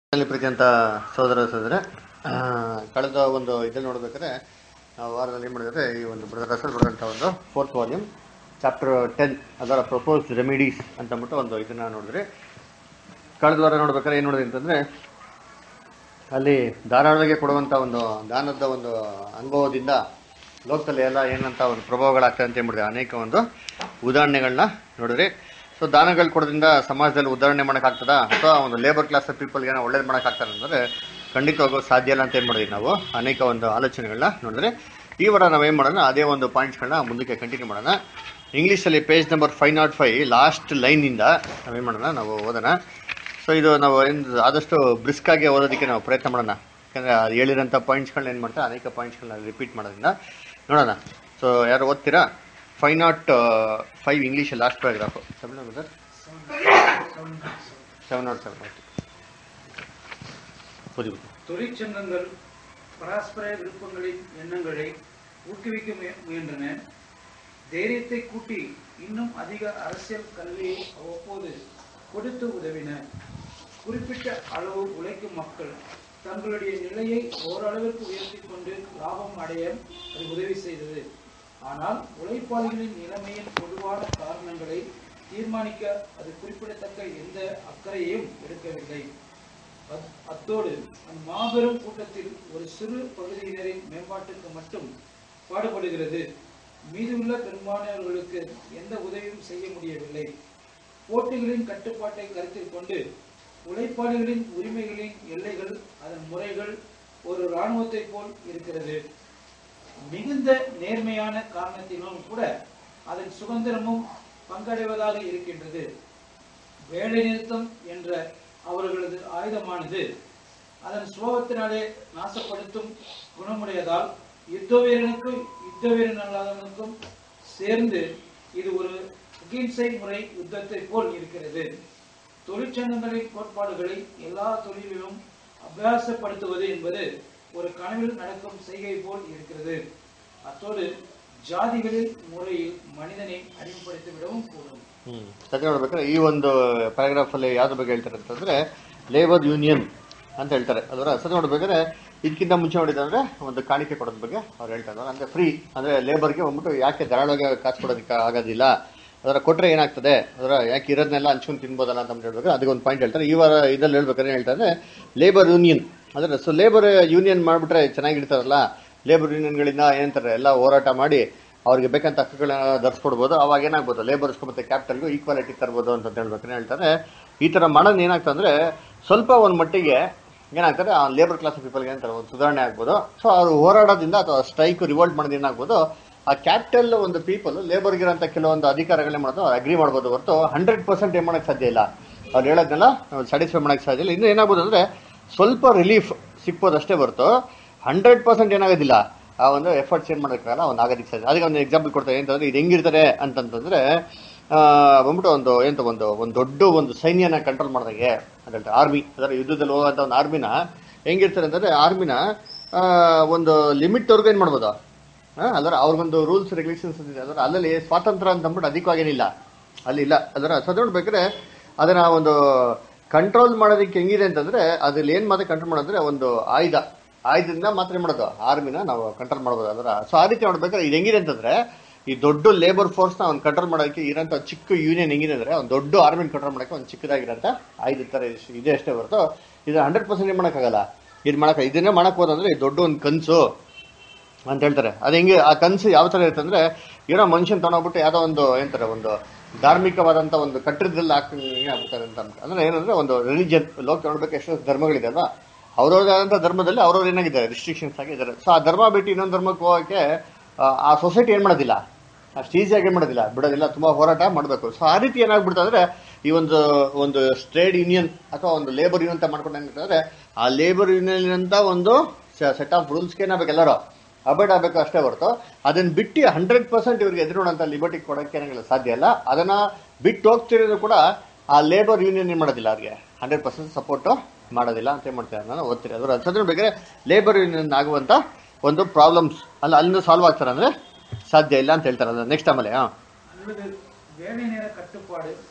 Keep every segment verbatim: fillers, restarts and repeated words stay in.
ಪ್ರೀತಿಯಂತ ಸಹೋದರ ಸಹೋದರ ಕಳೆದ ಒಂದು ಇದನ್ನು ನೋಡ್ಬೇಕಾದ್ರೆ ವಾರದಲ್ಲಿ ಏನು ಮಾಡಿದ್ರೆ ಈ ಒಂದು ಬ್ರದರ್ ರಸಲ್ ಬರೆದಂಥ ಒಂದು ಫೋರ್ತ್ ವಾಲ್ಯೂಮ್ ಚಾಪ್ಟರ್ ಟೆನ್ ಅದರ ಪ್ರಪೋಸ್ಡ್ ರೆಮಿಡೀಸ್ ಅಂತ ಅಂದ್ಬಿಟ್ಟು ಒಂದು ಇದನ್ನು ನೋಡಿದ್ರೆ ಕಳೆದ ವಾರ ನೋಡ್ಬೇಕಾದ್ರೆ ಏನು ನೋಡಿದ್ರಿ ಅಂತಂದರೆ ಅಲ್ಲಿ ಧಾರಾಳವಾಗಿ ಕೊಡುವಂಥ ಒಂದು ದಾನದ ಒಂದು ಅನುಭವದಿಂದ ಲೋಕದಲ್ಲಿ ಎಲ್ಲ ಏನಂತ ಒಂದು ಪ್ರಭಾವಗಳಾಗ್ತದೆ ಅಂತ ಹೇಳ್ಬಿಡಿದೆ ಅನೇಕ ಒಂದು ಉದಾಹರಣೆಗಳನ್ನ ನೋಡಿದ್ರಿ. ಸೊ ದಾನಗಳು ಕೊಡೋದ್ರಿಂದ ಸಮಾಜದಲ್ಲಿ ಉದಾಹರಣೆ ಮಾಡೋಕ್ಕಾಗ್ತದ ಅಥವಾ ಒಂದು ಲೇಬರ್ ಕ್ಲಾಸ್ ಪೀಪಲ್ಗೆ ಏನೋ ಒಳ್ಳೇದು ಮಾಡೋಕ್ಕಾಗ್ತದೆ ಅಂದರೆ ಖಂಡಿತವಾಗೂ ಸಾಧ್ಯ ಇಲ್ಲ ಅಂತ ಏನು ಮಾಡಿದ್ವಿ ನಾವು ಅನೇಕ ಒಂದು ಆಲೋಚನೆಗಳನ್ನ ನೋಡಿದ್ರೆ. ಈ ವಾರ ನಾವೇನು ಮಾಡೋಣ ಅದೇ ಒಂದು ಪಾಯಿಂಟ್ಸ್ಗಳನ್ನ ಮುಂದಕ್ಕೆ ಕಂಟಿನ್ಯೂ ಮಾಡೋಣ. ಇಂಗ್ಲೀಷಲ್ಲಿ page number five naught five last ಲೈನಿಂದ ನಾವೇನು ಮಾಡೋಣ ನಾವು ಓದೋಣ. ಸೊ ಇದು ನಾವು ಏನು ಆದಷ್ಟು ಬ್ರಿಸ್ಕಾಗಿ ಓದೋದಕ್ಕೆ ನಾವು ಪ್ರಯತ್ನ ಮಾಡೋಣ, ಯಾಕಂದರೆ ಅದು ಹೇಳಿರೋಂಥ ಪಾಯಿಂಟ್ಸ್ಗಳನ್ನ ಏನು ಮಾಡ್ತಾ ಅನೇಕ ಪಾಯಿಂಟ್ಸ್ಗಳನ್ನ ರಿಪೀಟ್ ಮಾಡೋದ್ರಿಂದ ನೋಡೋಣ. ಸೊ ಯಾರು ಓದ್ತೀರಾ? Five naught five English last paragraph seven sir seven naught seven புரியுது. தொழிற்சங்கங்கள் பரஸ்பர விருப்பங்களின் எண்ணங்களை ஊக்குவிக்க முயன்றன. தைரியத்தை கூட்டி இன்னும் அதிக அரசியல் கல்வியை அவ்வப்போது கொடுத்து உதவின. குறிப்பிட்ட அளவு உழைக்கும் மக்கள் தங்களுடைய நிலையை ஓரளவிற்கு உயர்த்தி கொண்டு லாபம் அடைய அது உதவி செய்தது. ஆனால் உழைப்பாளிகளின் நிலைமையின் பொதுவான காரணங்களை தீர்மானிக்க அது குறிப்பிடத்தக்க எந்த அக்கறையையும் எடுக்கவில்லை. அத்தோடு அந்த மாபெரும் கூட்டத்தில் ஒரு சிறு பகுதியினரின் மேம்பாட்டுக்கு மட்டும் பாடுபடுகிறது. மீதுள்ள பெரும்பாலானவர்களுக்கு எந்த உதவியும் செய்ய முடியவில்லை. போட்டிகளின் கட்டுப்பாட்டை கருத்தில் கொண்டு உழைப்பாளிகளின் உரிமைகளின் எல்லைகள் அதன் முறைகள் ஒரு இராணுவத்தை போல் இருக்கிறது. மிகுந்த நேர்மையான காரணத்திலும் கூட அதன் சுதந்திரமும் பங்கடைவதாக இருக்கின்றது. வேலை நிறுத்தம் என்ற அவர்களது ஆயுதமானது அதன் சுபாவத்தினாலே நாசப்படுத்தும் குணமுடையதால் யுத்த வீரனுக்கும் யுத்த வீரன் அல்லாதவனுக்கும் சேர்ந்து இது ஒரு அகிம்சை முறை யுத்தத்தை போல் இருக்கிறது. தொழிற்சங்கங்களின் கோட்பாடுகளை எல்லா தொழிலிலும் அபியாசப்படுத்துவது என்பது ஒரு கனவில் நடக்கும் செய்கை போல் இருக்கிறது. அத்தோடு ಜಾತಿகளில் முறையில் ಮನಿದனை ಅಡಿಮಪಡಿಸಿ ಬಿಡவும் ಕೂடும். ಹ್ಮ್ ಸರಿ ನೋಡ್ಬೇಕಾದ್ರೆ ಈ ಒಂದು ಪ್ಯಾರಾಗ್ರಾಫ್ ಅಲ್ಲಿ ಯಾವ್ದ್ರ ಬಗ್ಗೆ ಹೇಳ್ತಾರೆ ಅಂತಂದ್ರೆ ಲೇಬರ್ ಯೂನಿಯನ್ ಅಂತ ಹೇಳ್ತಾರೆ. ಅದರ ಸರಿ ನೋಡ್ಬೇಕಾದ್ರೆ ಇದಕ್ಕಿಂತ ಮುಂಚೆ ನೋಡಿದ್ರೆ ಒಂದು ಕಾಣಿಕೆ ಕೊಡೋದ್ ಬಗ್ಗೆ ಅವ್ರು ಹೇಳ್ತಾರೆ. ಅಂದ್ರೆ ಫ್ರೀ ಅಂದ್ರೆ ಲೇಬರ್ಗೆ ಹೋಗ್ಬಿಟ್ಟು ಯಾಕೆ ಧಾರಾಳವಾಗಿ ಕಾಸು ಕೊಡೋದಕ್ಕೆ ಆಗೋದಿಲ್ಲ, ಅದರ ಕೊಟ್ರೆ ಏನಾಗ್ತದೆ, ಅದರ ಯಾಕೆ ಇರೋದನ್ನೆಲ್ಲ ಹಂಚ್ಕೊಂಡು ತಿನ್ಬೋದಲ್ಲ ಅಂತ ಹೇಳ್ಬೇಕು. ಅದಕ್ಕೆ ಒಂದು ಪಾಯಿಂಟ್ ಹೇಳ್ತಾರೆ. ಈ ವಾರ ಇದ್ರಲ್ಲಿ ಹೇಳ್ಬೇಕಾದ್ರೆ ಹೇಳ್ತಾರೆ ಲೇಬರ್ ಯೂನಿಯನ್ ಅಂದ್ರೆ ಸೊ ಲೇಬರ್ ಯೂನಿಯನ್ ಮಾಡ್ಬಿಟ್ರೆ ಚೆನ್ನಾಗಿರ್ತಾರಲ್ಲ, ಲೇಬರ್ ಯೂನಿಯನ್ಗಳಿಂದ ಏನಂತಾರೆ ಎಲ್ಲ ಹೋರಾಟ ಮಾಡಿ ಅವ್ರಿಗೆ ಬೇಕಂತ ಹಕ್ಕುಗಳನ್ನ ಧರಿಸ್ಕೊಡ್ಬೋದು. ಅವಾಗ ಏನಾಗ್ಬೋದು ಲೇಬರ್ಸ್ಗೂ ಮತ್ತೆ ಕ್ಯಾಪಿಟಲ್ಗೂ ಈಕ್ವಾಲಿಟಿ ತರ್ಬೋದು ಅಂತ ಹೇಳ್ಬೇಕಾದ್ರೆ ಹೇಳ್ತಾರೆ. ಈ ತರ ಮಾಡೋದು ಏನಾಗ್ತದೆ ಅಂದ್ರೆ ಸ್ವಲ್ಪ ಒಂದು ಮಟ್ಟಿಗೆ ಏನಾಗ್ತಾರೆ ಆ ಲೇಬರ್ ಕ್ಲಾಸ್ ಪೀಪಲ್ಗೆ ಏನಂತಾರೆ ಒಂದು ಸುಧಾರಣೆ ಆಗ್ಬೋದು. ಸೊ ಅವ್ರು ಹೋರಾಡೋದ್ರಿಂದ ಅಥವಾ ಸ್ಟ್ರೈಕ್ ರಿವೋಲ್ಟ್ ಮಾಡೋದು ಏನಾಗ್ಬೋದು, ಆ ಕ್ಯಾಪಿಟಲ್ ಒಂದು ಪೀಪಲ್ ಲೇಬರ್ಗಿರೋಂಥ ಕೆಲವೊಂದು ಅಧಿಕಾರಗಳೇ ಮಾಡೋದು ಅವ್ರು ಅಗ್ರಿ ಮಾಡ್ಬೋದು ಹೊರತು ಹಂಡ್ರೆಡ್ ಪರ್ಸೆಂಟ್ ಏನ್ ಮಾಡೋಕ್ಕೆ ಸಾಧ್ಯ ಇಲ್ಲ, ಅವ್ರು ಹೇಳೋದನ್ನೆಲ್ಲ ಸ್ಯಾಟಿಸ್ಫೈ ಮಾಡೋಕ್ಕೆ ಸಾಧ್ಯ ಇಲ್ಲ. ಇನ್ನು ಏನಾಗ್ಬೋದು ಅಂದ್ರೆ ಸ್ವಲ್ಪ ರಿಲೀಫ್ ಸಿಕ್ಬೋದಷ್ಟೇ ಹೊರತು ಹಂಡ್ರೆಡ್ ಪರ್ಸೆಂಟ್ ಏನಾಗೋದಿಲ್ಲ, ಆ ಒಂದು ಎಫರ್ಟ್ಸ್ ಏನ್ ಮಾಡೋಕ್ಕಾಗಲ್ಲ, ಒಂದು ಆಗೋದಕ್ಕೆ ಸಾಧ್ಯ. ಅದಕ್ಕೆ ಒಂದು ಎಕ್ಸಾಂಪಲ್ ಕೊಡ್ತಾರೆ ಏನಂತಂದ್ರೆ ಇದು ಹೆಂಗಿರ್ತಾರೆ ಅಂತಂತಂದ್ರೆ ಬಂದ್ಬಿಟ್ಟು ಒಂದು ಏನಂತ ಒಂದು ಒಂದು ದೊಡ್ಡ ಒಂದು ಸೈನ್ಯನ ಕಂಟ್ರೋಲ್ ಮಾಡಿದಾಗೆ ಅಂತ ಹೇಳ್ತಾರೆ. ಆರ್ಮಿ ಅದರ ಯುದ್ಧದಲ್ಲಿ ಹೋಗುವಂತ ಒಂದು ಆರ್ಮಿನ ಹೆಂಗಿರ್ತಾರೆ ಅಂತಂದ್ರೆ ಆರ್ಮಿನ ಒಂದು ಲಿಮಿಟ್ ವರ್ಗು ಏನ್ ಮಾಡ್ಬೋದು, ಅದರ ಅವ್ರಿಗೊಂದು ರೂಲ್ಸ್ ರೆಗ್ಯುಲೇಷನ್ಸ್ ಇದೆ. ಅದರ ಅಲ್ಲಲ್ಲಿ ಸ್ವಾತಂತ್ರ್ಯ ಅಂತ ಅಂದ್ಬಿಟ್ಟು ಅಧಿಕವಾಗೇನಿಲ್ಲ ಅಲ್ಲಿ ಇಲ್ಲ. ಅದರ ಸದ ನೋಡ್ಬೇಕಾದ್ರೆ ಅದನ್ನ ಒಂದು ಕಂಟ್ರೋಲ್ ಮಾಡೋದಕ್ಕೆ ಹೆಂಗಿದೆ ಅಂತಂದ್ರೆ ಅದ್ರಲ್ಲಿ ಏನ್ ಮಾತ್ರ ಕಂಟ್ರೋಲ್ ಮಾಡೋದ್ರೆ ಒಂದು ಆಯುಧ ಆಯುಧದಿಂದ ಮಾತ್ರ ಮಾಡೋದು ಆರ್ಮಿನ ನಾವು ಕಂಟ್ರೋಲ್ ಮಾಡ್ಬೋದು. ಅದರ ಸೊ ಆ ರೀತಿ ನೋಡ್ಬೇಕಾದ್ರೆ ಇದು ಹೆಂಗಿದೆ ಅಂತಂದ್ರೆ ಈ ದೊಡ್ಡ ಲೇಬರ್ ಫೋರ್ಸ್ ನ ಒಂದು ಕಂಟ್ರೋಲ್ ಮಾಡೋಕೆ ಇರೋಂಥ ಚಿಕ್ಕ ಯೂನಿಯನ್ ಹೆಂಗಿದೆ ಅಂದ್ರೆ ಒಂದು ದೊಡ್ಡ ಆರ್ಮಿನ ಕಂಟ್ರೋಲ್ ಮಾಡೋಕೆ ಒಂದು ಚಿಕ್ಕದಾಗಿರೋಂಥ ಆಯುಧ ತರ ಇದೆ ಅಷ್ಟೇ ಹೊರತು ಇದು ಹಂಡ್ರೆಡ್ ಪರ್ಸೆಂಟ್ ಏನ್ ಮಾಡೋಕ್ಕಾಗಲ್ಲ. ಇದು ಮಾಡಕ್ ಇದನ್ನೇ ಮಾಡಕ್ ಹೋದಂದ್ರೆ ದೊಡ್ಡ ಒಂದು ಕನ್ಸು ಅಂತ ಹೇಳ್ತಾರೆ. ಅದು ಹೆಂಗೆ ಆ ಕನ್ಸು ಯಾವ ತರ ಇರುತ್ತೆ ಅಂದ್ರೆ ಏನೋ ಮನುಷ್ಯನ್ ತಗೊಂಡೋಗ್ಬಿಟ್ಟು ಯಾವ್ದೋ ಒಂದು ಏನಂತಾರೆ ಒಂದು ಧಾರ್ಮಿಕವಾದಂತ ಒಂದು ಕಟ್ಟಡದಲ್ಲಿ ಹಾಕ್ತಾರೆ ಅಂತ ಅಂದ್ರೆ ಏನಂದ್ರೆ ಒಂದು ರಿಲಿಜನ್ ಲೋಕ ನೋಡ್ಬೇಕು ಎಷ್ಟು ಧರ್ಮಗಳಿದೆ ಅಲ್ವಾ, ಅವ್ರವ್ರದಾದಂಥ ಧರ್ಮದಲ್ಲಿ ಅವ್ರವ್ರು ಏನಾಗಿದ್ದಾರೆ ರಿಸ್ಟ್ರಿಕ್ಷನ್ಸ್ ಆಗಿದ್ದಾರೆ. ಸೊ ಆ ಧರ್ಮ ಬಿಟ್ಟು ಇನ್ನೊಂದು ಧರ್ಮಕ್ಕೆ ಹೋಗೋಕೆ ಆ ಸೊಸೈಟಿ ಏನ್ ಮಾಡೋದಿಲ್ಲ, ಅಷ್ಟು ಈಸಿಯಾಗಿ ಏನ್ ಮಾಡೋದಿಲ್ಲ, ಬಿಡೋದಿಲ್ಲ, ತುಂಬಾ ಹೋರಾಟ ಮಾಡಬೇಕು. ಸೊ ಆ ರೀತಿ ಏನಾಗ್ಬಿಡ್ತಾ ಅಂದ್ರೆ ಈ ಒಂದು ಒಂದು ಟ್ರೇಡ್ ಯೂನಿಯನ್ ಅಥವಾ ಒಂದು ಲೇಬರ್ ಯೂನಿಯನ್ ಅಂತ ಮಾಡ್ಕೊಂಡು ಏನಿರ್ತಂದ್ರೆ ಆ ಲೇಬರ್ ಯೂನಿಯನ್ ಅಂತ ಒಂದು ಸೆಟ್ ಆಫ್ ರೂಲ್ಸ್ಗೆ ಏನಾಗಬೇಕು ಎಲ್ಲರೂ ಅಬೈಡ್ ಆಗಬೇಕು ಅಷ್ಟೇ ಹೊರತು ಅದನ್ನ ಬಿಟ್ಟು ಹಂಡ್ರೆಡ್ ಪರ್ಸೆಂಟ್ ಇವ್ರಿಗೆ ಎದುರುಣಂತ ಲಿಬರ್ಟಿ ಕೊಡೋಕೆ ಏನಾಗಲ್ಲ, ಸಾಧ್ಯ ಇಲ್ಲ. ಅದನ್ನ ಬಿಟ್ಟು ಹೋಗ್ತಿರೋದು ಕೂಡ ಆ ಲೇಬರ್ ಯೂನಿಯನ್ ಏನ್ ಮಾಡೋದಿಲ್ಲ, ಅವ್ರಿಗೆ ಹಂಡ್ರೆಡ್ ಪರ್ಸೆಂಟ್ ಸಪೋರ್ಟ್ ಮಾಡೋದಿಲ್ಲ ಅಂತ ಏನ್ ಮಾಡ್ತಾರೆ ನಾನು ಓದ್ತೀರಿ. ಅದರ ಅನ್ಸೋದ್ರ ಬೇಕಾದ್ರೆ ಲೇಬರ್ ಯೂನಿಯನ್ ಆಗುವಂತ ಒಂದು ಪ್ರಾಬ್ಲಮ್ಸ್ ಅಲ್ಲ ಅಲ್ಲಿಂದ ಸಾಲ್ವ್ ಆಗ್ತಾರೆ ಅಂದ್ರೆ ಸಾಧ್ಯ ಇಲ್ಲ ಅಂತ ಹೇಳ್ತಾರೆ. ನೆಕ್ಸ್ಟ್ ಆಮೇಲೆ வேலை நேர கட்டுப்பாடு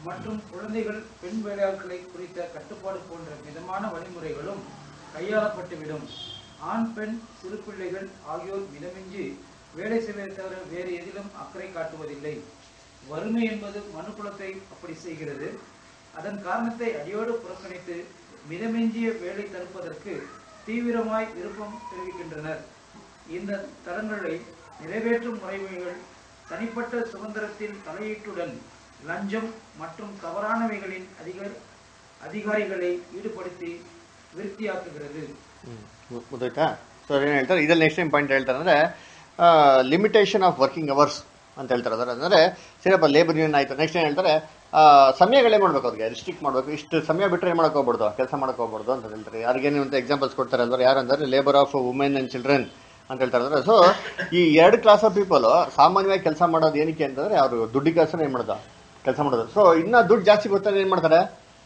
மற்றும் குழந்தைகள் பெண் வேலையாட்களை குறித்த கட்டுப்பாடு போன்ற மிதமான வழிமுறைகளும் கையாளப்பட்டுவிடும். ஆண் பெண் சிறு பிள்ளைகள் ஆகியோர் மிதமின்றி வேலை செய்வதை தவிர வேறு எதிலும் அக்கறை காட்டுவதில்லை. வறுமை என்பது மனுக்குலத்தை அப்படி செய்கிறது. அதன் காரணத்தை அடியோடு புறக்கணித்து மிதமிஞ்சிய வேலை தடுப்பதற்கு தீவிரமாய் விருப்பம் தெரிவிக்கின்றனர். இந்த தரங்களை நிறைவேற்றும் முறைமைகள் தனிப்பட்ட சுதந்திரத்தின் தலையீட்டுடன் லஞ்சம் மற்றும் தவறானவைகளின் அதிக அதிகாரிகளை ஈடுபடுத்தி விருத்தியாக்குகிறது. ಗೊತ್ತಾಯ್ತಾ? ಸೊ ಏನು ಹೇಳ್ತಾರೆ ಇದ್ರಲ್ಲಿ ನೆಕ್ಸ್ಟ್ ಟೈಮ್ ಪಾಯಿಂಟ್ ಹೇಳ್ತಾರೆ ಅಂದರೆ ಲಿಮಿಟೇಷನ್ ಆಫ್ ವರ್ಕಿಂಗ್ ಅವರ್ಸ್ ಅಂತ ಹೇಳ್ತಾರೆ. ಅದರ ಅಂದರೆ ಸರಿಯಪ್ಪ ಲೇಬರ್ ಯೂನಿಯನ್ ಆಯಿತು. ನೆಕ್ಸ್ಟ್ ಏನು ಹೇಳ್ತಾರೆ ಸಮಯಗಳೇ ಮಾಡಬೇಕು, ಅವ್ರಿಗೆ ರಿಸ್ಟ್ರಿಕ್ಟ್ ಮಾಡಬೇಕು. ಇಷ್ಟು ಸಮಯ ಬಿಟ್ಟರೆ ಏನು ಮಾಡಕ್ಕೆ ಹೋಗ್ಬಾರ್ದು, ಕೆಲಸ ಮಾಡಕ್ಕೆ ಹೋಗ್ಬಾರ್ದು ಅಂತ ಹೇಳ್ತಾರೆ. ಯಾರಿಗೇನು ಅಂತ ಎಕ್ಸಾಂಪಲ್ಸ್ ಕೊಡ್ತಾರೆ ಅಲ್ವ, ಯಾರು ಅಂದರೆ labour of women and children ಅಂತ ಹೇಳ್ತಾರೆ. ಅಂದರೆ ಸೊ ಈ ಎರಡು ಕ್ಲಾಸ್ ಆಫ್ ಪೀಪಲ್ ಸಾಮಾನ್ಯವಾಗಿ ಕೆಲಸ ಮಾಡೋದು ಏನಕ್ಕೆ ಅಂತಂದರೆ ಅವರು ದುಡ್ಡಿಗೋಸ್ಕರ ಏನು ಮಾಡೋದು, ಕೆಲಸ ಮಾಡೋದು. ಸೊ ಇನ್ನೂ ದುಡ್ಡು ಜಾಸ್ತಿ ಗೊತ್ತಾದ್ರೆ ಏನು ಮಾಡ್ತಾರೆ,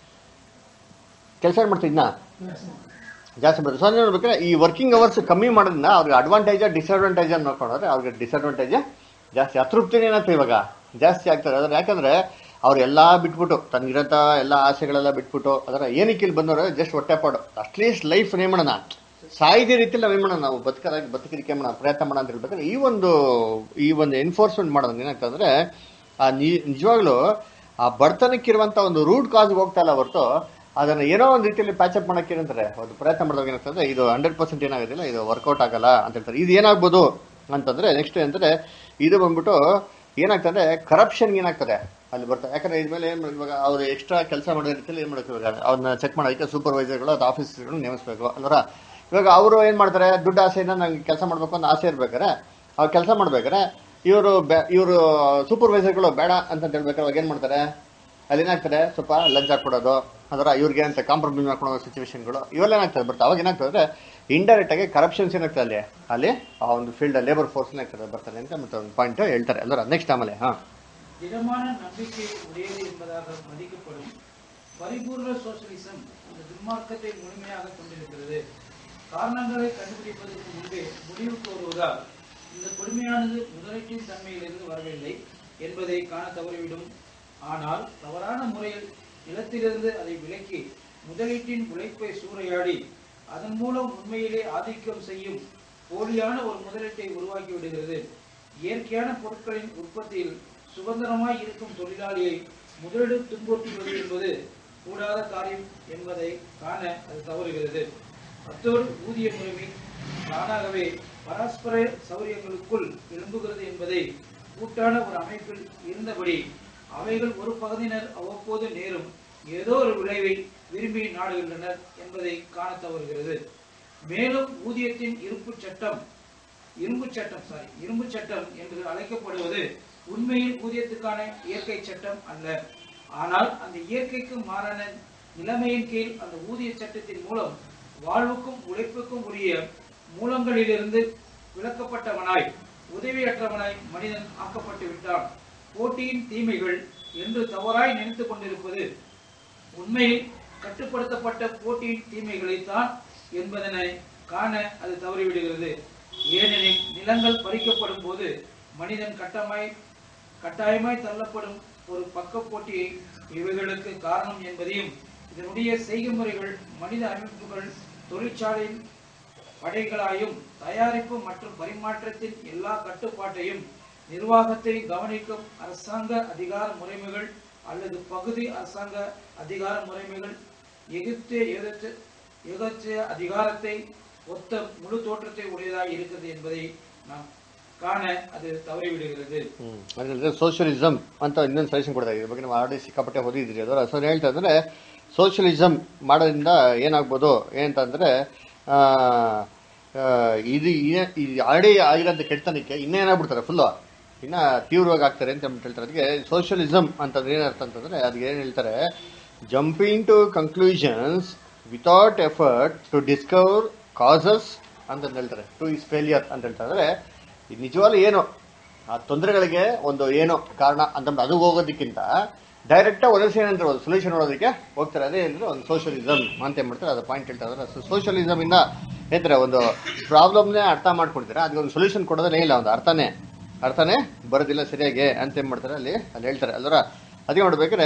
ಕೆಲಸ ಏನು ಮಾಡ್ತಾರೆ, ಇನ್ನೂ ಜಾಸ್ತಿ ಬರುತ್ತೆ. ಸೊ ನೋಡ್ಬೇಕಾದ್ರೆ ಈ ವರ್ಕಿಂಗ್ ಅವರ್ಸ್ ಕಮ್ಮಿ ಮಾಡೋದ್ರಿಂದ ಅವ್ರಿಗೆ ಅಡ್ವಾಂಟೇಜ್ ಡಿಸ್ಅಡ್ವಾಂಟೇಜ್ ಅಂತ ನೋಡ್ಕೊಂಡ್ರೆ ಅವ್ರಿಗೆ ಡಿಸ್ಅಡ್ವಾಂಟೇಜ್ ಜಾಸ್ತಿ, ಅತೃಪ್ತಿನೇ ಏನಾಗ್ತದೆ ಇವಾಗ ಜಾಸ್ತಿ ಆಗ್ತದೆ. ಅದ್ರ ಯಾಕಂದ್ರೆ ಅವ್ರು ಎಲ್ಲ ಬಿಟ್ಬಿಟ್ಟು ತನಗಿರಂಥ ಎಲ್ಲ ಆಸೆಗಳೆಲ್ಲ ಬಿಟ್ಬಿಟ್ಟು ಅದರ ಏನಕ್ಕೆ ಇಲ್ಲಿ ಬಂದವರು ಜಸ್ಟ್ ಹೊಟ್ಟೆಪಾಡು ಅಟ್ಲೀಸ್ಟ್ ಲೈಫ್ ನೇಮ್ ಮಾಡೋಣ, ಸಾಯಿದೆ ರೀತಿಯಲ್ಲಿ ನಾವು ಏನು ಮಾಡೋಣ, ನಾವು ಬದುಕದಾಗಿ ಬದುಕಲಿಕ್ಕೆ ಮಾಡೋಣ ಪ್ರಯತ್ನ ಮಾಡೋಣ ಅಂತ ಹೇಳ್ಬೇಕಾದ್ರೆ ಈ ಒಂದು ಈ ಒಂದು ಎನ್ಫೋರ್ಸ್ಮೆಂಟ್ ಮಾಡೋದು ಏನಾಗ್ತದೆ ಅಂದ್ರೆ ಆ ನಿಜವಾಗ್ಲೂ ಆ ಬಡತನಕ್ಕಿರುವಂಥ ಒಂದು ರೂಟ್ ಕಾಸ್ಗೆ ಹೋಗ್ತಾ ಇಲ್ಲ ಹೊರತು ಅದನ್ನು ಏನೋ ಒಂದು ರೀತಿಯಲ್ಲಿ ಪ್ಯಾಚಪ್ ಮಾಡೋಕ್ಕೆ ಏನಂತಾರೆ ಒಂದು ಪ್ರಯತ್ನ ಮಾಡಿದಾಗ ಏನಾಗ್ತದೆ ಇದು ಹಂಡ್ರೆಡ್ ಪರ್ಸೆಂಟ್ ಏನಾಗೋದಿಲ್ಲ, ಇದು ವರ್ಕೌಟ್ ಆಗಲ್ಲ ಅಂತ ಹೇಳ್ತಾರೆ. ಇದು ಏನಾಗ್ಬೋದು ಅಂತಂದ್ರೆ ನೆಕ್ಸ್ಟ್ ಅಂದರೆ ಇದು ಬಂದ್ಬಿಟ್ಟು ಏನಾಗ್ತದೆ ಕರಪ್ಷನ್ ಏನಾಗ್ತದೆ ಅಲ್ಲಿ ಬರ್ತಾರೆ. ಯಾಕಂದ್ರೆ ಇದ್ಮೇಲೆ ಏನು ಇವಾಗ ಅವ್ರು ಎಕ್ಸ್ಟ್ರಾ ಕೆಲಸ ಮಾಡೋ ರೀತಿಯಲ್ಲಿ ಏನು ಮಾಡಬೇಕು, ಇವಾಗ ಅವ್ರನ್ನ ಚೆಕ್ ಮಾಡೋದಕ್ಕೆ ಸೂಪರ್ವೈಸರ್ಗಳು ಅದು ಆಫೀಸರ್ಗಳು ನೇಮಿಸಬೇಕು ಅಲ್ವರ. ಇವಾಗ ಅವರು ಏನು ಮಾಡ್ತಾರೆ, ದುಡ್ಡು ಆಸೆಯಿಂದ ನಂಗೆ ಕೆಲಸ ಮಾಡಬೇಕು ಅಂತ ಆಸೆ ಇರ್ಬೇಕಾರೆ ಅವ್ರು ಕೆಲಸ ಮಾಡ್ಬೇಕಾರೆ ಇವರು ಬೇ ಇವರು ಸೂಪರ್ವೈಸರ್ಗಳು ಬೇಡ ಅಂತ ಹೇಳ್ಬೇಕಾರೆ ಅವಾಗ ಏನು ಮಾಡ್ತಾರೆ, ಅಲ್ಲಿ ಏನಾಗ್ತದೆ ಸ್ವಲ್ಪ ಲಂಚ್ ಹಾಕ್ಕೊಡೋದು ಅದರ ಇವ್ರಿಗೆ ಅಂತ ಕಾಂಪ್ರಮೈಸ್ ಮಾಡ್ಕೊಳ್ಳೋ ಸಿಚುವೇಶನ್ಗಳು ಇವೆಲ್ಲ ಏನಾಗ್ತದೆ ಬರ್ತಾರೆ. ಅವಾಗ ಏನಾಗ್ತದೆ ಅಂದರೆ ಇಂಡೈರೆಕ್ಟ್ ಆಗಿ ಕರಪ್ಷನ್ಸ್ ಏನಾಗ್ತದೆ ಅಲ್ಲಿ ಅಲ್ಲಿ ಆ ಒಂದು ಫೀಲ್ಡ್ ಲೇಬರ್ ಫೋರ್ಸ್ ಏನಾಗ್ತದೆ ಬರ್ತಾರೆ ಅಂತ ಮತ್ತೆ ಒಂದು ಪಾಯಿಂಟ್ ಹೇಳ್ತಾರೆ ಅಲ್ವರ. ನೆಕ್ಸ್ಟ್ ಆಮೇಲೆ ಹಾಂ திடமான நம்பிக்கை உடையது என்பதாக மதிக்கப்படும் பரிபூர்ண சோசியலிசம் இந்த துன்மார்க்கத்தை முழுமையாக கொண்டிருக்கிறது. காரணங்களை கண்டுபிடிப்பதற்கு முன்பே முடிவுக்கு வருவதால் இந்த கொடுமையானது முதலீட்டின் தன்மையிலிருந்து வரவில்லை என்பதை காண தவறிவிடும். ஆனால் தவறான முறையில் நிலத்திலிருந்து அதை விலக்கி முதலீட்டின் உழைப்பை சூறையாடி அதன் மூலம் உண்மையிலே ஆதிக்கம் செய்யும் போலியான ஒரு முதலீட்டை உருவாக்கி விடுகிறது. இயற்கையான பொருட்களின் உற்பத்தியில் சுதந்திரமாய் இருக்கும் தொழிலாளியை முதலீடு துன்புறுத்துவது என்பது கூடாத காரியம் என்பதை காண அது தவறுகிறது. அத்தோடு ஊதிய முறைமை தானாகவே பரஸ்பர சௌரியங்களுக்குள் எழும்புகிறது என்பதை கூட்டான ஒரு அமைப்பில் இருந்தபடி அவைகள் ஒரு பகுதியினர் அவ்வப்போது நேரும் ஏதோ ஒரு விளைவை விரும்பி நாடுகின்றனர் என்பதை காண தவறுகிறது. மேலும் ஊதியத்தின் இருப்பு சட்டம் இரும்பு சட்டம் சாரி இரும்பு சட்டம் என்று அழைக்கப்படுவது உண்மையில் ஊதியத்துக்கான இயற்கை சட்டம் அல்ல. ஆனால் அந்த இயற்கைக்கு மாறான நிலைமையின் கீழ் அந்த ஊதிய சட்டத்தின் மூலம் வாழ்வுக்கும் உழைப்புக்கும் உரிய மூலங்களிலிருந்து விலக்கப்பட்டவனாய் உதவியற்றவனாய் மனிதன் ஆக்கப்பட்டு விட்டான். போட்டியின் தீமைகள் என்று தவறாய் நினைத்துக் கொண்டிருப்பது உண்மையில் கட்டுப்படுத்தப்பட்ட போட்டியின் தீமைகளைத்தான் என்பதனை காண அது தவறிவிடுகிறது. ஏனெனில் நிலங்கள் பறிக்கப்படும் போது மனிதன் கட்டமாய் கட்டாயமாய் தள்ளப்படும் ஒரு பக்க போட்டியை இவைகளுக்கு காரணம் என்பதையும் இதனுடைய செய்கைமுறைகள் மனித அமைப்புகள் தொழிற்சாலையின் படைகளாயும் தயாரிப்பு மற்றும் பரிமாற்றத்தின் எல்லா கட்டுப்பாட்டையும் நிர்வாகத்தை கவனிக்கும் அரசாங்க அதிகார முறைமைகள் அல்லது பகுதி அரசாங்க அதிகார முறைமைகள் எகிப்திய ஏகத்திய அதிகாரத்தை ஒத்த முழு தோற்றத்தை உடையதாக இருக்கிறது என்பதை நாம் ಕಾಣ ಅದು ತವರಿಬಿಡುகிறது. ಹ್ಮ್ ಸೋಷಿಯಲಿಸಂ ಅಂತ ಇನ್ನೊಂದು ಸಜೆಷನ್ ಕೊಡ್ತಾ ಇದ್ರ ಬಗ್ಗೆ ನಾವು ಆಲ್ರೆಡಿ ಸಿಕ್ಕಾಪಟ್ಟೆ ಓದಿದ್ರಿ. ಅದರ ಸೊ ಹೇಳ್ತಾ ಅಂದ್ರೆ ಸೋಷಿಯಲಿಸಂ ಮಾಡೋದ್ರಿಂದ ಏನಾಗ್ಬೋದು ಏನಂತಂದ್ರೆ ಇದು ಆಲ್ರೆಡಿ ಆಗಿರೋಂಥ ಕೆಟ್ಟತನಕ್ಕೆ ಇನ್ನೇನಾಗ್ಬಿಡ್ತಾರೆ ಫುಲ್ಲು ಇನ್ನ ತೀವ್ರವಾಗಿ ಆಗ್ತಾರೆ ಅಂತ ಹೇಳ್ತಾರೆ. ಅದಕ್ಕೆ ಸೋಷಿಯಲಿಸಂ ಅಂತಂದ್ರೆ ಏನರ್ಥ ಅಂತಂದ್ರೆ ಅದಕ್ಕೆ ಏನ್ ಹೇಳ್ತಾರೆ, jumping to conclusions without effort to discover causes ಅಂತ ಹೇಳ್ತಾರೆ, ಟು ಇಸ್ ಫೇಲಿಯರ್ ಅಂತ ಹೇಳ್ತಾರೆ. ನಿಜವಾಗ್ಲೂ ಏನು ಆ ತೊಂದರೆಗಳಿಗೆ ಒಂದು ಏನೋ ಕಾರಣ ಅಂತ ಅದು ಹೋಗೋದಕ್ಕಿಂತ ಡೈರೆಕ್ಟ್ ಒಂದೊಂದು ಏನಂದ್ರೆ ಒಂದು ಸೊಲ್ಯೂಷನ್ ನೋಡೋದಕ್ಕೆ ಹೋಗ್ತಾರೆ. ಅದೇ ಅಂದ್ರೆ ಒಂದು ಸೋಷಿಯಲಿಸಂ ಅಂತ ಏನ್ ಮಾಡ್ತಾರೆ, ಅದು ಪಾಯಿಂಟ್ ಹೇಳ್ತಾರೆ. ಸೋಷಿಯಲಿಸಮ್ ಇಂದ ಹೇಳ್ತಾರೆ ಒಂದು ಪ್ರಾಬ್ಲಮ್ನೇ ಅರ್ಥ ಮಾಡ್ಕೊಡ್ತಾರೆ, ಅದಕ್ಕೆ ಒಂದು ಸೊಲ್ಯೂಷನ್ ಕೊಡೋದೇ ಇಲ್ಲ, ಒಂದು ಅರ್ಥನೇ ಅರ್ಥನೇ ಬರೋದಿಲ್ಲ ಸರಿಯಾಗಿ ಅಂತ ಏನ್ ಮಾಡ್ತಾರೆ ಅಲ್ಲಿ ಅಲ್ಲಿ ಹೇಳ್ತಾರೆ ಅಲ್ವರ. ಅದಕ್ಕೆ ನೋಡ್ಬೇಕಾದ್ರೆ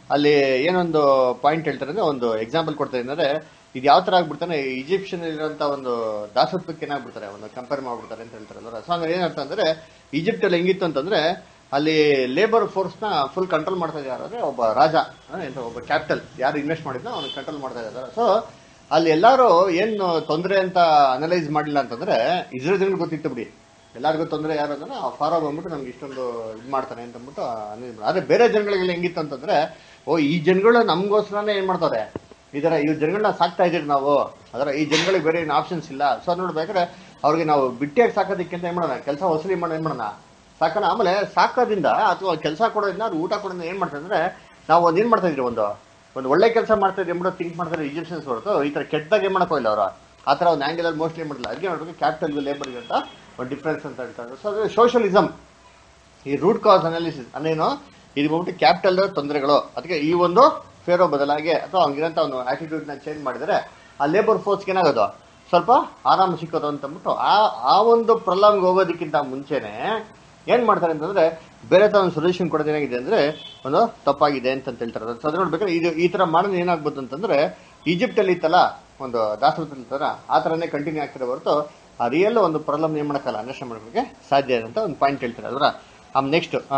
ಅಲ್ಲಿ ಏನೊಂದು ಪಾಯಿಂಟ್ ಹೇಳ್ತಾರೆ ಅಂದ್ರೆ ಒಂದು ಎಕ್ಸಾಂಪಲ್ ಕೊಡ್ತಾರೆ ಅಂದ್ರೆ ಇದು ಯಾವ ತರ ಆಗ್ಬಿಡ್ತಾನೆ ಈಜಿಪ್ಷಿಯನ್ ಇರುವಂತ ಒಂದು ದಾಸತ್ವಕ್ಕೆ ಏನಾಗ್ಬಿಡ್ತಾರೆ ಒಂದು ಕಂಪೇರ್ ಮಾಡ್ಬಿಡ್ತಾರೆ ಅಂತ ಹೇಳ್ತಾರಲ್ಲ. ಸೊ ಹಂಗಾರೆ ಏನರ್ಥ ಅಂದ್ರೆ ಈಜಿಪ್ಟ್ ಅಲ್ಲಿ ಹೆಂಗಿತ್ತು ಅಂತಂದ್ರೆ ಅಲ್ಲಿ ಲೇಬರ್ ಫೋರ್ಸ್ ನ ಫುಲ್ ಕಂಟ್ರೋಲ್ ಮಾಡ್ತಾ ಇದ್ದಾರೆ ಅಂದ್ರೆ ಒಬ್ಬ ರಾಜ ಎಂತ ಒಬ್ಬ ಕ್ಯಾಪಿಟಲ್ ಯಾರು ಇನ್ವೆಸ್ಟ್ ಮಾಡಿದ್ನೋ ಅವ್ನು ಕಂಟ್ರೋಲ್ ಮಾಡ್ತಾ ಇದ್ದಾರೆ. ಸೊ ಅಲ್ಲಿ ಎಲ್ಲಾರು ಏನು ತೊಂದರೆ ಅಂತ ಅನಲೈಸ್ ಮಾಡಿಲ್ಲ ಅಂತಂದ್ರೆ ಇಸ್ರೇಲ್ ಜನಗಳು ಗೊತ್ತಿತ್ತು ಬಿಡಿ ಎಲ್ಲರಿಗೂ ತೊಂದರೆ ಯಾರು ಅಂದ್ರೆ ಆ ಫಾರೋ ಬಂದ್ಬಿಟ್ಟು ನಮ್ಗೆ ಇಷ್ಟೊಂದು ಇದು ಮಾಡ್ತಾನೆ ಅಂತ ಅಂದ್ಬಿಟ್ಟು ಆದ್ರೆ ಬೇರೆ ಜನಗಳಿಗೆಲ್ಲ ಹೆಂಗಿತ್ತು ಅಂತಂದ್ರೆ ಓ ಈ ಜನಗಳು ನಮ್ಗೋಸ್ಕರನೇ ಏನ್ ಮಾಡ್ತಾರೆ ಇದರ ಈ ಜನಗಳನ್ನ ಸಾಕ್ತಾ ಇದೀರಿ ನಾವು ಅದರ ಈ ಜನಗಳಿಗೆ ಬೇರೆ ಏನು ಆಪ್ಷನ್ಸ್ ಇಲ್ಲ. ಸೊ ನೋಡ್ಬೇಕಾದ್ರೆ ಅವ್ರಿಗೆ ನಾವು ಬಿಟ್ಟಿಯಾಗಿ ಸಾಕೋದಕ್ಕಿಂತ ಏನ್ ಮಾಡೋಣ ಕೆಲಸ ವಸೂಲಿ ಮಾಡೋಣ ಏನ್ ಮಾಡೋಣ ಸಾಕೋಣ. ಆಮೇಲೆ ಸಾಕೋದ್ರಿಂದ ಅಥವಾ ಕೆಲಸ ಕೊಡೋದ್ರಿಂದ ಅದು ಊಟ ಕೊಡೋದ್ರಿಂದ ಏನ್ ಮಾಡ್ತಾರೆ ಅಂದ್ರೆ ನಾವು ಒಂದ್ ಏನ್ ಮಾಡ್ತಾ ಇದ್ರಿ ಒಂದು ಒಂದು ಒಳ್ಳೆ ಕೆಲಸ ಮಾಡ್ತಾ ಇದ್ರಿ ಎಂಬುದು ಥಿಂಕ್ ಮಾಡ್ತಾರೆ ಈಜಿಪ್ಷಿಯನ್ಸ್ ಹೊರತು ಈ ತರ ಕೆಟ್ಟದಾಗ ಏನ್ ಮಾಡಕ್ಕೋಲ್ಲ ಅವರು ಆ ತರ ಒಂದು ಆಂಗಲ್ ಅಲ್ಲಿ ಮೋಸ್ಟ್ಲಿ ಏನ್ ಮಾಡಿಲ್ಲ. ಅದಕ್ಕೆ ನೋಡ್ಬೇಕು ಕ್ಯಾಪಿಟಲ್ ಲೇಬರ್ ಅಂತ ಒಂದು ಡಿಫ್ರೆನ್ಸ್ ಅಂತ ಹೇಳ್ತಾರೆ. ಸೊ ಅದು ಸೋಷಿಯಲಿಸಮ್ ಈ ರೂಟ್ ಕಾಸ್ ಅನಾಲಿಸಿಸ್ ಅಂದ್ರೇನು ಇದು ಬಂದ್ಬಿಟ್ಟು ಕ್ಯಾಪಿಟಲ್ ತೊಂದರೆಗಳು. ಅದಕ್ಕೆ ಈ ಒಂದು ಫೇರೋ ಬದಲಾಗಿ ಅಥವಾ ಹಂಗಿರಂತ ಒಂದು ಆಟಿಟ್ಯೂಡ್ ನ ಚೇಂಜ್ ಮಾಡಿದ್ರೆ ಆ ಲೇಬರ್ ಫೋರ್ಸ್ಗೆ ಏನಾಗೋದು ಸ್ವಲ್ಪ ಆರಾಮ ಸಿಕ್ಕೋದು ಅಂತ ಅಂದ್ಬಿಟ್ಟು ಆ ಆ ಒಂದು ಪ್ರಲಾಂಗ್ ಹೋಗೋದಕ್ಕಿಂತ ಮುಂಚೆನೆ ಏನ್ ಮಾಡ್ತಾರೆ ಅಂತಂದ್ರೆ ಬೇರೆ ತರ ಒಂದು ಸೊಲ್ಯೂಷನ್ ಕೊಡೋದು ಏನಾಗಿದೆ ಅಂದ್ರೆ ಒಂದು ತಪ್ಪಾಗಿದೆ ಅಂತ ಹೇಳ್ತಾರೆ. ಸೊ ಅದ್ ನೋಡ್ಬೇಕಾದ್ರೆ ಇದು ಈ ತರ ಮಾಡೋದು ಏನಾಗ್ಬೋದು ಅಂತಂದ್ರೆ ಈಜಿಪ್ಟ್ ಅಲ್ಲಿ ಇತ್ತಲ್ಲ ಒಂದು ದಾಸತ್ವದಲ್ಲಿ ತರ ಆ ತರನೇ ಕಂಟಿನ್ಯೂ ಆಗ್ತಿರೋ ಹೊರತು ಆ ರಿಯಲ್ ಒಂದು ಪ್ರಾಬ್ಲಮ್ ಏನ್ ಮಾಡಕ್ಕಲ್ಲ ಅಂಡರ್ಸ್ಟ್ಯಾಂಡ್ ಮಾಡೋಕೆ ಸಾಧ್ಯ ಅಂತ ಒಂದು ಪಾಯಿಂಟ್ ಹೇಳ್ತಾರೆ ಅಲ್ವಾ. ಆಮ್ ನೆಕ್ಸ್ಟ್ ಹಾ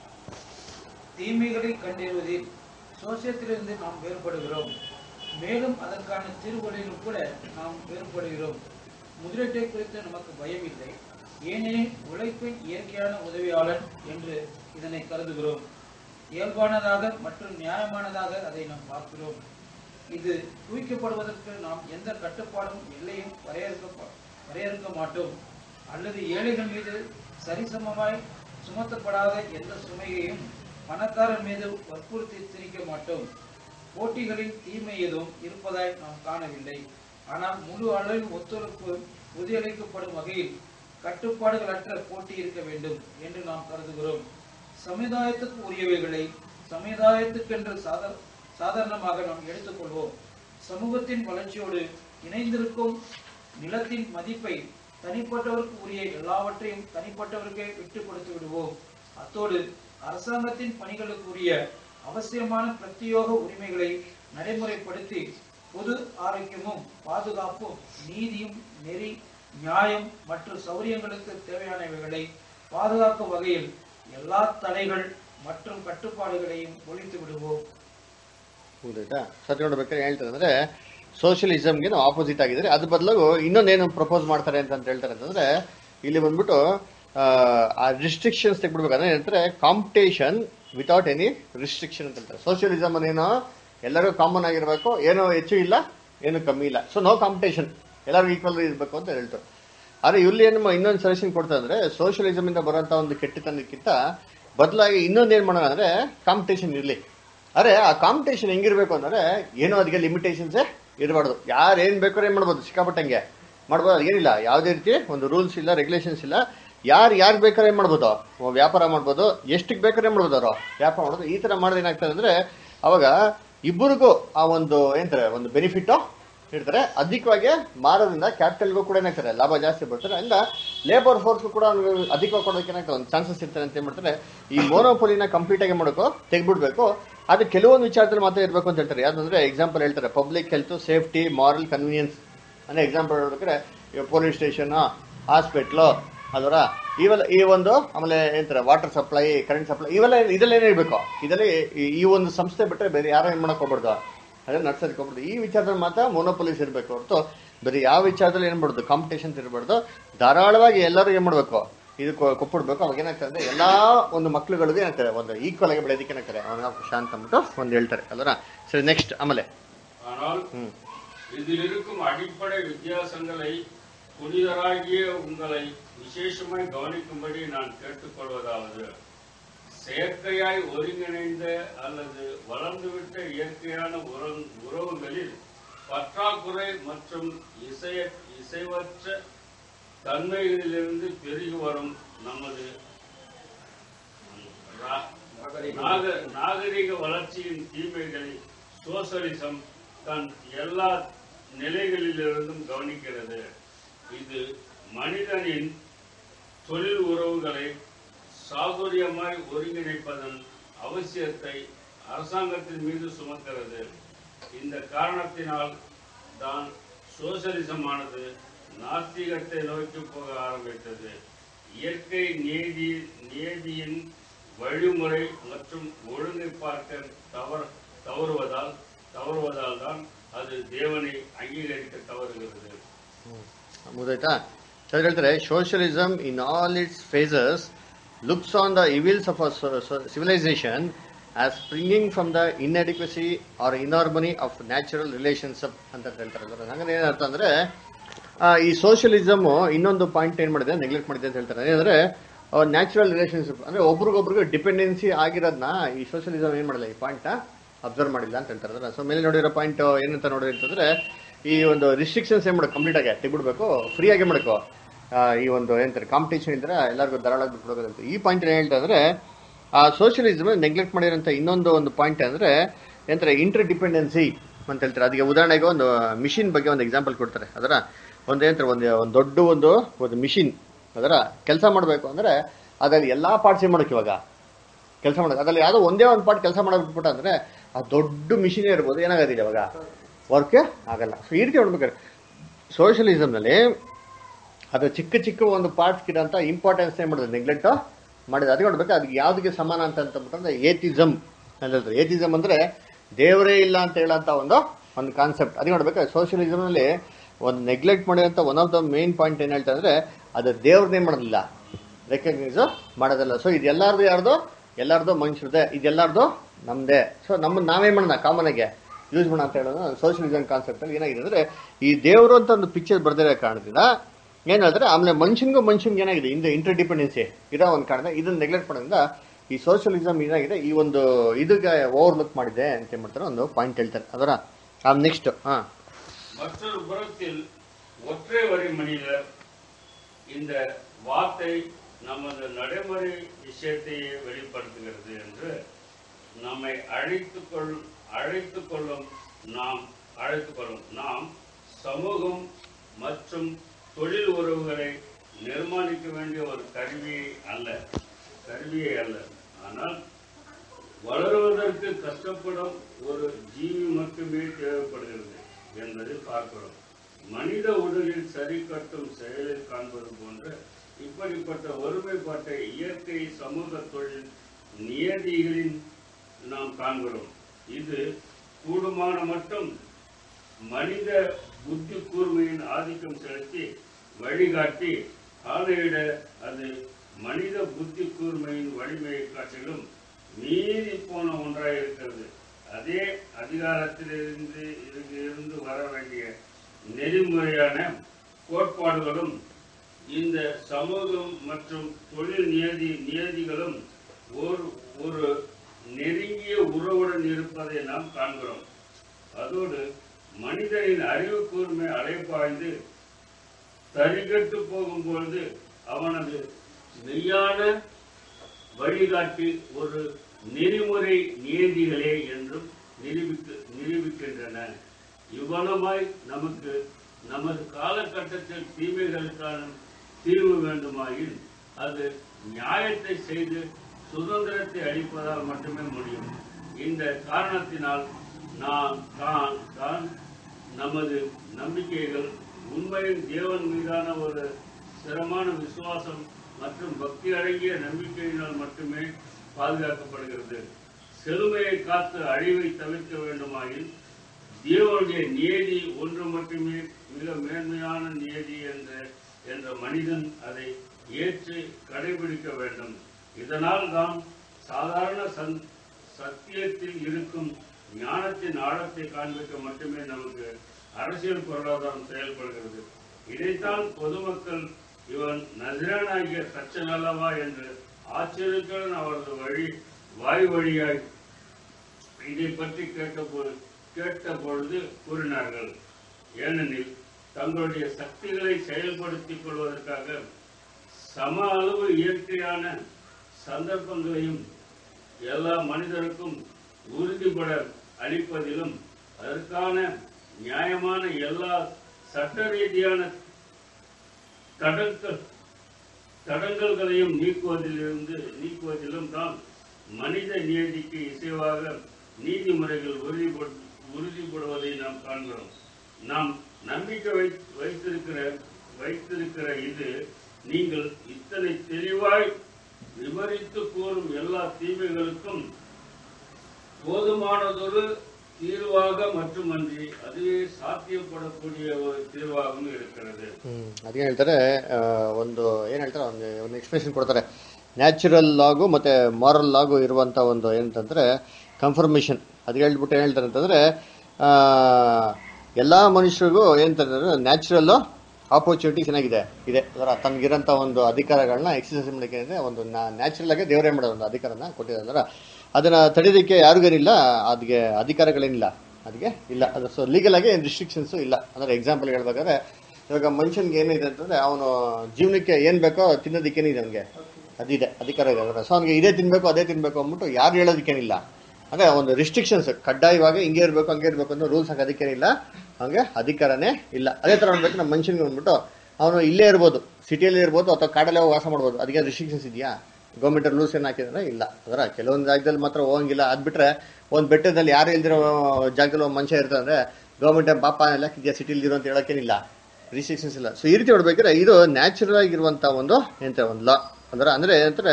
தீமைகளை கண்டறிவதில் சோசியத்திலிருந்து நாம் வேறுபடுகிறோம். மேலும் அதற்கான தீர்வுகளிலும் கூட நாம் வேறுபடுகிறோம். முதலீட்டை குறித்து நமக்கு பயம் இல்லை, ஏனெனில் உழைப்பின் இயற்கையான உதவியாளன் என்று இதனை கருதுகிறோம். இயல்பானதாக மற்றும் நியாயமானதாக அதை நாம் பார்க்கிறோம். இது குவிக்கப்படுவதற்கு நாம் எந்த கட்டுப்பாடும் எல்லையும் வரையறுக்க வரையறுக்க மாட்டோம். அல்லது ஏழைகள் மீது சரிசமமாய் சுமத்தப்படாத எந்த சுமையையும் பணக்காரர் மீது வற்புறுத்தி திணிக்க மாட்டோம். போட்டிகளில் தீமை எதுவும் இருப்பதாய் நாம் காணவில்லை. ஆனால் முழு அளவில் ஒத்துழைப்பு உறுதியளிக்கப்படும் வகையில் கட்டுப்பாடுகளற்ற போட்டி இருக்க வேண்டும் என்று நாம் கருதுகிறோம். சமுதாயத்துக்கு உரியவைகளை சமுதாயத்துக்கென்று சாதார சாதாரணமாக நாம் எடுத்துக்கொள்வோம். சமூகத்தின் வளர்ச்சியோடு இணைந்திருக்கும் நிலத்தின் மதிப்பை தனிப்பட்டவருக்கு உரிய எல்லாவற்றையும் தனிப்பட்டவருக்கே விட்டு கொடுத்து விடுவோம். அத்தோடு அரசாங்கத்தின் பணிகளுக்குரிய அவசியமான பிரத்யோக உரிமைகளை நடைமுறைப்படுத்தி பொது ஆரோக்கியமும் பாதுகாப்பும் நீதியும் நெறி நியாயம் மற்றும் சௌரியங்களுக்கு தேவையானவைகளை பாதுகாக்கும் வகையில் எல்லா தடைகள் மற்றும் கட்டுப்பாடுகளையும் ஒழித்து விடுவோம். ಹೌದಾ ಸತ್ಯ ನೋಡ್ಬೇಕಾದ್ರೆ ಹೇಳ್ತಾರೆ ಅಂದ್ರೆ ಸೋಷಿಯಲಿಸಮ್ಗೆ ನಾವು ಆಪೋಸಿಟ್ ಆಗಿದ್ರೆ ಅದ್ರ ಬದಲು ಇನ್ನೊಂದೇನು ಪ್ರಪೋಸ್ ಮಾಡ್ತಾರೆ ಅಂತ ಹೇಳ್ತಾರೆ ಅಂತಂದ್ರೆ ಇಲ್ಲಿ ಬಂದ್ಬಿಟ್ಟು ಆ ರಿಸ್ಟ್ರಿಕ್ಷನ್ಸ್ ತೆಗೆದ್ಬಿಡ್ಬೇಕಂದ್ರೆ ಏನಂತಾರೆ ಕಾಂಪಿಟೇಷನ್ ವಿತೌಟ್ ಎನಿ ರಿಸ್ಟ್ರಿಕ್ಷನ್ ಅಂತ ಹೇಳ್ತಾರೆ. ಸೋಷಿಯಲಿಸಮ್ ಅನ್ನೇನೋ ಎಲ್ಲರಿಗೂ ಕಾಮನ್ ಆಗಿರ್ಬೇಕು, ಏನೋ ಹೆಚ್ಚು ಇಲ್ಲ ಏನು ಕಮ್ಮಿ ಇಲ್ಲ, ಸೊ ನೋ ಕಾಂಪಿಟೇಷನ್, ಎಲ್ಲರಿಗೂ ಈಕ್ವಲ್ ಇರಬೇಕು ಅಂತ ಹೇಳ್ತಾರೆ. ಆದ್ರೆ ಇಲ್ಲಿ ಏನು ಇನ್ನೊಂದು ಸಜೆಷನ್ ಕೊಡ್ತಾರೆ ಅಂದ್ರೆ ಸೋಷಿಯಲಿಸಮ್ ಇಂದ ಬರುವಂತ ಒಂದು ಕೆಟ್ಟತನಕ್ಕಿಂತ ಬದಲಾಗಿ ಇನ್ನೊಂದು ಏನ್ ಮಾಡೋಣ ಅಂದ್ರೆ ಕಾಂಪಿಟೇಷನ್ ಇರ್ಲಿ. ಅರೆ ಆ ಕಾಂಪಿಟೇಷನ್ ಹೆಂಗಿರ್ಬೇಕು ಅಂದ್ರೆ ಏನೋ ಅದಕ್ಕೆ ಲಿಮಿಟೇಷನ್ಸೇ ಇರಬಾರ್ದು, ಯಾರು ಏನ್ ಬೇಕಾದ್ರೆ ಏನ್ ಮಾಡ್ಬೋದು ಸಿಕ್ಕಾಪಟ್ಟಂಗೆ ಮಾಡ್ಬೋದು, ಏನಿಲ್ಲ ಯಾವುದೇ ರೀತಿ ಒಂದು ರೂಲ್ಸ್ ಇಲ್ಲ ರೆಗ್ಯುಲೇಷನ್ಸ್ ಇಲ್ಲ, ಯಾರು ಯಾರು ಬೇಕಾದ್ರೆ ಏನ್ ಮಾಡ್ಬೋದು ವ್ಯಾಪಾರ ಮಾಡ್ಬೋದು, ಎಷ್ಟಕ್ಕೆ ಬೇಕಾದ್ರೆ ಏನ್ ಮಾಡ್ಬೋದು ಅವರು ವ್ಯಾಪಾರ ಮಾಡೋದು. ಈ ತರ ಮಾಡೋದು ಏನಾಗ್ತದೆ ಅಂದ್ರೆ ಅವಾಗ ಇಬ್ಬರಿಗೂ ಆ ಒಂದು ಏನಂತಾರೆ ಒಂದು ಬೆನಿಫಿಟ್ ಇರ್ತಾರೆ, ಅಧಿಕವಾಗಿ ಮಾರೋದ್ರಿಂದ ಕ್ಯಾಪಿಟಲ್ಗೂ ಕೂಡ ಏನಾಗ್ತಾರೆ ಲಾಭ ಜಾಸ್ತಿ ಬರ್ತಾರೆ, ಅಂದ ಲೇಬರ್ ಫೋರ್ಸ್ಗೂ ಕೂಡ ಅಧಿಕವಾಗಿ ಕೊಡೋಕೆ ಏನಾಗ್ತದೆ ಒಂದು ಚಾನ್ಸಸ್ ಇರ್ತಾರೆ ಅಂತ ಏನ್ ಮಾಡ್ತಾರೆ ಈ ಮೋನೋಪೊಲಿನ ಕಂಪ್ಲೀಟ್ ಆಗಿ ಮಾಡೋಕು ತೆಗ್ಬಿಡ್ಬೇಕು. ಅದು ಕೆಲವೊಂದು ವಿಚಾರದಲ್ಲಿ ಮಾತ್ರ ಇರಬೇಕು ಅಂತ ಹೇಳ್ತಾರೆ. ಯಾವ್ದಂದ್ರೆ ಎಕ್ಸಾಂಪಲ್ ಹೇಳ್ತಾರೆ public health, safety, moral convenience ಅಂದ್ರೆ ಎಕ್ಸಾಂಪಲ್ ಹೇಳ್ಬೇಕಾದ್ರೆ ಪೊಲೀಸ್ ಸ್ಟೇಷನ್, ಹಾಸ್ಪಿಟ್ಲು ಅದರ ಇವೆಲ್ಲ ಈ ಒಂದು ಆಮೇಲೆ ಏನಂತಾರೆ ವಾಟರ್ ಸಪ್ಲೈ, ಕರೆಂಟ್ ಸಪ್ಲೈ ಇವೆಲ್ಲ ಇದೆಲ್ಲ ಏನಿರ್ಬೇಕು, ಇದರಲ್ಲಿ ಈ ಒಂದು ಸಂಸ್ಥೆ ಬಿಟ್ಟರೆ ಬೇರೆ ಯಾರೋ ಏನ್ ಮಾಡಕ್ ಹೋಗ್ಬಾರ್ದು, ಅದೇ ನಡ್ಸೋದಕ್ಕೆ ಹೋಗ್ಬಾರ್ದು. ಈ ವಿಚಾರದಲ್ಲಿ ಮಾತ್ರ ಮೋನೋಪೊಲೀಸ್ ಇರಬೇಕು ಹೊರತು ಬೇರೆ ಯಾವ ವಿಚಾರದಲ್ಲಿ ಏನ್ ಮಾಡ್ದು ಕಾಂಪಿಟೇಷನ್ ಇರಬಾರ್ದು. ಧಾರಾಳವಾಗಿ ಎಲ್ಲರೂ ಏನ್ ಮಾಡ್ಬೇಕು ಇದು ಕೊಟ್ಬಿಡ್ಬೇಕು. ಅವಾಗ ಏನಾಗ್ತದೆ ಅಂದ್ರೆ ಎಲ್ಲಾ ಒಂದು ಮಕ್ಳುಗಳಿಗೆ ಏನಾಗ್ತಾರೆ ಒಂದು ಈಕ್ವಲ್ ಆಗಿ ಬೆಳೆದಕ್ಕೆ ಏನಾಗ್ತಾರೆ ಅವನಾಶ ಅಂತ ಅಂದ್ಬಿಟ್ಟು ಒಂದು ಹೇಳ್ತಾರೆ ಅಲ್ವಾ. ಸರಿ ನೆಕ್ಸ್ಟ್ ಆಮೇಲೆ ಹ್ಮ್ இதில் இருக்கும் அடிப்படை வித்தியாசங்களை புனிதராகிய உங்களை விசேஷமாய் கவனிக்கும்படி நான் கேட்டுக்கொள்வதாவது, செயற்கையாய் ஒருங்கிணைந்த அல்லது வளர்ந்துவிட்ட இயற்கையான உறவுகளில் பற்றாக்குறை மற்றும் இசைய இசைவற்ற தன்மைகளிலிருந்து பெருகி வரும் நமது நாகரிக வளர்ச்சியின் தீமைகளை சோசலிசம் தன் எல்லா நிலைகளிலிருந்தும் கவனிக்கிறது. இது மனிதனின் தொழில் உறவுகளை சாதுரியமாய் ஒருங்கிணைப்பதன் அவசியத்தை அரசாங்கத்தின் மீது சுமத்துகிறது. இந்த காரணத்தினால் தான் சோசலிசமானது நாஸ்திகத்தை நோக்கி போக ஆரம்பித்தது. இயற்கை நீதி நீதியின் வழிமுறை மற்றும் ஒழுங்கை பார்க்க தவறு தவறுவதால் தவறுவதால் தான் அது தேவனை ಅङ्ಗೀಕರಿக்க ತವರುகிறது. ಮುಗಿದಾಯ್ತಾ? ಸರ್ ಹೇಳ್ತಾರೆ, socialism in all its phases looks on the evils of a civilization as springing from the inadequacy or inharmony of natural relationship ಅಂತ ಹೇಳ್ತಾರೆ. ಹಂಗಂದ್ರೆ ಏನರ್ಥ ಅಂದ್ರೆ ಈ ಸೋಷಿಯಲಿಸಮ್ ಇನ್ನೊಂದು ಪಾಯಿಂಟ್ ಏನ್ ಮಾಡಿದೆ, ನೆಗ್ಲೆಕ್ಟ್ ಮಾಡಿದೆ ಅಂತ ಹೇಳ್ತಾರೆ. ಏನಂದ್ರೆ ನ್ಯಾಚುರಲ್ ರಿಲೇಶನ್ಶಿಪ್ ಅಂದ್ರೆ ಒಬ್ರಿಗೊಬ್ರಿಗೆ ಡಿಪೆಂಡೆನ್ಸಿ ಆಗಿರೋದನ್ನ ಈ ಸೋಷಿಯಲಿಸಮ್ ಏನ್ ಮಾಡಿಲ್ಲ, ಈ ಪಾಯಿಂಟ್ ಅಬ್ಸರ್ವ್ ಮಾಡಿಲ್ಲ ಅಂತ ಹೇಳ್ತಾರೆ. ಸೊ ಮೇಲೆ ನೋಡಿರೋ ಪಾಯಿಂಟ್ ಏನಂತ ನೋಡಿ ಅಂತಂದ್ರೆ, ಈ ಒಂದು ರಿಸ್ಟ್ರಿಕ್ಷನ್ಸ್ ಏನ್ ಮಾಡೋ ಕಂಪ್ಲೀಟ್ ಆಗಿ ತೆಗ್ಬಿಡ್ಬೇಕು, ಫ್ರೀ ಆಗಿ ಮಾಡ್ಕೋ. ಈ ಒಂದು ಏನಂತಾರೆ ಕಾಂಪಿಟೇಷನ್ ಇದ್ರೆ ಎಲ್ಲರಿಗೂ ಧಾರಾಳ ಬಿಟ್ಬಿಡೋದಂತ. ಈ ಪಾಯಿಂಟ್ ಏನ್ ಹೇಳ್ತಾ ಅಂದ್ರೆ, ಆ ಸೋಷಿಯಲಿಸಮ್ ನೆಗ್ಲೆಕ್ಟ್ ಮಾಡಿರೋಂಥ ಇನ್ನೊಂದು ಒಂದು ಪಾಯಿಂಟ್ ಅಂದ್ರೆ ಏನಂತಾರೆ ಇಂಟರ್ ಡಿಪೆಂಡೆನ್ಸಿ ಅಂತ ಹೇಳ್ತಾರೆ. ಅದಕ್ಕೆ ಉದಾಹರಣೆಗೆ ಒಂದು ಮಿಷಿನ್ ಬಗ್ಗೆ ಒಂದು ಎಕ್ಸಾಂಪಲ್ ಕೊಡ್ತಾರೆ. ಅದರ ಒಂದು ಏನಂತಾರೆ ಒಂದು ಒಂದು ದೊಡ್ಡ ಒಂದು ಒಂದು ಮಿಷಿನ್ ಅದರ ಕೆಲಸ ಮಾಡಬೇಕು ಅಂದ್ರೆ ಅದ್ರಲ್ಲಿ ಎಲ್ಲಾ ಪಾರ್ಟ್ಸ್ ಏನ್ ಮಾಡೋಕೆ ಇವಾಗ ಕೆಲಸ ಮಾಡೋದು, ಅದ್ರಲ್ಲಿ ಯಾವುದೋ ಒಂದೇ ಒಂದು ಪಾರ್ಟ್ ಕೆಲಸ ಮಾಡೋಕೆ ಬಿಟ್ಬಿಟ್ಟು ಅಂದ್ರೆ ಆ ದೊಡ್ಡ ಮಿಷಿನ್ ಇರ್ಬೋದು, ಏನಾಗೋದಿಲ್ಲ ಇವಾಗ ವರ್ಕ್ ಆಗಲ್ಲ. ಸೊ ಈ ರೀತಿ ನೋಡ್ಬೇಕಾದ್ರೆ ಸೋಷಿಯಲಿಸಮ್ನಲ್ಲಿ ಅದು ಚಿಕ್ಕ ಚಿಕ್ಕ ಒಂದು ಪಾರ್ಟ್ಸ್ ಇರೋಂಥ ಇಂಪಾರ್ಟೆನ್ಸ್ ಏನ್ ಮಾಡೋದು ನೆಗ್ಲೆಕ್ಟ್ ಮಾಡಿದೆ. ಅದಕ್ಕೆ ನೋಡ್ಬೇಕು ಅದಕ್ಕೆ ಯಾವ್ದಕ್ಕೆ ಸಮಾನ ಅಂತ ಅಂತಂದ್ರೆ ಏಥಿಸಮ್ ಅಂತ ಹೇಳ್ತಾರೆ. ಏಥಿಸಮ್ ಅಂದ್ರೆ ದೇವರೇ ಇಲ್ಲ ಅಂತ ಹೇಳೋಂಥ ಒಂದು ಒಂದು ಕಾನ್ಸೆಪ್ಟ್. ಅದಕ್ಕೆ ನೋಡ್ಬೇಕು ಸೋಷಿಯಲಿಸಮ್ ನಲ್ಲಿ ಒಂದು ನೆಗ್ಲೆಕ್ಟ್ ಮಾಡಿರೋಂಥ one of the main point ಏನ್ ಹೇಳ್ತಾ ಅಂದ್ರೆ ಅದು ದೇವ್ರನ್ನೇ ಮಾಡೋದಿಲ್ಲ, ರೆಕಗ್ನೈಸ್ ಮಾಡೋದಿಲ್ಲ. ಸೊ ಇದು ಎಲ್ಲಾರ್ದು ಯಾರ್ದು ಎಲ್ಲಾರ್ದು ಮನುಷ್ಯರದೇ, ಇದೆಲ್ಲಾರ್ದು ನಮ್ದೇ. ಸೊ ನಮ್ಮ ನಾವೇ ಮಾಡೋಣ ಕಾಮನ್ ಆಗಿ ಯೂಸ್ ಮಾಡೋಣ ಅಂತ ಹೇಳೋದು ಸೋಷಿಯಲಿಸಮ್ ಕಾನ್ಸೆಪ್ಟ್ ಅಲ್ಲಿ ಏನಾಗಿದೆ ಅಂದ್ರೆ, ಈ ದೇವರು ಅಂತ ಒಂದು ಪಿಕ್ಚರ್ ಬರ್ದಿರೋ ಕಾರಣದಿಂದ ಏನ್ ಹೇಳಿದ್ರೆ ಆಮೇಲೆ ಮನುಷ್ಯನ್ಗೂ ಮನುಷ್ಯನ್ಗೆ ಏನಾಗಿದೆ ಇಂದ ಇಂಟರ್ ಡಿಪೆಂಡೆನ್ಸಿ ಇರೋ ಒಂದು ಕಾರಣ ಇದನ್ನ ನೆಗ್ಲೆಕ್ಟ್ ಮಾಡೋದ್ರಿಂದ ಈ ಸೋಷಿಯಲಿಸಮ್ ಏನಾಗಿದೆ ಈ ಒಂದು ಇದಕ್ಕೆ ಓವರ್ಲುಕ್ ಮಾಡಿದೆ ಅಂತ ಏನ್ ಮಾಡ್ತಾರೆ ಒಂದು ಪಾಯಿಂಟ್ ಹೇಳ್ತಾರೆ. ಅದರ ನೆಕ್ಸ್ಟ್ ಹಾ மற்றொரு புறத்தில் ஒற்றை வரி மனிதர் இந்த வார்த்தை நமது நடைமுறை விஷயத்தையே வெளிப்படுத்துகிறது என்று நம்மை அழைத்துக் கொள் அழைத்துக் கொள்ளும் நாம் அழைத்துக் கொள்ளும் நாம் சமூகம் மற்றும் தொழில் உறவுகளை நிர்மாணிக்க வேண்டிய ஒரு கருவியை அல்ல கருவியை அல்ல ஆனால் வளருவதற்கு கஷ்டப்படும் ஒரு ஜீவி மட்டுமே தேவைப்படுகிறது என்பதை பார்க்கிறோம். மனித உடலில் சரி கட்டும் செயலில் காண்பது போன்ற இப்படிப்பட்ட ஒருமைப்பாட்டை இயற்கை சமூக தொழில் நியதிகளில் நாம் காண்கிறோம். இது கூடுமான மட்டும் மனித புத்தி கூர்மையின் ஆதிக்கம் செலுத்தி வழிகாட்டி ஆணையிட அது மனித புத்தி கூர்மையின் வலிமையை காட்டிலும் மீறி போன ஒன்றாக இருக்கிறது. அதே அதிகாரத்திலிருந்து இருந்து வர வேண்டிய நெறிமுறையான கோட்பாடுகளும் இந்த சமூகம் மற்றும் தொழில் நியதி நியதிகளும் ஒரு ஒரு நெருங்கிய உறவுடன் இருப்பதை நாம் காண்கிறோம். அதோடு மனிதனின் அறிவு கூர்மை அலைப்பாய்ந்து தரிகட்டு போகும்பொழுது அவனது மெய்யான வழிகாட்டி ஒரு நெறிமுறை நியதிகளே என்றும் நிரூபிக்க நிரூபிக்கின்றன. இவ்வளவாய் நமக்கு நமது காலகட்டத்தில் தீமைகளுக்கான தீர்வு வேண்டுமாயின் அது நியாயத்தை செய்து சுதந்திரத்தை அளிப்பதால் மட்டுமே முடியும். இந்த காரணத்தினால் நாம் தான் தான் நமது நம்பிக்கைகள் உண்மையின் தேவன் மீதான ஒரு ஸ்திரமான விசுவாசம் மற்றும் பக்தி அடங்கிய நம்பிக்கையினால் மட்டுமே பாதுகாக்கப்படுகிறது. செழுமையை காத்து அழிவை தவிர்க்க வேண்டுமாயின் தேவனுடைய நியதி ஒன்று மட்டுமே மிக மேன்மையான நியதி என்ற என்ற மனிதன் அதை ஏற்று கடைபிடிக்க வேண்டும். இதனால் தான் சாதாரண சந் சத்தியத்தில் இருக்கும் ஞானத்தின் ஆழத்தை காண்பிக்க மட்டுமே நமக்கு அரசியல் பொருளாதாரம் செயல்படுகிறது. இதைத்தான் பொதுமக்கள் இவன் நசிரனாகிய தச்சன் அல்லவா என்று ஆச்சரியத்துடன் அவரது வழி வாய் வழியாய் இதை பற்றி கேட்ட கேட்ட பொழுது கூறினார்கள். ஏனெனில் தங்களுடைய சக்திகளை செயல்படுத்திக் கொள்வதற்காக சம அளவு இயற்கையான சந்தர்ப்பங்களையும் எல்லா மனிதருக்கும் உறுதிபட அளிப்பதிலும் அதற்கான நியாயமான எல்லா சட்ட ரீதியான தடங்கள் தடங்கல்களையும் நீக்குவதிலிருந்து நீக்குவதிலும் தான் மனித நியதிக்கு இசைவாக நீதிமுறைகள் உறுதிபடு உறுதிப்படுவதை நாம் காண்கிறோம். நாம் நம்பிக்கை வை வைத்திருக்கிற வைத்திருக்கிற இது நீங்கள் இத்தனை தெளிவாய் விவரித்து கூறும் எல்லா தீமைகளுக்கும் போதுமானதொரு தீர்வாக மட்டுமன்றி அதுவே ಸಾಧ್ಯಪಡக்கூடிய ஒரு தீர்வாகவும் இருக்கிறது. ಅದಕ್ಕೆ ಹೇಳ್ತಾರೆ ಒಂದು ಏನ್ ಹೇಳ್ತಾರೆ ಒಂದು ಒಂದು ಎಕ್ಸ್ಪ್ರೆಷನ್ ಕೊಡ್ತಾರೆ. ನ್ಯಾಚುರಲ್ ಲಾಗು ಮತ್ತೆ ಮಾರಲ್ ಲಾಗು ಇರುವಂತ ಒಂದು ಏನಂತಂದ್ರೆ ಕನ್ಫರ್ಮೇಷನ್. ಅದಕ್ಕೆ ಹೇಳ್ಬಿಟ್ಟು ಏನ್ ಹೇಳ್ತಾರೆ ಅಂತಂದ್ರೆ ಎಲ್ಲಾ ಮನುಷ್ಯರಿಗೂ ಏನಂತಂದ್ರೆ ನ್ಯಾಚುರಲ್ ಆಪರ್ಚುನಿಟೀಸ್ ಏನಾಗಿದೆ ಇದೆ. ಅದರ ತನಗಿರಂತ ಒಂದು ಅಧಿಕಾರಗಳನ್ನ ಎಕ್ಸರ್ಸೈಸ್ ಮಾಡಲಿಕ್ಕೆ ಒಂದು ನ್ಯಾಚುರಲ್ ಆಗಿ ದೇವರೇ ಮಾಡೋ ಒಂದು ಅಧಿಕಾರನ ಕೊಟ್ಟಿದ್ದಾರೆ. ಅದನ್ನ ತಡೆಯೋದಕ್ಕೆ ಯಾರಿಗೇನಿಲ್ಲ, ಅದಕ್ಕೆ ಅಧಿಕಾರಗಳೇನಿಲ್ಲ, ಅದಕ್ಕೆ ಇಲ್ಲ. ಅದು ಸೊ ಲೀಗಲ್ ಆಗಿ ಏನು ರಿಸ್ಟ್ರಿಕ್ಷನ್ಸ್ ಇಲ್ಲ. ಅಂದ್ರೆ ಎಕ್ಸಾಂಪಲ್ ಹೇಳ್ಬೇಕಾದ್ರೆ ಇವಾಗ ಮನುಷ್ಯನ್ಗೆ ಏನಿದೆ ಅಂತಂದ್ರೆ ಅವನು ಜೀವನಕ್ಕೆ ಏನ್ ಬೇಕೋ ತಿನ್ನೋದಕ್ಕೇನಿದೆ ಅವನಿಗೆ ಅದಿದೆ, ಅಧಿಕಾರ ಇದೆ. ಅದರ ಸೊ ಅವ್ನಿಗೆ ಇದೇ ತಿನ್ಬೇಕು ಅದೇ ತಿನ್ಬೇಕು ಅಂದ್ಬಿಟ್ಟು ಯಾರು ಹೇಳೋದಕ್ಕೇನಿಲ್ಲ. ಅಂದ್ರೆ ಒಂದು ರಿಸ್ಟ್ರಿಕ್ಷನ್ಸ್ ಕಡ್ಡಾಯವಾಗಿ ಹಿಂಗೆ ಇರ್ಬೇಕು ಹಂಗೆ ಇರ್ಬೇಕು ಅನ್ನೋ ರೂಲ್ಸ್ ಹಾಕೋದಕ್ಕೇನಿಲ್ಲ, ಹಂಗೆ ಅಧಿಕಾರನೇ ಇಲ್ಲ. ಅದೇ ತರ ಅನ್ಬೇಕು ನಮ್ಮ ಮನುಷ್ಯನ್ಗೆ ಅಂದ್ಬಿಟ್ಟು ಅವನು ಇಲ್ಲೇ ಇರ್ಬೋದು, ಸಿಟಿಯಲ್ಲಿ ಇರ್ಬೋದು ಅಥವಾ ಕಾಡಲ್ಲೇ ವಾಸ ಮಾಡ್ಬೋದು. ಅದಕ್ಕೆ ರಿಸ್ಟ್ರಿಕ್ಷನ್ಸ್ ಇದೆಯಾ? ಗೌರ್ಮೆಂಟ್ ರೂಲ್ಸ್ ಏನ್ ಹಾಕಿದ್ರೆ ಇಲ್ಲ. ಅದರ ಕೆಲವೊಂದು ಜಾಗದಲ್ಲಿ ಮಾತ್ರ ಹೋಗಂಗಿಲ್ಲ. ಅದ್ ಬಿಟ್ರೆ ಒಂದ್ ಬೆಟ್ಟದಲ್ಲಿ ಯಾರು ಇಲ್ದಿರೋ ಜಾಗದಲ್ಲಿ ಒಂದು ಮನುಷ್ಯ ಇರ್ತಾರೆ ಅಂದ್ರೆ ಗೌರ್ಮೆಂಟ್ ಪಾಪ ಎಲ್ಲ ಇದೆಯಾ ಸಿಟಿಲಿ ಇರೋ ಅಂತ ಹೇಳಕ್ಕೇನಿಲ್ಲ, ರಿಸ್ಟ್ರಿಕ್ಷನ್ಸ್ ಇಲ್ಲ. ಸೊ ಈ ರೀತಿ ನೋಡ್ಬೇಕಾದ್ರೆ ಇದು ನ್ಯಾಚುರಲ್ ಆಗಿರುವಂತ ಒಂದು ಎಂತ ಒಂದು ಲಾ. ಅಂದ್ರೆ ಅಂದ್ರೆ ಏನಂದ್ರೆ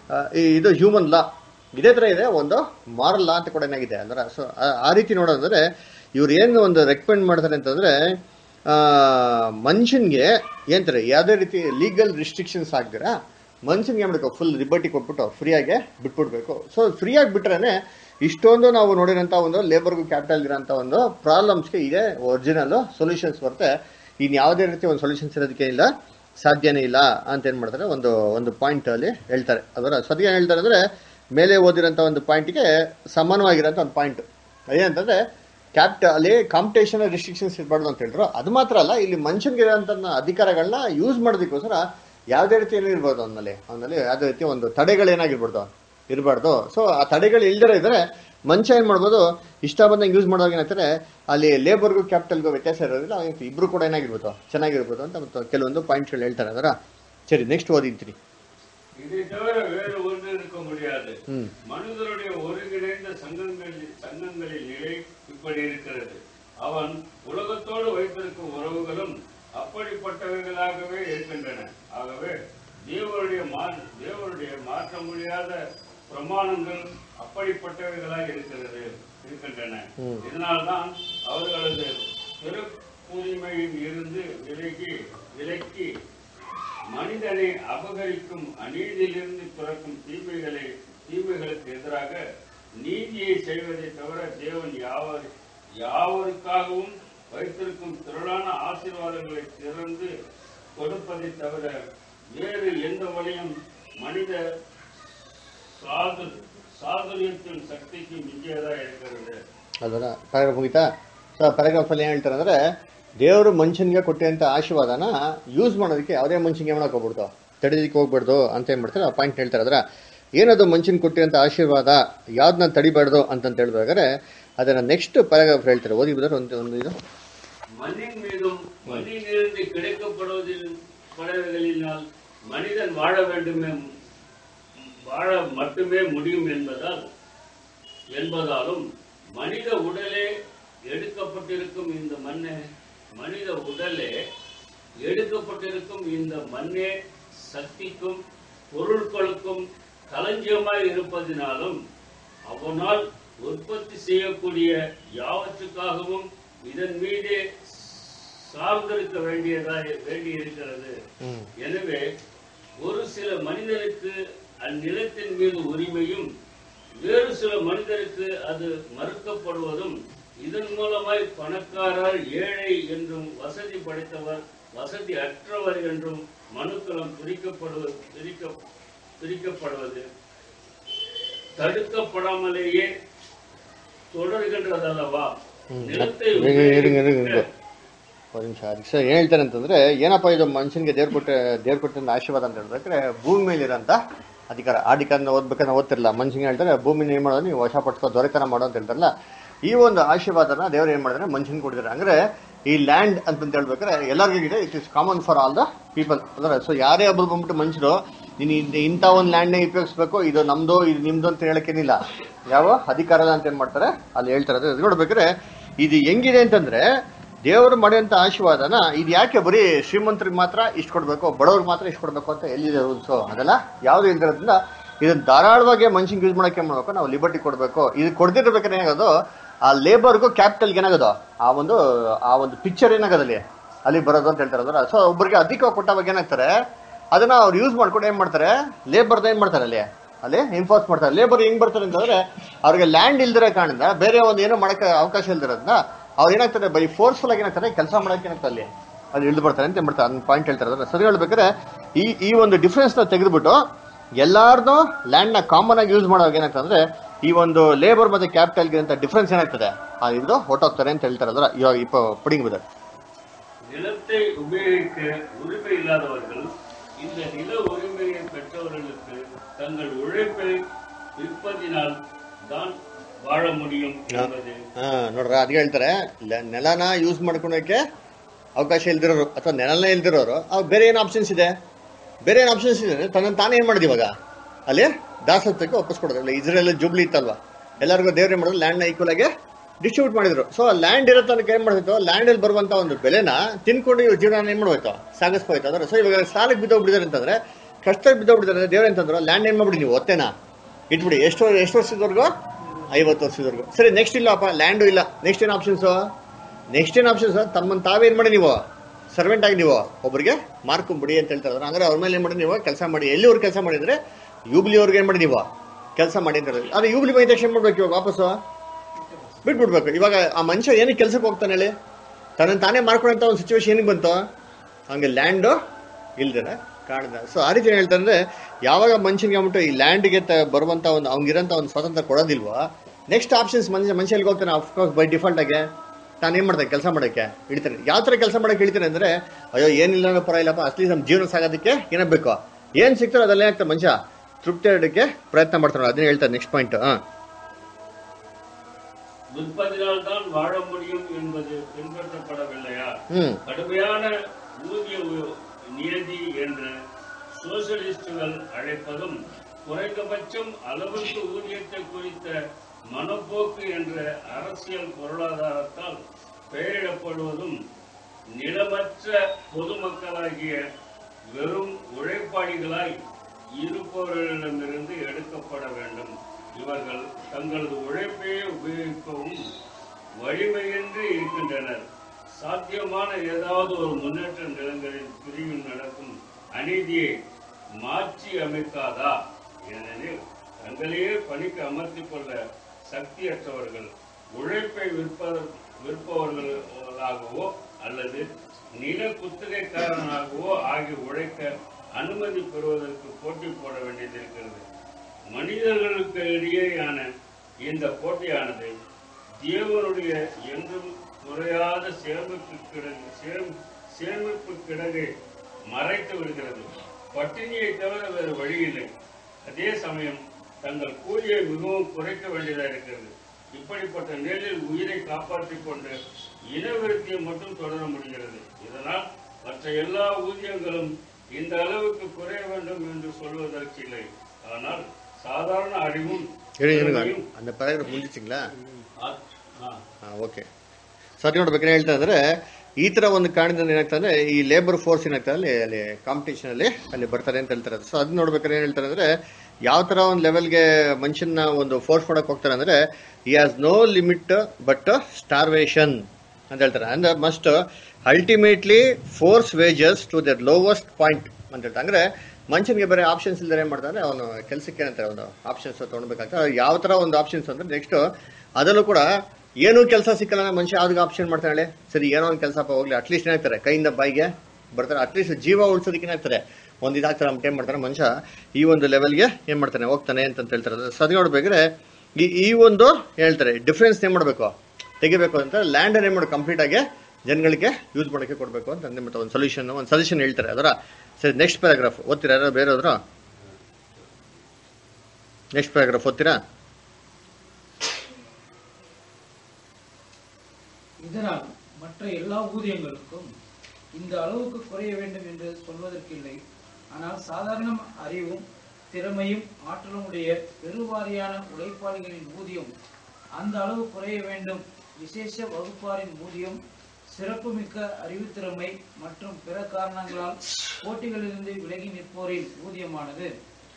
ಇದು ಹ್ಯೂಮನ್ ಲಾ. ಇದೇ ತರ ಇದೆ ಒಂದು ಮಾರಲ್ ಲಾ ಅಂತ ಕೂಡ ಏನಾಗಿದೆ ಅಂದ್ರೆ. ಸೊ ಆ ರೀತಿ ನೋಡೋದಂದ್ರೆ ಇವ್ರು ಏನು ಒಂದು ರೆಕಮೆಂಡ್ ಮಾಡ್ತಾರೆ ಅಂತಂದ್ರೆ ಆ ಮನುಷ್ಯನ್ಗೆ ಏನಂತಾರೆ ಯಾವುದೇ ರೀತಿ ಲೀಗಲ್ ರಿಸ್ಟ್ರಿಕ್ಷನ್ಸ್ ಆಗ್ದಿರ ಮನುಷ್ಯನ್ಗೆ ಏನ್ ಮಾಡಬೇಕು, ಫುಲ್ ಲಿಬರ್ಟಿ ಕೊಟ್ಬಿಟ್ಟು ಫ್ರೀಯಾಗಿ ಬಿಟ್ಬಿಡ್ಬೇಕು. ಸೊ ಫ್ರೀಯಾಗಿ ಬಿಟ್ರೇನೆ ಇಷ್ಟೊಂದು ನಾವು ನೋಡಿರೋಂಥ ಒಂದು ಲೇಬರ್ಗೂ ಕ್ಯಾಪಿಟಲ್ ಇರೋಂಥ ಒಂದು ಪ್ರಾಬ್ಲಮ್ಸ್ಗೆ ಇದೆ ಒರಿಜಿನಲ್ ಸೊಲ್ಯೂಷನ್ಸ್ ಬರುತ್ತೆ. ಇನ್ ಯಾವುದೇ ರೀತಿ ಒಂದು ಸೊಲ್ಯೂಷನ್ಸ್ ಇರೋದಕ್ಕೆ ಇಲ್ಲ, ಸಾಧ್ಯನೇ ಇಲ್ಲ ಅಂತ ಏನ್ ಮಾಡ್ತಾರೆ ಒಂದು ಒಂದು ಪಾಯಿಂಟ್ ಅಲ್ಲಿ ಹೇಳ್ತಾರೆ. ಅದರ ಸದ್ಯ ಹೇಳ್ತಾರೆ ಅಂದ್ರೆ ಮೇಲೆ ಓದಿರೋಂಥ ಒಂದು ಪಾಯಿಂಟ್ಗೆ ಸಮಾನವಾಗಿರೋಂಥ ಒಂದು ಪಾಯಿಂಟ್ ಅದೇನಂತಂದ್ರೆ ಕ್ಯಾಪಿಟ ಅಲ್ಲಿ ಕಾಂಪಿಟೇಷನ್ ರಿಸ್ಟ್ರಿಕ್ಷನ್ಸ್ ಇರಬಾರ್ದು ಅಂತ ಹೇಳಿದ್ರು. ಅದು ಮಾತ್ರ ಅಲ್ಲ, ಇಲ್ಲಿ ಮನುಷ್ಯನ್ಗೆ ಇರೋಂಥ ಅಧಿಕಾರಗಳನ್ನ ಯೂಸ್ ಮಾಡೋದಕ್ಕೋಸ್ಕರ ಯಾವುದೇ ರೀತಿ ಏನೂ ಇರ್ಬೋದು ಅವನಲ್ಲಿ ಅವನಲ್ಲಿ ಯಾವುದೇ ರೀತಿ ಒಂದು ತಡೆಗಳೇನಾಗಿರ್ಬಾರ್ದು ಇರಬಾರ್ದು. ಸೊ ಆ ತಡೆಗಳು ಇಲ್ದಿರ ಇದ್ರೆ ಮನುಷ್ಯ ಏನ್ ಮಾಡ್ಬೋದು, ಇಷ್ಟ ಬಂದಂಗೆ ಯೂಸ್ ಮಾಡುವಾಗ ಏನಾಗ್ತಾರೆ ಅಲ್ಲಿ ಲೇಬರ್ಗೂ ಕ್ಯಾಪಿಟಲ್ಗೂ ವ್ಯತ್ಯಾಸ ಇರೋದಿಲ್ಲ, ಇಬ್ರು ಕೂಡ ಏನಾಗಿರ್ಬೋದು ಚೆನ್ನಾಗಿರ್ಬೋದು ಅಂತ ಮತ್ತು ಕೆಲವೊಂದು ಪಾಯಿಂಟ್ಗಳು ಹೇಳ್ತಾರೆ. ಅದರ ಸರಿ ನೆಕ್ಸ್ಟ್ ಓದಿರ್ತೀನಿ. இதை தவிர வேறு ஒன்று இருக்க முடியாது. மனிதருடைய ஒருங்கிணைந்த சங்கங்களில் சங்கங்களின் நிலை இப்படி இருக்கிறது. அவன் உலகத்தோடு வைத்திருக்கும் உறவுகளும் அப்படிப்பட்டவைகளாகவே இருக்கின்றன. ஆகவே தேவருடைய தேவருடைய மாற்ற முடியாத பிரமாணங்கள் அப்படிப்பட்டவைகளாக இருக்கிறது இருக்கின்றன. இதனால்தான் அவர்களது பிறப்புரிமையில் இருந்து விலகி விலக்கி மனிதனை அபகரிக்கும் அநீதியிலிருந்து பிறக்கும் தீமைகளை தீமைகளுக்கு எதிராக நீதியை செய்வதை தவிர தேவன் யாவர் யாவருக்காகவும் வைத்திருக்கும் திரளான ஆசீர்வாதங்களை திறந்து கொடுப்பதை தவிர வேறு எந்த வழியும் மனித சாது சாதுரியத்தின் சக்திக்கு மிஞ்சியதா இருக்கிறது. ಅದರ ಪ್ಯಾರಾಗ್ರಾಫ್ ಮುಗಿತಾ? ಸೊ ಪ್ಯಾರಾಗ್ರಾಫ್ ಅಲ್ಲಿ ಏನ್ ಹೇಳ್ತಾರೆ ಅಂದ್ರೆ ದೇವರು ಮನುಷ್ಯನ್ಗೆ ಕೊಟ್ಟಂತ ಆಶೀರ್ವಾದನ ಯೂಸ್ ಮಾಡೋದಕ್ಕೆ ಯಾವುದೇ ಮನುಷ್ಯನ್ಗೆ ಮಾಡಕ್ ಹೋಗ್ಬಿಡ್ತು, ತಡೆಯೋದಕ್ಕೆ ಹೋಗ್ಬಾರ್ದು ಅಂತ ಏನ್ ಮಾಡ್ತಾರೆ ಆ ಪಾಯಿಂಟ್ ಹೇಳ್ತಾರೆ. ಅದರ ಏನದು ಮನುಷ್ಯನ್ ಕೊಟ್ಟಿರಂತ ಆಶೀರ್ವಾದ ಯಾವ್ದನ್ನ ತಡಿಬಾರ್ದು ಅಂತಂತ ಹೇಳ್ಬೇಕಾದ್ರೆ ಅದನ್ನ ನೆಕ್ಸ್ಟ್ ಪ್ಯಾರಾಗ್ರಾಫ್ ಹೇಳ್ತಾರೆ. ಓದಿ ಬಿಡೋರು ಒಂದು ಒಂದು ಇದು மண்ணின் மீதும் மண்ணிலிருந்து கிடைக்கப்படுவதில் படகுகளினால் மனிதன் வாழ வேண்டுமே வாழ மட்டுமே முடியும் என்பதால் என்பதாலும் மனித உடலே எடுக்கப்பட்டிருக்கும் இந்த மண்ணே மனித உடலே எடுக்கப்பட்டிருக்கும் இந்த மண்ணே சக்திக்கும் பொருட்களுக்கும் களஞ்சியமாய் இருப்பதினாலும் அவனால் உற்பத்தி செய்யக்கூடிய யாவற்றுக்காகவும் இதன் மீதே சார்ந்திருக்க வேண்டியதாக வேண்டியிருக்கிறது. எனவே ஒரு சில மனிதனுக்கு அந்நிலத்தின் மீது உரிமையும் வேறு சில மனிதருக்கு அது மறுக்கப்படுவதும் இதன் மூலமாய் பணக்காரர் ஏழை என்றும் வசதி படைத்தவர் வசதி அற்றவர் என்றும் மனுக்களம் பிரிக்கப்படுவது பிரிக்க பிரிக்கப்படுவது தடுக்கப்படாமலேயே தொடர்கின்றதல்லவா? நிலத்தை ಒಂದು ನಿಮಿಷ ಅದಕ್ಕೆ ಸರ್ ಏನ್ ಹೇಳ್ತಾರೆ ಅಂತಂದ್ರೆ ಏನಪ್ಪ ಇದು ಮನುಷ್ಯನಿಗೆ ದೇವ್ರು ಕೊಟ್ಟ ದೇವ್ರು ಕೊಟ್ಟಂತ ಆಶೀರ್ವಾದ ಅಂತ ಹೇಳ್ಬೇಕಾದ್ರೆ ಭೂಮಿ ಮೇಲೆ ಇರೋಂಥ ಅಧಿಕಾರ. ಆದಿಕಾರನ ಓದ್ಬೇಕಂದ್ರೆ ಓದ್ತಿರಲ್ಲ ಮನುಷ್ಯನಿಗೆ ಹೇಳ್ತಾರೆ ಭೂಮಿನ ಏನ್ ಮಾಡೋದು ನೀವು ವಶ ಪಡ್ಕೋ ದೊರೆತನ ಮಾಡೋ ಅಂತ ಹೇಳ್ತಾರಲ್ಲ. ಈ ಒಂದು ಆಶೀರ್ವಾದನ ದೇವ್ರು ಏನ್ ಮಾಡಿದ್ರೆ ಮನುಷ್ಯನ್ ಕೊಟ್ಟಿದ್ದಾರೆ. ಅಂದ್ರೆ ಈ ಲ್ಯಾಂಡ್ ಅಂತಂತ ಹೇಳ್ಬೇಕಾದ್ರೆ ಎಲ್ಲರಿಗೂ ಇದೆ, it is common for all the people. ಅಂದ್ರೆ ಸೊ ಯಾರೇ ಒಬ್ಬರು ಬಂದ್ಬಿಟ್ಟು ಮನುಷ್ಯರು ನೀನು ಇಂಥ ಒಂದು ಲ್ಯಾಂಡ್ನೇ ಉಪಯೋಗಿಸ್ಬೇಕು, ಇದು ನಮ್ದು ಇದು ನಿಮ್ದು ಅಂತ ಹೇಳಕ್ಕೇನಿಲ್ಲ. ಯಾವ ಅಧಿಕಾರ ಅಂತ ಏನ್ ಮಾಡ್ತಾರೆ ಅಲ್ಲಿ ಹೇಳ್ತಾರೆ. ಅದು ನೋಡ್ಬೇಕಾದ್ರೆ ಇದು ಹೆಂಗಿದೆ ಅಂತಂದ್ರೆ ದೇವರು ಮಾಡಿದಂತ ಆಶೀರ್ವಾದನ ಇದು ಯಾಕೆ ಬರೀ ಶ್ರೀಮಂತರಿಗೆ ಮಾತ್ರ ಇಷ್ಟು ಕೊಡ್ಬೇಕು, ಬಡವ್ರಿಗೆ ಮಾತ್ರ ಇಷ್ಟು ಕೊಡ್ಬೇಕು ಅಂತ ಎಲ್ಲಿದೆ ರೂಲ್ಸು? ಅದೆಲ್ಲ ಯಾವ್ದು ಇಲ್ದಿರೋದ್ರಿಂದ ಇದನ್ನ ಧಾರಾಳವಾಗಿ ಮನುಷ್ಯಂಗೆ ಯೂಸ್ ಮಾಡಕ್ಕೆ ಮಾಡ್ಬೇಕು, ನಾವು ಲಿಬರ್ಟಿ ಕೊಡ್ಬೇಕು. ಇದು ಕೊಡ್ದಿರ್ಬೇಕಾದ್ರೆ ಏನಾಗೋದು ಆ ಲೇಬರ್ಗೂ ಕ್ಯಾಪಿಟಲ್ಗೆ ಏನಾಗೋದು ಆ ಒಂದು ಆ ಒಂದು ಪಿಕ್ಚರ್ ಏನಾಗೋದಲ್ಲಿ ಅಲ್ಲಿ ಬರೋದು ಅಂತ ಹೇಳ್ತಾರೆ. ಅದರ ಸೊ ಒಬ್ಬರಿಗೆ ಅಧಿಕ ಕೊಟ್ಟಾಗ ಏನಾಗ್ತಾರೆ ಅದನ್ನ ಅವ್ರು ಯೂಸ್ ಮಾಡ್ಕೊಂಡು ಏನ್ ಮಾಡ್ತಾರೆ, ಲೇಬರ್ದ ಏನ್ ಮಾಡ್ತಾರೆ ಅಲ್ಲಿ ಅಲ್ಲಿ ಎನ್ಫೋರ್ಸ್ ಮಾಡ್ತಾರೆ. ಲೇಬರ್ ಹೆಂಗ್ ಬರ್ತಾರೆ ಅಂತಂದ್ರೆ ಅವ್ರಿಗೆ ಲ್ಯಾಂಡ್ ಇಲ್ದಿರೋ ಕಾರಣದಿಂದ ಬೇರೆ ಒಂದು ಏನೋ ಮಾಡಕ್ಕೆ ಅವಕಾಶ ಇಲ್ದಿರೋದ್ರಿಂದ ಅವ್ರು ಏನಾಗ್ತಾರೆ ಬೈ ಫೋರ್ಸ್ಫುಲ್ ಆಗಿ ಏನಾಗ್ತಾರೆ ಕೆಲಸ ಮಾಡಕ್ಕೆ ಏನಾಗ್ತದೆ ಅಲ್ಲಿ ಅಲ್ಲಿ ಇಳಿದು ಬರ್ತಾರೆ ಅಂತ ಮಾಡ್ತಾರೆ. ಅದನ್ನ ಪಾಯಿಂಟ್ ಹೇಳ್ತಾರೆ. ಅದನ್ನ ಸರಿ ಹೇಳ್ಬೇಕಾದ್ರೆ ಈ ಈ ಒಂದು ಡಿಫ್ರೆನ್ಸ್ ನ ತೆಗೆದ್ಬಿಟ್ಟು ಎಲ್ಲಾರ್ದು ಲ್ಯಾಂಡ್ ನ ಕಾಮನ್ ಆಗಿ ಯೂಸ್ ಮಾಡುವಾಗ ಏನಾಗ್ತದೆ ಅಂದ್ರೆ ಈ ಒಂದು ಲೇಬರ್ ಮತ್ತೆ ಕ್ಯಾಪಿಟಲ್ಗೆ ಅಂತ ಡಿಫ್ರೆನ್ಸ್ ಏನಾಗ್ತದೆ ಇದು ಹೊಟ್ಟೋಗ್ತಾರೆ ಅಂತ ಹೇಳ್ತಾರೆ. ಅದರ ಇವಾಗ ಇಪ್ಪ ಪುಡಿಂಗ್ ಬಿಡ நிலத்தை உபயோகிக்க உரிமை இல்லாதவர்கள் இந்த நில உரிமையை பெற்றவர்களுக்கு தங்கள் உழைப்பை விற்பதினால் தான் வாழ முடியும் என்பது. ನೋಡ್ರ ಅದ್ ಹೇಳ್ತಾರೆ ನೆಲನ ಯೂಸ್ ಮಾಡ್ಕೊಳಕ್ಕೆ ಅವಕಾಶ ಇಲ್ದಿರೋರು ಅಥವಾ ನೆಲನೇ ಇಲ್ದಿರೋರು ಅವ್ರು ಬೇರೆ ಏನು ಆಪ್ಷನ್ಸ್ ಇದೆ, ಬೇರೆ ಏನು ಆಪ್ಷನ್ಸ್ ಇದೆ ತನ್ನ ತಾನೇ ಏನ್ ಮಾಡಿದ್ ಇವಾಗ ಅಲ್ಲಿ ದಾಸತ್ವಕ್ಕೆ ಒಪ್ಪಿಸ್ಕೊಡೋದಿಲ್ಲ. ಇಸ್ರೇಲ್ ಜೂಬ್ಲಿ ಇತ್ತಲ್ವಾ, ಎಲ್ಲರಿಗೂ ದೇವ್ರ ಏನ್ ಮಾಡೋದು ಲ್ಯಾಂಡ್ ನ ಈಕ್ವಲ್ ಆಗಿ ಡಿಸ್ಟ್ರಿಬ್ಯೂಟ್ ಮಾಡಿದ್ರು. ಸೊ ಲ್ಯಾಂಡ್ ಇರೋ ತನಕ ಏನ್ ಮಾಡ್ತಿತ್ತು, ಲ್ಯಾಂಡ್ ಅಲ್ಲಿ ಬರುವಂತ ಒಂದು ಬೆಲೆನ ತಿನ್ಕೊಂಡು ಇವ್ರ ಜೀವನ ಏನ್ ಮಾಡ್ಬೋಯ್ತು ಸಾಗಿಸ್ಬೋಯ್ತು. ಅಂದ್ರೆ ಸೊ ಇವಾಗ ಸಾಲಕ್ಕೆ ಬಿದ್ದೋಗ್ಬಿಟ್ಟಿದ್ದಾರೆ ಅಂತಂದ್ರೆ ಕಷ್ಟಕ್ಕೆ ಬಿದ್ದೋಗ್ಬಿಟ್ಟಿದ್ದಾರೆ. ದೇವ್ರ ಅಂತಂದ್ರು ಲ್ಯಾಂಡ್ ಏನ್ ಮಾಡ್ಬಿಡಿ ನೀವು ಒತ್ತೇನ ಇಟ್ಬಿಡಿ. ಎಷ್ಟು ಎಷ್ಟು ವರ್ಷದವರೆಗೂ ಐವತ್ತು ವರ್ಷದವರೆಗೂ. ಸರಿ ನೆಕ್ಸ್ಟ್ ಇಲ್ಲಪ್ಪ ಲ್ಯಾಂಡು ಇಲ್ಲ, ನೆಕ್ಸ್ಟ್ ಏನ್ ಆಪ್ಷನ್ಸ್ ನೆಕ್ಸ್ಟ್ ಏನ್ ಆಪ್ಷನ್ಸ್ ತಮ್ಮನ್ನ ತಾವೇನ್ ಮಾಡಿ ನೀವು ಸರ್ವೆಂಟ್ ಆಗಿ ನೀವು ಒಬ್ಬರಿಗೆ ಮಾರ್ಕೊಂಬಿಡಿ ಅಂತ ಹೇಳ್ತಾರೆ. ಅಂದ್ರೆ ಅವ್ರ ಮೇಲೆ ಏನ್ ಮಾಡಿ ನೀವು ಕೆಲಸ ಮಾಡಿ. ಎಲ್ಲಿವ್ರು ಕೆಲಸ ಮಾಡಿದ್ರೆ ಯೂಬ್ಲಿ ಅವ್ರಿಗೆ ಏನ್ ಮಾಡಿ ನೀವು ಕೆಲಸ ಮಾಡಿ ಅಂತ ಹೇಳಿದ್ರೆ ಅದು ಯೂಬ್ಲಿ ಬೈದ ತಕ್ಷಣ ಮಾಡ್ಬೇಕು, ಇವಾಗ ವಾಪಸ್ಸು ಬಿಟ್ಬಿಡ್ಬೇಕು. ಇವಾಗ ಆ ಮನುಷ್ಯ ಏನಕ್ಕೆ ಕೆಲಸಕ್ಕೆ ಹೋಗ್ತಾನೆ ಹೇಳಿ, ತನ್ನ ತಾನೇ ಮಾಡ್ಕೊಳ್ಳೋಂಥ ಒಂದು ಸಿಚುವೇಶನ್ ಏನಿಗೆ ಬಂತು, ಹಂಗೆ ಲ್ಯಾಂಡು ಇಲ್ದಿರ ಕಾರಣದ. ಸೊ ಆ ರೀತಿ ಹೇಳ್ತಾರೆ ಅಂದ್ರೆ ಯಾವಾಗ ಮನುಷ್ಯನಿಗೆ ಆಗ್ಬಿಟ್ಟು ಈ ಲ್ಯಾಂಡ್ಗೆ ಬರುವಂತ ಒಂದು ಅವ್ನಿಗಿರೋಂಥ ಒಂದು ಸ್ವಾತಂತ್ರ್ಯ ಕೊಡೋದಿಲ್ವೋ, ನೆಕ್ಸ್ಟ್ ಆಪ್ಷನ್ಸ್ ಮನುಷ್ಯ ಮನುಷ್ಯನಿಗೆ ಹೋಗ್ತಾನೆ. ಅಫ್ಕೋರ್ಸ್ ಬೈ ಡಿಫಾಲ್ಟ್ ಆಗಿ ನಾನು ಏನ್ ಮಾಡ್ತೇನೆ ಕೆಲಸ ಮಾಡೋಕ್ಕೆ ಇಡ್ತೇನೆ. ಯಾವ ಥರ ಕೆಲಸ ಮಾಡೋಕೆ ಹೇಳ್ತೇನೆ ಅಂದ್ರೆ ಅಯ್ಯೋ ಏನಿಲ್ಲ ಅನ್ನೋ ಪರವಾಗಿಲ್ಲಪ್ಪ, ಅಟ್ಲಿ ನಮ್ಮ ಜೀವನ ಸಾಗೋದಕ್ಕೆ ಏನಾಗಬೇಕು, ಏನ್ ಸಿಗ್ತಾರೋ ಅದಲ್ಲೇ ಆಗ್ತದೆ ಮನುಷ್ಯ ತೃಪ್ತಿ ಇಡೋಕ್ಕೆ ಪ್ರಯತ್ನ ಮಾಡ್ತಾನೆ. ಅದನ್ನ ಹೇಳ್ತಾರೆ ನೆಕ್ಸ್ಟ್ ಪಾಯಿಂಟ್. ಹಾ விற்பதினால் தான் வாழ முடியும் என்பது பின்பற்றப்படவில்லையா? கடுமையான ஊதிய நியதி என்று சோசியலிஸ்டுகள் அழைப்பதும் குறைந்தபட்சம் அளவுக்கு ஊதியத்தை குறித்த மனப்போக்கு என்ற அரசியல் பொருளாதாரத்தால் பெயரிடப்படுவதும் நிலமற்ற பொதுமக்களாகிய வெறும் உழைப்பாளிகளாய் இருப்பவர்களிடமிருந்து எடுக்கப்பட வேண்டும். இவர்கள் தங்களது உழைப்பையே உபயோகிக்கவும் வலிமையின்றி இருக்கின்றனர். சாத்தியமான ஏதாவது ஒரு முன்னேற்ற நிலங்களில் பிரிவில் நடக்கும் அநீதியை மாற்றி அமைக்காதா? ஏனெனில் தங்களையே பணிக்கு அமர்த்திக் கொள்ள சக்தியற்றவர்கள் உழைப்பை விற்ப விற்பவர்களாகவோ அல்லது நில குத்தகைக்காரனாகவோ ஆகி உழைக்க அனுமதி பெறுவதற்கு போட்டி போட வேண்டியதிருக்கிறது. மனிதர்களுக்கு இடையேயான இந்த போட்டியானது தேவனுடைய என்றும் குறையாத சேமிப்பு கிடங்கு சேமிப்பு கிடங்கை மறைத்து விடுகிறது. பட்டினியை தவிர வேறு வழியில்லை. அதே சமயம் தங்கள் கூலியை மிகவும் குறைக்க வேண்டியதாக இருக்கிறது. இப்படிப்பட்ட நிலையில் உயிரை காப்பாற்றிக் கொண்டு இனவிருத்தியை மட்டும் தொடர முடிகிறது. இதனால் மற்ற எல்லா ஊதியங்களும் இந்த அளவுக்கு குறைய வேண்டும் என்று சொல்வதற்கு இல்லை. ஆனால் சாதாரண அறிவும் அந்த ಪ್ಯಾರಾಗ್ರಾಫ್ ಮುಗಿಸಿங்களா? ಓಕೆ ಸರಿ. ನೋಡ್ಬೇಕೇನು ಹೇಳ್ತಾ ಅಂದ್ರೆ ಈ ತರ ಒಂದು ಕಾರಣದಿಂದ ಏನಾಗ್ತದೆ ಈ ಲೇಬರ್ ಫೋರ್ಸ್ ಏನಾಗ್ತದೆ ಅಲ್ಲಿ ಅಲ್ಲಿ ಕಾಂಪಿಟೇಷನ್ ಅಲ್ಲಿ ಅಲ್ಲಿ ಬರ್ತಾರೆ ಅಂತ ಹೇಳ್ತಾರೆ. ಸೊ ಅದ್ ನೋಡ್ಬೇಕಾದ್ರೆ ಏನ್ ಹೇಳ್ತಾರೆ ಅಂದ್ರೆ ಯಾವ ತರ ಒಂದು ಲೆವೆಲ್ಗೆ ಮನುಷ್ಯನ ಒಂದು ಫೋರ್ಸ್ ಮಾಡಕ್ ಹೋಗ್ತಾರೆ ಅಂದ್ರೆ ಈ has no limit but starvation ಅಂತ ಹೇಳ್ತಾರೆ. ಅಂದ್ರೆ must ultimately force wages to their lowest point ಅಂತ ಹೇಳ್ತಾರೆ. ಅಂದ್ರೆ ಮನುಷ್ಯನಿಗೆ ಬೇರೆ ಆಪ್ಷನ್ಸ್ ಇಲ್ದರೆ ಏನ್ ಮಾಡ್ತಾರೆ ಅವನು ಕೆಲಸಕ್ಕೆ ಏನಂತಾರೆ ಒಂದು ಆಪ್ಷನ್ಸ್ ತಗೊಳ್ಬೇಕಾಗ್ತದೆ. ಯಾವ ತರ ಒಂದು ಆಪ್ಷನ್ಸ್ ಅಂದ್ರೆ ನೆಕ್ಸ್ಟ್ ಅದಲ್ಲೂ ಕೂಡ ಏನೂ ಕೆಲಸ ಸಿಕ್ಕಲ್ಲ ಮನುಷ್ಯ ಯಾವ್ದು ಆಪ್ಷನ್ ಮಾಡ್ತಾನೆ ಹೇಳಿ. ಸರಿ ಏನೋ ಒಂದು ಕೆಲಸಪ್ಪ ಹೋಗ್ಲಿ, ಅಟ್ಲೀಸ್ಟ್ ಏನಾಗ್ತಾರೆ ಕೈಯಿಂದ ಬಾಯಿಗೆ ಬರ್ತಾರೆ, ಅಟ್ಲೀಸ್ಟ್ ಜೀವ ಉಳಿಸೋದಕ್ಕೆ ಏನಾಗ್ತಾರೆ ಒಂದು ಇದಾಗ್ತಾರೆ. ನಮ್ಮ ಟೈಮ್ ಮಾಡ್ತಾರೆ ಮನುಷ್ಯ ಈ ಒಂದು ಲೆವೆಲ್ಗೆ ಏನ್ ಮಾಡ್ತಾನೆ ಹೋಗ್ತಾನೆ ಅಂತ ಹೇಳ್ತಾರೆ. ಸರಿ ನೋಡ್ಬೇಕಾದ್ರೆ ಈ ಈ ಒಂದು ಹೇಳ್ತಾರೆ ಡಿಫ್ರೆನ್ಸ್ ಏನ್ ಮಾಡ್ಬೇಕು ತೆಗಿಬೇಕು ಅಂತ ಲ್ಯಾಂಡ್ ಏನ್ ಮಾಡಿ ಕಂಪ್ಲೀಟ್ ಆಗಿ ಜನಗಳಿಗೆ ಯೂಸ್ ಮಾಡೋಕೆ ಕೊಡಬೇಕು ಅಂತ ಅಂದ್ರೆ ಮತ್ತೆ ಒಂದು ಸೊಲ್ಯೂಷನ್ ಒಂದು ಸಜೆಷನ್ ಹೇಳ್ತಾರೆ. ಅದರ ಸರಿ ನೆಕ್ಸ್ಟ್ ಪ್ಯಾರಾಗ್ರಾಫ್ ಓದ್ತೀರಾ? ಯಾರು ಬೇರೆ ಹೋದ್ರ ನೆಕ್ಸ್ಟ್ ಪ್ಯಾರಾಗ್ರಾಫ್ ಓದ್ತೀರಾ? இதனால் மற்ற எல்லா ஊதியங்களுக்கும் இந்த அளவுக்கு குறைய வேண்டும் என்று சொல்வதற்கில்லை. ஆனால் சாதாரண அறிவும் திறமையும் ஆற்றலும் உடைய பெருவாரியான உழைப்பாளிகளின் ஊதியம் அந்த அளவு குறைய வேண்டும். விசேஷ வகுப்பாரின் ஊதியம் சிறப்புமிக்க அறிவுத்திறமை மற்றும் பிற காரணங்களால் போட்டிகளிலிருந்து விலகி நிற்போரின் ஊதியமானது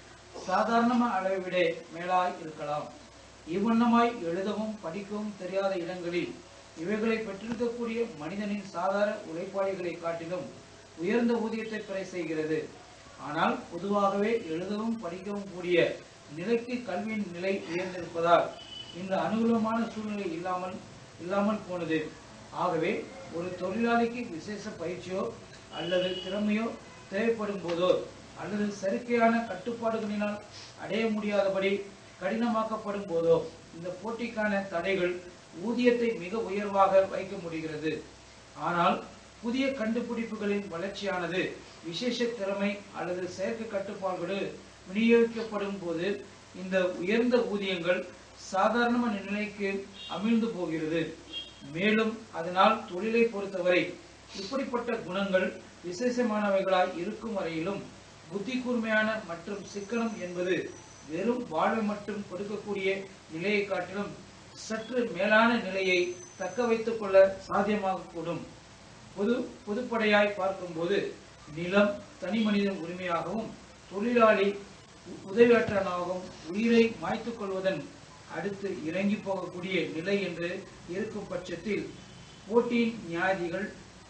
சாதாரண அளவை விட மேலாய் இருக்கலாம். இவ்வண்ணமாய் எழுதவும் படிக்கவும் தெரியாத இடங்களில் இவைகளை பெற்றிருக்கக்கூடிய மனிதனின் சாதாரண உழைப்பாளிகளை காட்டிலும் உயர்ந்த ஊதியத்தை பெற செய்கிறது. ஆனால் பொதுவாகவே எழுதவும் படிக்கவும் கூடிய நிலைக்கு கல்வியின் நிலை உயர்ந்திருப்பதால் இந்த அனுகூலமான சூழ்நிலை இல்லாமல் இல்லாமல் போனது. ஆகவே ஒரு தொழிலாளிக்கு விசேஷ பயிற்சியோ அல்லது திறமையோ தேவைப்படும் போதோ அல்லது செயற்கையான கட்டுப்பாடுகளினால் அடைய முடியாதபடி கடினமாக்கப்படும் போதோ இந்த போட்டிக்கான தடைகள் ஊதியத்தை மிக உயர்வாக வைக்க முடிகிறது. ஆனால் புதிய கண்டுபிடிப்புகளின் வளர்ச்சியானது விசேஷ திறமை அல்லது செயற்கை கட்டுப்பாடுகள் விநியோகிக்கப்படும் போது இந்த உயர்ந்த ஊதியங்கள் சாதாரண நிலைக்கு அமிழ்ந்து போகிறது. மேலும் அதனால் தொழிலை பொறுத்தவரை இப்படிப்பட்ட குணங்கள் விசேஷமானவைகளாய் இருக்கும் வரையிலும் புத்தி கூர்மையான மற்றும் சிக்கனம் என்பது வெறும் வாழ்வை மட்டும் கொடுக்கக்கூடிய நிலையை காட்டிலும் சற்று மேலான நிலையை தக்க வைத்துக் கொள்ள சாத்தியமாக கூடும். பொது பொதுப்படையாய் பார்க்கும்போது நிலம் தனி மனிதன் உரிமையாகவும் தொழிலாளி உதவியாற்றனாகவும் உயிரை மாய்த்துக் கொள்வதன் அடுத்து இறங்கி போகக்கூடிய நிலை என்று இருக்கும் பட்சத்தில் போட்டியின் நியாதிகள்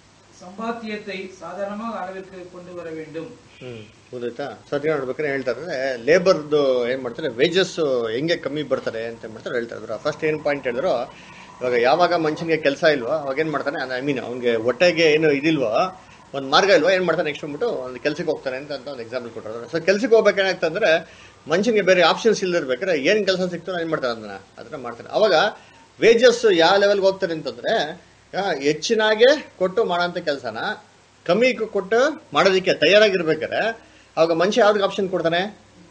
ಸಂಪಾದ್ಯತೆ ಸಾಧಾರಣವಾಗಿ அளவிற்கு கொண்டு வர வேண்டும். ಹ್ಮ್ ಗೊತ್ತಾಯ್ತಾ? ಸದ್ಯ ನೋಡ್ಬೇಕಾದ್ರೆ ಹೇಳ್ತಾರೆ ಲೇಬರ್ದು ಏನ್ ಮಾಡ್ತಾರೆ ವೇಜಸ್ ಹೆಂಗೆ ಕಮ್ಮಿ ಬರ್ತಾರೆ ಅಂತ ಮಾಡ್ತಾರೆ ಹೇಳ್ತಾರೆ. ಫಸ್ಟ್ ಏನ್ ಪಾಯಿಂಟ್ ಹೇಳಿದ್ರು, ಇವಾಗ ಯಾವಾಗ ಮನುಷ್ಯನಿಗೆ ಕೆಲಸ ಇಲ್ವೋ ಅವಾಗ ಏನ್ ಮಾಡ್ತಾನೆ, ಐ ಮೀನ್ ಅವ್ನಿಗೆ ಹೊಟ್ಟೆಗೆ ಏನು ಇದಿಲ್ವೋ ಒಂದು ಮಾರ್ಗ ಇಲ್ವೋ ಏನ್ ಮಾಡ್ತಾನೆ ನೆಕ್ಸ್ಟ್ ಬಂದ್ಬಿಟ್ಟು ಒಂದು ಕೆಲ್ಸಕ್ಕೆ ಹೋಗ್ತಾನೆ ಅಂತ ಅಂತ ಒಂದು ಎಕ್ಸಾಂಪಲ್ ಕೊಟ್ಟರು. ಸೊ ಕೆಲ್ಸಕ್ಕೆ ಹೋಗ್ಬೇಕಾಗ್ತಂದ್ರೆ ಮನುಷ್ಯನಿಗೆ ಬೇರೆ ಆಪ್ಷನ್ಸ್ ಇಲ್ದಿರ್ಬೇಕಾದ್ರೆ ಏನ್ ಕೆಲಸ ಸಿಕ್ತೋ ಏನ್ ಮಾಡ್ತಾರೆ ಅದನ್ನ ಅದನ್ನ ಮಾಡ್ತಾನೆ. ಅವಾಗ ವೇಜಸ್ ಯಾವ ಲೆವೆಲ್ಗೆ ಹೋಗ್ತಾರೆ ಅಂತಂದ್ರೆ ಹೆಚ್ಚಿನಾಗೆ ಕೊಟ್ಟು ಮಾಡೋಂಥ ಕೆಲಸನ ಕಮ್ಮಿ ಕೊಟ್ಟು ಮಾಡೋದಕ್ಕೆ ತಯಾರಾಗಿರ್ಬೇಕಾರೆ ಅವಾಗ ಮನುಷ್ಯ ಯಾವ್ದಕ್ಕೆ ಆಪ್ಷನ್ ಕೊಡ್ತಾನೆ,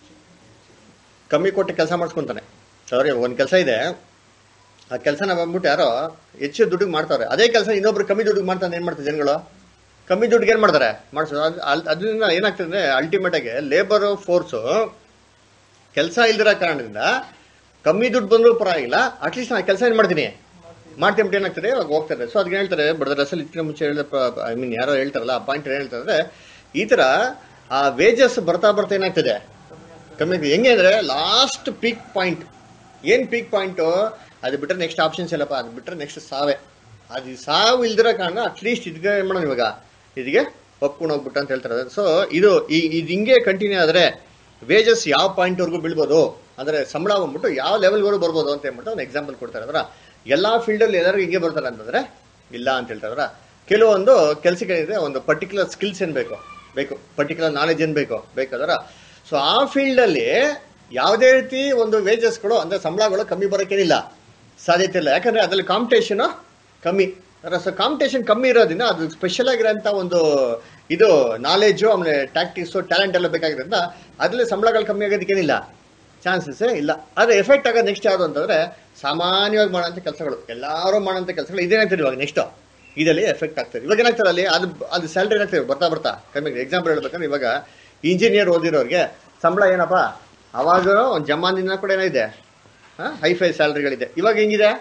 ಕಮ್ಮಿ ಕೊಟ್ಟು ಕೆಲಸ ಮಾಡಿಸ್ಕೊಂತಾನೆ. ಸಾರಿ ಒಂದು ಕೆಲಸ ಇದೆ, ಆ ಕೆಲಸನ ಬಂದ್ಬಿಟ್ಟು ಯಾರೋ ಹೆಚ್ಚು ದುಡ್ಡಿಗೆ ಮಾಡ್ತಾರೆ, ಅದೇ ಕೆಲಸ ಇನ್ನೊಬ್ರು ಕಮ್ಮಿ ದುಡ್ಡಿಗೆ ಮಾಡ್ತಾನೆ. ಏನ್ ಮಾಡ್ತಾರೆ ಜನಗಳು, ಕಮ್ಮಿ ದುಡ್ಡಿಗೆ ಏನ್ ಮಾಡ್ತಾರೆ ಮಾಡಿಸೋದು. ಅದರಿಂದ ಏನಾಗ್ತದೆ ಅಂದ್ರೆ ಅಲ್ಟಿಮೇಟ್ ಆಗಿ ಲೇಬರ್ ಫೋರ್ಸು ಕೆಲಸ ಇಲ್ದಿರೋ ಕಾರಣದಿಂದ ಕಮ್ಮಿ ದುಡ್ಡು ಬಂದರೂ ಪರವಾಗಿಲ್ಲ, ಅಟ್ಲೀಸ್ಟ್ ನಾನು ಕೆಲಸ ಏನ್ ಮಾಡ್ತೀನಿ ಮಾಡ್ತೀನಿ ಬಿಟ್ಟು ಏನಾಗ್ತದೆ ಅವಾಗ ಹೋಗ್ತಾರೆ. ಸೊ ಅದಕ್ಕೆ ಹೇಳ್ತಾರೆ ಬ್ರದರ್ ಅಸಲ್ ಇದಕ್ಕೆ ಮುಂಚೆ ಹೇಳಿದ ಐ ಮೀನ್ ಯಾರೋ ಹೇಳ್ತಾರಲ್ಲ ಆ ಪಾಯಿಂಟ್ ಏನ್ ಹೇಳ್ತಾರೆ ಅಂದ್ರೆ ಈ ತರ ಆ ವೇಜಸ್ ಬರ್ತಾ ಬರ್ತಾ ಏನಾಗ್ತದೆ ಕಮ್ಮಿ ಆಗ್ತದೆ. ಹೆಂಗೆ ಅಂದ್ರೆ ಲಾಸ್ಟ್ ಪೀಕ್ ಪಾಯಿಂಟ್, ಏನ್ ಪೀಕ್ ಪಾಯಿಂಟು ಅದು ಬಿಟ್ರೆ ನೆಕ್ಸ್ಟ್ ಆಪ್ಷನ್ಸ್ ಇಲ್ಲಪ್ಪ, ಅದು ಬಿಟ್ರೆ ನೆಕ್ಸ್ಟ್ ಸಾವೇ. ಅದು ಸಾವು ಇಲ್ದಿರೋ ಕಾರಣ ಅಟ್ಲೀಸ್ಟ್ ಇದಕ್ಕೆ ಏನ್ ಮಾಡೋಣ ಇವಾಗ ಇದಕ್ಕೆ ಒಪ್ಕೊಂಡು ಹೋಗ್ಬಿಟ್ಟು ಅಂತ ಹೇಳ್ತಾರೆ. ಸೊ ಇದು ಇದು ಹಿಂಗೆ ಕಂಟಿನ್ಯೂ ಆದ್ರೆ ವೇಜಸ್ ಯಾವ ಪಾಯಿಂಟ್ ವರ್ಗೂ ಬೀಳ್ಬೋದು, ಅಂದ್ರೆ ಸಂಬಳ ಬಂದ್ಬಿಟ್ಟು ಯಾವ ಲೆವೆಲ್ವರೆಗೂ ಬರ್ಬೋದು ಅಂತ ಹೇಳ್ಬಿಟ್ಟು ಒಂದು ಎಕ್ಸಾಂಪಲ್ ಕೊಡ್ತಾರೆ. ಅದರ ಎಲ್ಲಾ ಫೀಲ್ಡ್ ಅಲ್ಲಿ ಎಲ್ಲರಿಗೂ ಹಿಂಗೆ ಬರ್ತಾರೆ ಅಂತಂದ್ರೆ ಇಲ್ಲ ಅಂತ ಹೇಳ್ತಾರ. ಕೆಲವೊಂದು ಕೆಲಸಗಳಿದೆ, ಒಂದು ಪರ್ಟಿಕ್ಯುಲರ್ ಸ್ಕಿಲ್ಸ್ ಏನ್ ಬೇಕು ಬೇಕು ಪರ್ಟಿಕ್ಯುಲರ್ ನಾಲೆಜ್ ಏನ್ ಬೇಕು ಬೇಕಾದ್ರ. ಸೊ ಆ ಫೀಲ್ಡ್ ಅಲ್ಲಿ ಯಾವುದೇ ರೀತಿ ಒಂದು ವೇಜಸ್ಗಳು ಅಂದ್ರೆ ಸಂಬಳಗಳು ಕಮ್ಮಿ ಬರೋಕೇನಿಲ್ಲ, ಸಾಧ್ಯತೆ ಇಲ್ಲ. ಯಾಕಂದ್ರೆ ಅದ್ರಲ್ಲಿ ಕಾಂಪಿಟೇಷನ್ ಕಮ್ಮಿ. ಸೊ ಕಾಂಪಿಟೇಷನ್ ಕಮ್ಮಿ ಇರೋದ್ರಿಂದ ಅದು ಸ್ಪೆಷಲ್ ಆಗಿರೋಂಥ ಒಂದು ಇದು ನಾಲೆಜು ಆಮೇಲೆ ಟ್ಯಾಕ್ಟಿಕ್ಸು ಟ್ಯಾಲೆಂಟ್ ಎಲ್ಲ ಬೇಕಾಗಿರೋದ್ರಿಂದ ಅದ್ರಲ್ಲಿ ಸಂಬಳಗಳು ಕಮ್ಮಿ ಆಗೋದಕ್ಕೇನಿಲ್ಲ, ಚಾನ್ಸಸ್ ಇಲ್ಲ. ಆದ್ರೆ ಎಫೆಕ್ಟ್ ಆಗೋದು ನೆಕ್ಸ್ಟ್ ಯಾವುದು ಅಂತಂದ್ರೆ ಸಾಮಾನ್ಯವಾಗಿ ಮಾಡೋಂಥ ಕೆಲಸಗಳು, ಎಲ್ಲರೂ ಮಾಡೋಂಥ ಕೆಲಸಗಳು ಇದೇನಾಗ್ತದೆ ಇವಾಗ ನೆಕ್ಸ್ಟ್ ಇದರಲ್ಲಿ ಎಫೆಕ್ಟ್ ಆಗ್ತದೆ. ಇವಾಗ ಏನಾಗ್ತದೆ ಅಲ್ಲಿ ಅದು ಅದು ಸ್ಯಾಲ್ರಿ ಏನಾಗ್ತದೆ ಬರ್ತಾ ಬರ್ತಾ ಕಮ್ಮಿ. ಎಕ್ಸಾಂಪಲ್ ಹೇಳ್ಬೇಕಂದ್ರೆ ಇವಾಗ ಇಂಜಿನಿಯರ್ ಓದಿರೋರಿಗೆ ಸಂಬಳ ಏನಪ್ಪ ಅವಾಗ ಒಂದು ಜಮಾನಿನ ಕೂಡ ಏನಿದೆ ಹೈಫೈ ಸ್ಯಾಲ್ರಿಗಳಿದೆ. ಇವಾಗ ಹೆಂಗಿದೆ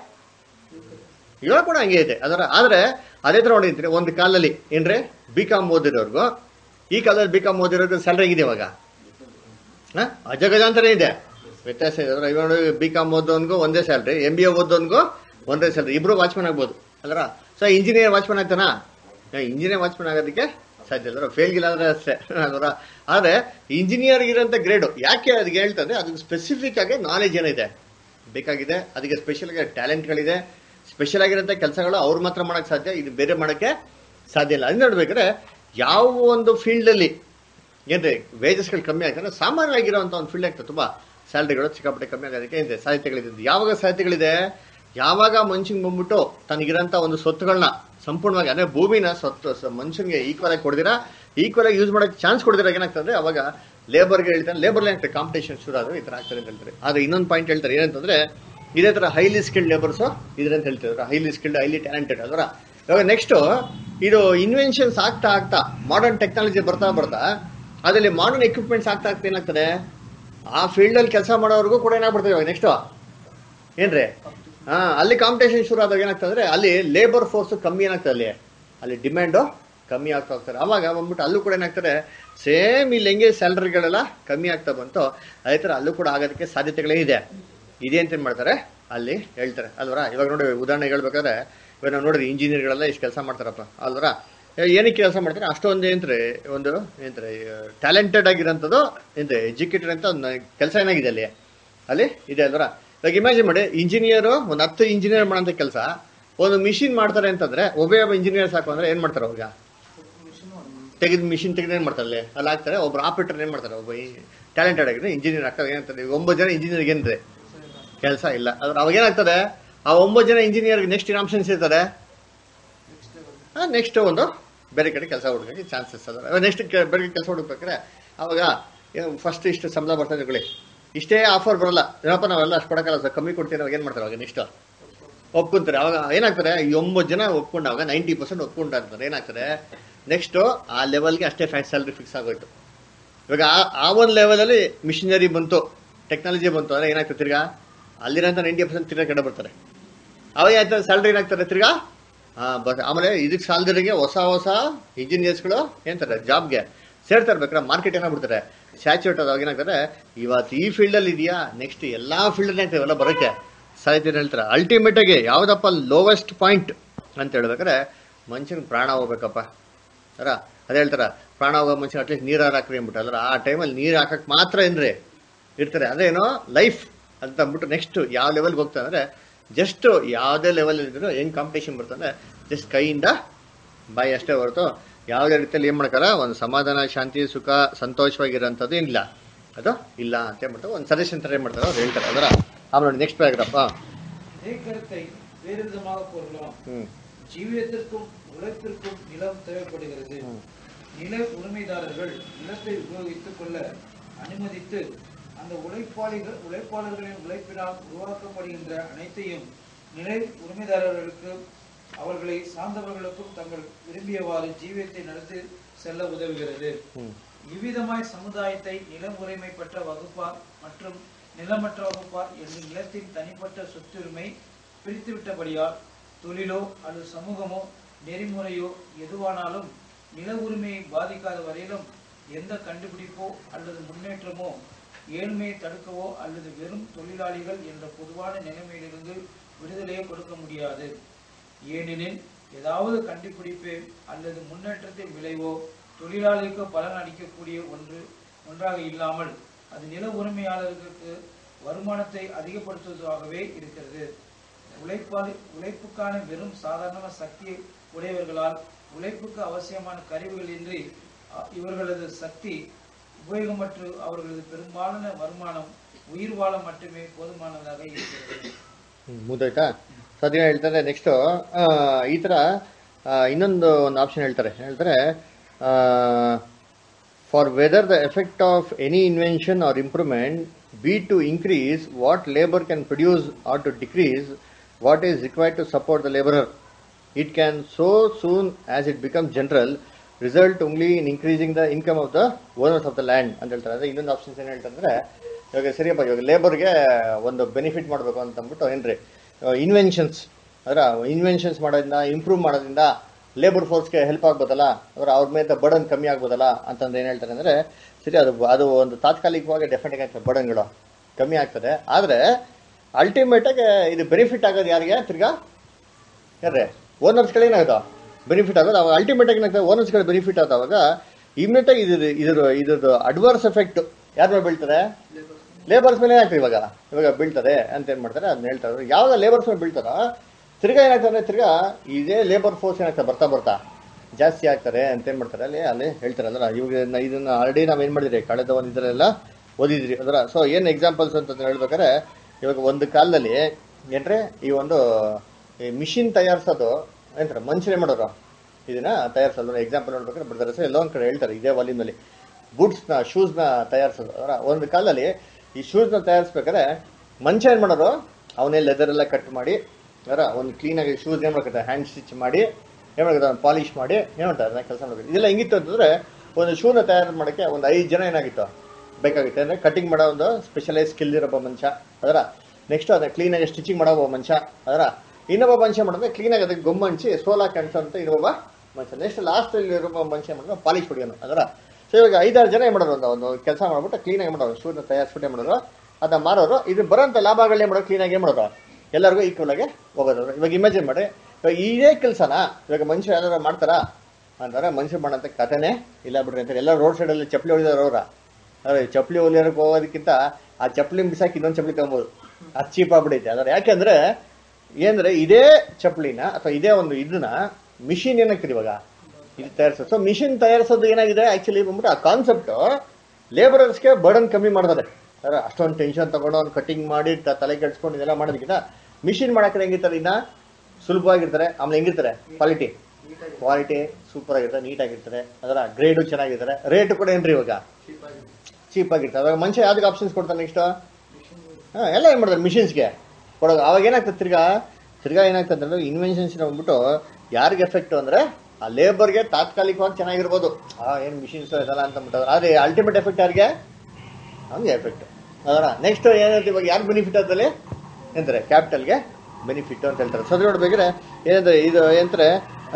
ಇವಾಗ ಕೂಡ ಹಂಗೆ ಇದೆ ಅದರ. ಆದ್ರೆ ಅದೇ ತರ ನೋಡಿರ್ತೀನಿ ಒಂದು ಕಾಲದಲ್ಲಿ ಏನ್ರಿ ಬಿ ಕಾಮ್ ಓದಿರೋರ್ಗು ಈ ಕಾಲದಲ್ಲಿ ಬಿ ಕಾಮ್ ಓದಿರೋರ್ಗು ಸ್ಯಾಲ್ರಿ ಆಗಿದೆ ಇವಾಗ ಅಜಗಜಾಂತರೇ ಇದೆ, ವ್ಯತ್ಯಾಸ ಇದೆ. ಅಂದ್ರೆ ಇವಾಗ ಬಿ ಕಾಮ್ ಓದೋನ್ಗೂ ಒಂದೇ ಸ್ಯಾಲ್ರಿ, ಎಂ ಬಿ ಎ ಓದೋನ್ಗೂ ಒಂದೇ ಸ್ಯಾಲ್ರಿ, ಇಬ್ರು ವಾಚ್ಮನ್ ಆಗ್ಬೋದು ಅಲ್ರ. ಸೊ ಇಂಜಿನಿಯರ್ ವಾಚ್ಮನ್ ಆಗ್ತಾನ, ಇಂಜಿನಿಯರ್ ವಾಚ್ಮನ್ ಆಗೋದಕ್ಕೆ ಸಾಧ್ಯ ಇಲ್ಲ, ಫೇಲ್ ಗಿಲ್ಲ ಅಂದ್ರೆ ಅಷ್ಟೇ ಅದರ. ಆದ್ರೆ ಇಂಜಿನಿಯರ್ ಇರೋಂಥ ಗ್ರೇಡು ಯಾಕೆ ಅದಕ್ಕೆ ಹೇಳ್ತಂದ್ರೆ ಅದಕ್ಕೆ ಸ್ಪೆಸಿಫಿಕ್ ಆಗಿ ನಾಲೆಜ್ ಏನಿದೆ ಬೇಕಾಗಿದೆ, ಅದಕ್ಕೆ ಸ್ಪೆಷಲ್ ಆಗಿ ಟ್ಯಾಲೆಂಟ್ಗಳಿದೆ, ಸ್ಪೆಷಲ್ ಆಗಿರೋಂಥ ಕೆಲಸಗಳು ಅವ್ರು ಮಾತ್ರ ಮಾಡಕ್ ಸಾಧ್ಯ, ಇದು ಬೇರೆ ಮಾಡಕ್ಕೆ ಸಾಧ್ಯ ಇಲ್ಲ. ಅದು ನೋಡ್ಬೇಕಾದ್ರೆ ಯಾವ ಒಂದು ಫೀಲ್ಡ್ ಅಲ್ಲಿ ಏನ್ರಿ ವೇಜಸ್ಗಳು ಕಮ್ಮಿ ಆಗ್ತದೆ, ಸಾಮಾನ್ಯವಾಗಿರುವಂತ ಒಂದು ಫೀಲ್ಡ್ ಆಗ್ತದೆ ತುಂಬಾ ಸ್ಯಾಲ್ರಿಗಳು ಸಿಕ್ಕಾಪಟ್ಟೆ ಕಮ್ಮಿ ಆಗೋದಕ್ಕೆ ಏನಿದೆ ಸಾಧ್ಯತೆಗಳಿದೆ. ಯಾವಾಗ ಸಾಧ್ಯತೆಗಳಿದೆ, ಯಾವಾಗ ಮನುಷ್ಯಂಗೆ ಬಂದ್ಬಿಟ್ಟು ತನಗಿರೋಂಥ ಒಂದು ಸ್ವತ್ತುಗಳನ್ನ ಸಂಪೂರ್ಣವಾಗಿ ಅಂದ್ರೆ ಭೂಮಿನ ಸ್ವತ್ತು ಮನುಷ್ಯನಿಗೆ ಈಕ್ವಲ್ ಆಗಿ ಕೊಡ್ದಿರಾ, ಈಕ್ವಲ್ ಆಗಿ ಯೂಸ್ ಮಾಡಕ್ಕೆ ಚಾನ್ಸ್ ಕೊಡ್ದಿರ ಏನಾಗ್ತದೆ ಅವಾಗ ಲೇಬರ್ಗೆ ಹೇಳ್ತಾರೆ, ಲೇಬರ್ ಏನಾಗ್ತದೆ ಕಾಂಪಿಟೇಷನ್ ಶುರು ಆದ್ರೆ ಈ ತರ ಆಗ್ತದೆ ಅಂತ ಹೇಳ್ತಾರೆ. ಆದ್ರೆ ಇನ್ನೊಂದು ಪಾಯಿಂಟ್ ಹೇಳ್ತಾರೆ ಏನಂತಂದ್ರೆ ಇದೇ ತರ ಹೈಲಿ ಸ್ಕಿಲ್ಡ್ ಲೇಬರ್ಸ್ ಇದ್ರೆ ಅಂತ ಹೇಳ್ತಿದ್ರು, ಹೈಲಿ ಸ್ಕಿಲ್ಡ್ ಹೈಲಿ ಟ್ಯಾಲೆಂಟೆಡ್ ಅದರ. ಇವಾಗ ನೆಕ್ಸ್ಟ್ ಇದು ಇನ್ವೆನ್ಷನ್ಸ್ ಆಗ್ತಾ ಆಗ್ತಾ ಮಾಡರ್ನ್ ಟೆಕ್ನಾಲಜಿ ಬರ್ತಾ ಬರ್ತಾ ಅದರಲ್ಲಿ ಮಾಡರ್ನ್ ಎಕ್ವಿಪ್ಮೆಂಟ್ಸ್ ಆಗ್ತಾ ಆಗ್ತಾ ಏನಾಗ್ತದೆ, ಆ ಫೀಲ್ಡಲ್ಲಿ ಕೆಲಸ ಮಾಡೋರ್ಗೂ ಕೂಡ ಏನಾಗ್ಬಿಡ್ತದೆ ಇವಾಗ ನೆಕ್ಸ್ಟು ಏನ್ರಿ, ಹಾಂ ಅಲ್ಲಿ ಕಾಂಪಿಟೇಷನ್ ಶುರು ಆದಾಗ ಏನಾಗ್ತದೆ, ಅಲ್ಲಿ ಲೇಬರ್ ಫೋರ್ಸ್ ಕಮ್ಮಿ ಏನಾಗ್ತದೆ, ಅಲ್ಲಿ ಅಲ್ಲಿ ಡಿಮ್ಯಾಂಡು ಕಮ್ಮಿ ಆಗ್ತಾ ಹೋಗ್ತಾರೆ. ಅವಾಗ ಬಂದ್ಬಿಟ್ಟು ಅಲ್ಲೂ ಕೂಡ ಏನಾಗ್ತಾರೆ, ಸೇಮ್ ಇಲ್ಲಿ ಹೆಂಗೆ ಸ್ಯಾಲ್ರಿಗಳೆಲ್ಲ ಕಮ್ಮಿ ಆಗ್ತಾ ಬಂತು, ಅದೇ ಥರ ಅಲ್ಲೂ ಕೂಡ ಆಗೋದಕ್ಕೆ ಸಾಧ್ಯತೆಗಳೇ ಇದೆ ಇದೆ ಅಂತ ಏನು ಮಾಡ್ತಾರೆ ಅಲ್ಲಿ ಹೇಳ್ತಾರೆ ಅಲ್ವರ. ಇವಾಗ ನೋಡಿ ಉದಾಹರಣೆ ಹೇಳ್ಬೇಕಾದ್ರೆ ಇವಾಗ ನಾವು ನೋಡಿರಿ ಇಂಜಿನಿಯರ್ಗಳೆಲ್ಲ ಇಷ್ಟು ಕೆಲಸ ಮಾಡ್ತಾರಪ್ಪ ಅಲ್ವರ. ಏನಕ್ಕೆ ಕೆಲಸ ಮಾಡ್ತಾರೆ, ಅಷ್ಟೊಂದು ಏನ್ರಿ ಒಂದು ಏನ್ರಿ ಟ್ಯಾಲೆಂಟೆಡ್ ಆಗಿರೋಂಥದ್ದು ಏನ್ರಿ ಎಜುಕೇಟೆಡ್ ಅಂತ ಒಂದು ಕೆಲಸ ಏನಾಗಿದೆ ಅಲ್ಲಿ ಅಲ್ಲಿ ಇದೆ ಅಲ್ವರ. ಇವಾಗ ಇಮ್ಯಾಜಿನ್ ಮಾಡಿ, ಇಂಜಿನಿಯರು ಒಂದು ಹತ್ತು ಇಂಜಿನಿಯರ್ ಮಾಡೋಂಥ ಕೆಲಸ ಒಂದು ಮಿಷಿನ್ ಮಾಡ್ತಾರೆ ಅಂತಂದ್ರೆ ಒಬ್ಬೇ ಒಬ್ಬ ಇಂಜಿನಿಯರ್ ಸಾಕು ಅಂದ್ರೆ ಏನು ಮಾಡ್ತಾರೆ, ಅವಾಗ ತೆಗೆದು ಮಿಷಿನ್ ತೆಗೆದು ಏನು ಮಾಡ್ತಾರೆ ಅಲ್ಲಿ ಅಲ್ಲಿ ಹಾಕ್ತಾರೆ. ಒಬ್ರು ಆಪರೇಟರ್ ಏನು ಮಾಡ್ತಾರೆ, ಒಬ್ಬ ಟ್ಯಾಲೆಂಟೆಡ್ ಆಗಿದ್ರೆ ಇಂಜಿನಿಯರ್ ಆಗ್ತಾರೆ. ಏನಂತಾರೆ, ಒಂಬತ್ತು ಜನ ಇಂಜಿನಿಯರ್ಗೆ ಏನ್ರಿ ಕೆಲಸ ಇಲ್ಲ ಅದ್ರ ಅವಾಗ ಏನಾಗ್ತದೆ, ಆ ಒಂಬತ್ತು ಜನ ಇಂಜಿನಿಯರ್ಗೆ ನೆಕ್ಸ್ಟ್ ಏನು ಆಪ್ಷನ್ಸ್ ಇರ್ತಾರೆ, ನೆಕ್ಸ್ಟ್ ಒಂದು ಬೇರೆ ಕಡೆ ಕೆಲಸ ಹುಡುಕಕ್ಕೆ ಚಾನ್ಸಸ್ ಅದ. ನೆಕ್ಸ್ಟ್ ಬೇರೆ ಕೆಲಸ ಹುಡುಕ್ಬೇಕಾದ್ರೆ ಅವಾಗ ಫಸ್ಟ್ ಇಷ್ಟು ಸಂಬಳ ಬರ್ತದೆ ಇಟ್ಕೊಳ್ಳಿ, ಇಷ್ಟೇ ಆಫರ್ ಬರಲ್ಲ, ಏನಪ್ಪ ನಾವೆಲ್ಲ ಅಷ್ಟು ಕೊಡೋಕ್ಕಲ್ಲ ಸರ್, ಕಮ್ಮಿ ಕೊಡ್ತೀವಿ, ಅವಾಗ ಏನು ಮಾಡ್ತಾರೆ, ಅವಾಗ ನೆಕ್ಸ್ಟ್ ಒಪ್ಕೊಂತಾರೆ. ಅವಾಗ ಏನಾಗ್ತಾರೆ, ಈ ಒಂಬತ್ತು ಜನ ಒಪ್ಕೊಂಡಾಗ ನೈಂಟಿ ಪರ್ಸೆಂಟ್ ಒಪ್ಕೊಂಡಾಗ್ತಾರೆ. ಏನಾಗ್ತದೆ, ನೆಕ್ಸ್ಟು ಆ ಲೆವೆಲ್ಗೆ ಅಷ್ಟೇ ಫ್ಯಾಟ್ ಸ್ಯಾಲ್ರಿ ಫಿಕ್ಸ್ ಆಗೋಯ್ತು. ಇವಾಗ ಆ ಆ ಒಂದು ಲೆವೆಲಲ್ಲಿ ಮಿಷಿನರಿ ಬಂತು, ಟೆಕ್ನಾಲಜಿ ಬಂತು ಅಂದರೆ ಏನಾಗ್ತದೆ, ತಿರ್ಗಾ ಅಲ್ಲಿರೋಂಥ ನೈಂಟಿ ಪರ್ಸೆಂಟ್ ತಿರ್ಗಾ ಕಡೆ ಬರ್ತಾರೆ. ಅವಾಗ ಆಯ್ತದೆ ಸ್ಯಾಲ್ರಿ ಏನಾಗ್ತಾರೆ ತಿರ್ಗಾ ಹಾಂ ಬಸ್. ಆಮೇಲೆ ಇದಕ್ಕೆ ಸಾಲದರಿಗೆ ಹೊಸ ಹೊಸ ಇಂಜಿನಿಯರ್ಸ್ಗಳು ಏನಂತಾರೆ ಜಾಬ್ಗೆ ಸೇರ್ತಾ ಇರ್ಬೇಕಾರೆ ಮಾರ್ಕೆಟ್ ಏನಾಗ್ಬಿಡ್ತಾರೆ, ಸ್ಯಾಚುರೇಟ್ ಆದಾಗ ಏನಾಗ್ತಾರೆ, ಇವತ್ತು ಈ ಫೀಲ್ಡಲ್ಲಿ ಇದೆಯಾ ನೆಕ್ಸ್ಟ್ ಎಲ್ಲ ಫೀಲ್ಡಲ್ಲಿ ಆಗ್ತದೆ ಎಲ್ಲ ಬರೋಕ್ಕೆ ಸಾಧ್ಯತೆ ಹೇಳ್ತಾರೆ. ಅಲ್ಟಿಮೇಟಾಗಿ ಯಾವುದಪ್ಪ ಲೋವೆಸ್ಟ್ ಪಾಯಿಂಟ್ ಅಂತ ಹೇಳ್ಬೇಕಾರೆ ಮನುಷ್ಯನ ಪ್ರಾಣ ಹೋಗ್ಬೇಕಪ್ಪ ಅರ. ಅದೇ ಹೇಳ್ತಾರ, ಪ್ರಾಣ ಹೋಗೋ ಮನುಷ್ಯ ಅಟ್ಲೀಸ್ಟ್ ನೀರು ಹಾಕ್ರಿ ಅಂದ್ಬಿಟ್ಟು ಅಲ್ರ, ಆ ಟೈಮಲ್ಲಿ ನೀರು ಹಾಕಕ್ಕೆ ಮಾತ್ರ ಏನ್ರಿ ಇರ್ತಾರೆ. ಅದೇನೋ ಲೈಫ್ ಅಂತ ಅಂದ್ಬಿಟ್ಟು ನೆಕ್ಸ್ಟ್ ಯಾವ ಲೆವೆಲ್ಗೆ ಹೋಗ್ತಾ ಅಂದರೆ, ಜಸ್ಟ್ ಯಾವುದೇ ಲೆವೆಲ್ ಇದ್ರೂ ಹೆಂಗೆ ಕಾಂಪಿಟೇಷನ್ ಬರ್ತಂದ್ರೆ ಜಸ್ಟ್ ಕೈಯಿಂದ ಬಾಯಿ ಅಷ್ಟೇ ಹೊರತು ಯಾವುದೇ ರೀತಿಯಲ್ಲಿ ಏನು ಮಾಡ್ತಾರ ಒಂದು ಸಮಾಧಾನ, ಶಾಂತಿ, ಸುಖ, ಸಂತೋಷವಾಗಿರೋಂಥದ್ದು ಏನಿಲ್ಲ, ಅದು ಇಲ್ಲ ಅಂತ ಹೇಳ್ಬಿಟ್ಟು ಒಂದು ಸಜೆಷನ್ ಥರ ಏನು ಮಾಡ್ತಾರೆ ಅವ್ರು ಹೇಳ್ತಾರೆ ಅದರ. ಆಮೇಲೆ ನೋಡಿ ನೆಕ್ಸ್ಟ್ ಪ್ಯಾರಾಗ್ರಾಫ್. இதே கருத்தை வேறு விதமாக கூறலாம். ಹ್ಞೂ ஜீவியத்திற்கும் உழைப்பிற்கும் நிலம் தேவைப்படுகிறது. நில உரிமைதாரர்கள் நிலத்தை உபயோகித்துக் கொள்ள அனுமதித்து அந்த உழைப்பாளிகள் உழைப்பாளர்களின் உழைப்பினால் உருவாக்கப்படுகின்ற அனைத்தையும் நில உரிமைதாரர்களுக்கு அவர்களை சார்ந்தவர்களுக்கும் தங்கள் விரும்பியவாறு ஜீவியத்தை நடத்தி செல்ல உதவுகிறது. இவ்விதமாய் சமுதாயத்தை நில உரிமை பெற்ற வகுப்பார் மற்றும் நிலமற்ற வகுப்பார் என்று நிலத்தின் தனிப்பட்ட சொத்துரிமை பிரித்துவிட்டபடியால் தொழிலோ அல்லது சமூகமோ நெறிமுறையோ எதுவானாலும் நில உரிமையை பாதிக்காத வரையிலும் எந்த கண்டுபிடிப்போ அல்லது முன்னேற்றமோ ஏழ்மையை தடுக்கவோ அல்லது வெறும் தொழிலாளிகள் என்ற பொதுவான நிலைமையிலிருந்து விடுதலையை கொடுக்க முடியாது. ஏனெனில் ஏதாவது கண்டுபிடிப்பு அல்லது முன்னேற்றத்தின் விளைவோ தொழிலாளிக்கு பலன் அளிக்கக்கூடிய ஒன்று ஒன்றாக இல்லாமல் அது நில உரிமையாளர்களுக்கு வருமானத்தை அதிகப்படுத்துவதாகவே இருக்கிறது. உழைப்பாளி உழைப்புக்கான வெறும் சாதாரண சக்தி உடையவர்களால் உழைப்புக்கு அவசியமான கருவிகள் இன்றி இவர்களது சக்தி உபயோகமற்று அவர்களது பெரும்பாலான வருமானம் உயிர் வாழ மட்டுமே போதுமானதாக இருக்கிறது. ಮುದ್ದಾಯ್ತಾ? ಸೊ ಅದೇನು ಹೇಳ್ತಾರೆ ನೆಕ್ಸ್ಟು ಈ ಥರ ಇನ್ನೊಂದು ಒಂದು ಆಪ್ಷನ್ ಹೇಳ್ತಾರೆ ಹೇಳ್ತಾರೆ for whether the effect of any invention or improvement be to increase what labour can produce or to decrease what is required to support the labourer. It can so soon as it become general result only in increasing the income of the owners of the land ಅಂತ ಹೇಳ್ತಾರೆ. ಅದೇ ಇನ್ನೊಂದು options ಏನು ಹೇಳ್ತಂದ್ರೆ, ಇವಾಗ ಸರಿಯಪ್ಪ ಇವಾಗ ಲೇಬರ್ಗೆ ಒಂದು benefit ಮಾಡಬೇಕು ಅಂತ ಅಂದ್ಬಿಟ್ಟು ಏನ್ರಿ ಇನ್ವೆನ್ಷನ್ಸ್ ಅದರ ಇನ್ವೆನ್ಷನ್ಸ್ ಮಾಡೋದ್ರಿಂದ ಇಂಪ್ರೂವ್ ಮಾಡೋದ್ರಿಂದ ಲೇಬರ್ ಫೋರ್ಸ್ಗೆ ಹೆಲ್ಪ್ ಆಗ್ಬೋದಲ್ಲ, ಅವ್ರ ಅವ್ರ ಮೇಲೆ ಬರ್ಡನ್ ಕಮ್ಮಿ ಆಗ್ಬೋದಲ್ಲ ಅಂತಂದು ಏನು ಹೇಳ್ತಾರೆ ಅಂದರೆ, ಸರಿ ಅದು ಅದು ಒಂದು ತಾತ್ಕಾಲಿಕವಾಗಿ ಡೆಫಿನೆಟ್ ಆಗ್ತದೆ, ಬರ್ಡನ್ಗಳು ಕಮ್ಮಿ ಆಗ್ತದೆ. ಆದರೆ ಅಲ್ಟಿಮೇಟಾಗಿ ಇದು ಬೆನಿಫಿಟ್ ಆಗೋದು ಯಾರಿಗೆ ತಿರ್ಗಾ ಯಾರೇ ಓನರ್ಸ್ಗಳು ಏನಾಗೋದು ಬೆನಿಫಿಟ್ ಆಗೋದು. ಅವಾಗ ಅಲ್ಟಿಮೇಟಾಗಿ ಏನಾಗ್ತದೆ ಓನರ್ಸ್ಗಳು ಬೆನಿಫಿಟ್ ಆದವಾಗ ಇಮ್ಮಿಡಿಯೇಟಾಗಿ ಇದು ಇದ್ರ ಇದ್ರದ್ದು ಅಡ್ವರ್ಸ್ ಎಫೆಕ್ಟ್ ಯಾರ ಮೇಲೆ ಬೀಳ್ತದೆ, ಲೇಬರ್ಸ್ ಮೇಲೆ ಏನಾಗ್ತದೆ ಇವಾಗ ಇವಾಗ ಬೀಳ್ತದೆ ಅಂತ ಏನು ಮಾಡ್ತಾರೆ ಅದನ್ನ ಹೇಳ್ತಾರೆ. ಯಾವಾಗ ಲೇಬರ್ಸ್ ಮೇಲೆ ಬೀಳ್ತಾರೋ ತಿರ್ಗಾ ಏನಾಗ್ತದೆ, ತಿರ್ಗಾ ಇದೇ ಲೇಬರ್ ಫೋರ್ಸ್ ಏನಾಗ್ತದೆ ಬರ್ತಾ ಬರ್ತಾ ಜಾಸ್ತಿ ಆಗ್ತಾರೆ ಅಂತ ಏನು ಮಾಡ್ತಾರೆ ಅಲ್ಲಿ ಅಲ್ಲಿ ಹೇಳ್ತಾರಲ್ಲ. ಇವಾಗ ಇದನ್ನ ಆಲ್ರೆಡಿ ನಾವು ಏನು ಮಾಡಿದ್ರಿ ಕಳೆದ ಒಂದು ಇದರೆಲ್ಲ ಓದಿದ್ರಿ ಅದರ. ಸೊ ಏನು ಎಕ್ಸಾಂಪಲ್ಸ್ ಅಂತ ಹೇಳ್ಬೇಕಾದ್ರೆ, ಇವಾಗ ಒಂದು ಕಾಲದಲ್ಲಿ ಏನ್ರೆ ಈ ಒಂದು ಮಿಷಿನ್ ತಯಾರಿಸೋದು ಏನಂತಾರೆ ಮನುಷ್ಯರೇ ಮಾಡೋರು ಇದನ್ನ ತಯಾರಿಸೋದು. ಎಕ್ಸಾಂಪಲ್ ನೋಡ್ಬೇಕಾದ್ರೆ ಬರ್ತಾರೆ ಸರ್ ಎಲ್ಲೋ ಒಂದು ಕಡೆ ಹೇಳ್ತಾರೆ ಇದೇ ವಾಲ್ಯೂಮ್ನಲ್ಲಿ ಬೂಟ್ಸ್ನ ಶೂಸ್ನ ತಯಾರಿಸೋದು ಅದರ. ಒಂದು ಕಾಲದಲ್ಲಿ ಈ ಶೂಸ್ನ ತಯಾರಿಸ್ಬೇಕಾದ್ರೆ ಮನುಷ್ಯ ಏನು ಮಾಡೋರು, ಅವನೇ ಲೆದರ್ ಎಲ್ಲ ಕಟ್ ಮಾಡಿ ಅದರ ಒಂದು ಕ್ಲೀನಾಗಿ ಶೂಸ್ ಏನು ಮಾಡ್ತಾರೆ ಹ್ಯಾಂಡ್ ಸ್ಟಿಚ್ ಮಾಡಿ ಏನು ಮಾಡ್ತಾರೆ ಪಾಲಿಶ್ ಮಾಡಿ ಏನು ಮಾಡ್ತಾರೆ ಅದನ್ನ ಕೆಲಸ ಮಾಡ್ತಾರೆ. ಇದೆಲ್ಲ ಹೆಂಗಿತ್ತು ಅಂತಂದರೆ ಒಂದು ಶೂನ ತಯಾರು ಮಾಡೋಕ್ಕೆ ಒಂದು ಐದು ಜನ ಏನಾಗಿತ್ತು ಬೇಕಾಗಿತ್ತು. ಅಂದರೆ ಕಟಿಂಗ್ ಮಾಡೋ ಒಂದು ಸ್ಪೆಷಲೈಸ್ ಸ್ಕಿಲ್ ಇರೋ ಮನುಷ್ಯ, ಅದರ ನೆಕ್ಸ್ಟ್ ಅದನ್ನ ಕ್ಲೀನಾಗಿ ಸ್ಟಿಚಿಂಗ್ ಮಾಡೋ ಮನುಷ್ಯ, ಅದರ ಇನ್ನೊಬ್ಬ ಮನುಷ್ಯ ಮಾಡಿದ್ರೆ ಕ್ಲೀನಾಗಿ ಅದಕ್ಕೆ ಗೊಮ್ಮಂಚಿ ಸೋಲಾಕ್ ಅಂತ ಇನ್ನೊಬ್ಬ ಮನುಷ್ಯ, ನೆಕ್ಸ್ಟ್ ಲಾಸ್ಟ್ ಇರೋ ಮನುಷ್ಯ ಮಾಡಿದ್ರೆ ಪಾಲಿಶ್ ಹೊಡಿಯೋನು, ಅದರ ಸೊ ಇವಾಗ ಐದಾರು ಜನ ಏನು ಮಾಡೋರು ಒಂದು ಒಂದು ಕೆಲಸ ಮಾಡ್ಬಿಟ್ಟು ಕ್ಲೀನಾಗಿ ಮಾಡೋರು, ಶೂನ ತಯಾರಿಸ್ಬಿಟ್ಟೆ ಮಾಡೋರು, ಅದನ್ನ ಮಾರೋರು, ಇದು ಬರೋಂಥ ಲಾಭಗಳೇ ಮಾಡೋರು ಕ್ಲೀನಾಗಿ ಏನು ಮಾಡೋರು ಎಲ್ಲರಿಗೂ ಈಕ್ವಲ್ ಆಗಿ ಹೋಗೋದು. ಇವಾಗ ಇಮ್ಯಾಜಿನ್ ಮಾಡಿ, ಇವಾಗ ಇದೇ ಕೆಲಸನ ಇವಾಗ ಮನುಷ್ಯ ಯಾರು ಮಾಡ್ತಾರಾ ಅಂತಾರೆ, ಮನುಷ್ಯ ಮಾಡೋಂಥ ಕಥೆನೇ ಇಲ್ಲ ಬಿಡ್ರಿ ಅಂತಾರೆ. ಎಲ್ಲ ರೋಡ್ ಸೈಡಲ್ಲಿ ಚಪ್ಪಲಿ ಹೊಡಿದವ್ರು ಅವ್ರ ಅದೇ ಚಪ್ಪಲಿ ಹೊಲಿಯೋಕ್ಕೆ ಹೋಗೋದಕ್ಕಿಂತ ಆ ಚಪ್ಪಲಿ ಬಿಸಾಕಿ ಇನ್ನೊಂದು ಚಪ್ಪಲಿ ತಗೊಬೋದು, ಅದು ಚೀಪ್ ಆಗ್ಬಿಡೈತೆ. ಅದರ ಯಾಕೆಂದ್ರೆ ಏನಂದ್ರೆ ಇದೇ ಚಪ್ಪಲಿನ ಅಥವಾ ಇದೇ ಒಂದು ಇದನ್ನ ಮಿಷಿನ್ ಏನಾಗ್ತದೆ ಇವಾಗ ಇದು ತಯಾರಿಸೋದು. ಸೊ ಮಿಷಿನ್ ತಯಾರಿಸೋದು ಏನಾಗಿದೆ ಆಕ್ಚುಲಿ ಬಂದ್ಬಿಟ್ಟು ಆ ಕಾನ್ಸೆಪ್ಟ್ ಲೇಬರರ್ಸ್ಗೆ ಬರ್ಡನ್ ಕಮ್ಮಿ ಮಾಡ್ತದೆ. ಅದರ ಅಷ್ಟೊಂದು ಟೆನ್ಷನ್ ತಗೊಂಡು ಅವ್ನು ಕಟಿಂಗ್ ಮಾಡಿ ತಲೆ ಕೆಡ್ಸ್ಕೊಂಡು ಇದೆಲ್ಲ ಮಾಡೋದಕ್ಕಿಂತ ಮಿಷಿನ್ ಮಾಡಕ್ಕೆ ಹೆಂಗಿರ್ತಾರೆ, ಇನ್ನ ಸುಲಭವಾಗಿರ್ತಾರೆ. ಆಮೇಲೆ ಹೆಂಗಿರ್ತಾರೆ ಕ್ವಾಲಿಟಿ ಕ್ವಾಲಿಟಿ ಸೂಪರ್ ಆಗಿರ್ತಾರೆ, ನೀಟಾಗಿರ್ತಾರೆ, ಅದರ ಗ್ರೇಡು ಚೆನ್ನಾಗಿರ್ತಾರೆ, ರೇಟ್ ಕೂಡ ಏನ್ರಿ ಇವಾಗ ಚೀಪ್ ಆಗಿರ್ತಾರೆ. ಅವಾಗ ಮನುಷ್ಯ ಯಾವ್ದಕ್ಕೆ ಆಪ್ಷನ್ಸ್ ಕೊಡ್ತಾರೆ ನೆಕ್ಸ್ಟ್ ಹಾಂ ಎಲ್ಲ ಏನು ಮಾಡ್ತಾರೆ ಮಿಷಿನ್ಸ್ಗೆ ಕೊಡೋದು. ಅವಾಗ ಏನಾಗ್ತದೆ ತಿರ್ಗಾ ತಿರ್ಗಾ ಏನಾಗ್ತದೆ ಅಂದ್ರೆ ಇನ್ವೆನ್ಷನ್ಸ್ ಬಂದ್ಬಿಟ್ಟು ಯಾರಿಗೆ ಎಫೆಕ್ಟ್ ಅಂದರೆ ಆ ಲೇಬರ್ಗೆ ತಾತ್ಕಾಲಿಕವಾಗಿ ಚೆನ್ನಾಗಿರ್ಬೋದು, ಆ ಏನು ಮಿಷಿನ್ಸ್ ಇದೆಲ್ಲ ಅಂತ ಅಂದ್ಬಿಟ್ಟು, ಆದರೆ ಅಲ್ಟಿಮೇಟ್ ಎಫೆಕ್ಟ್ ಯಾರಿಗೆ ಹಂಗೆ ಎಫೆಕ್ಟ್. ಅದರ ನೆಕ್ಸ್ಟ್ ಏನಂತ ಇವಾಗ ಯಾರು ಬೆನಿಫಿಟ್ ಅದ್ರಲ್ಲಿ ಎಂತಾರೆ ಕ್ಯಾಪಿಟಲ್ಗೆ ಬೆನಿಫಿಟ್ ಅಂತ ಹೇಳ್ತಾರೆ. ಸೊ ನೋಡ್ಬೇಕಾದ್ರೆ ಏನಂದ್ರೆ ಇದು ಏನಂತಾರೆ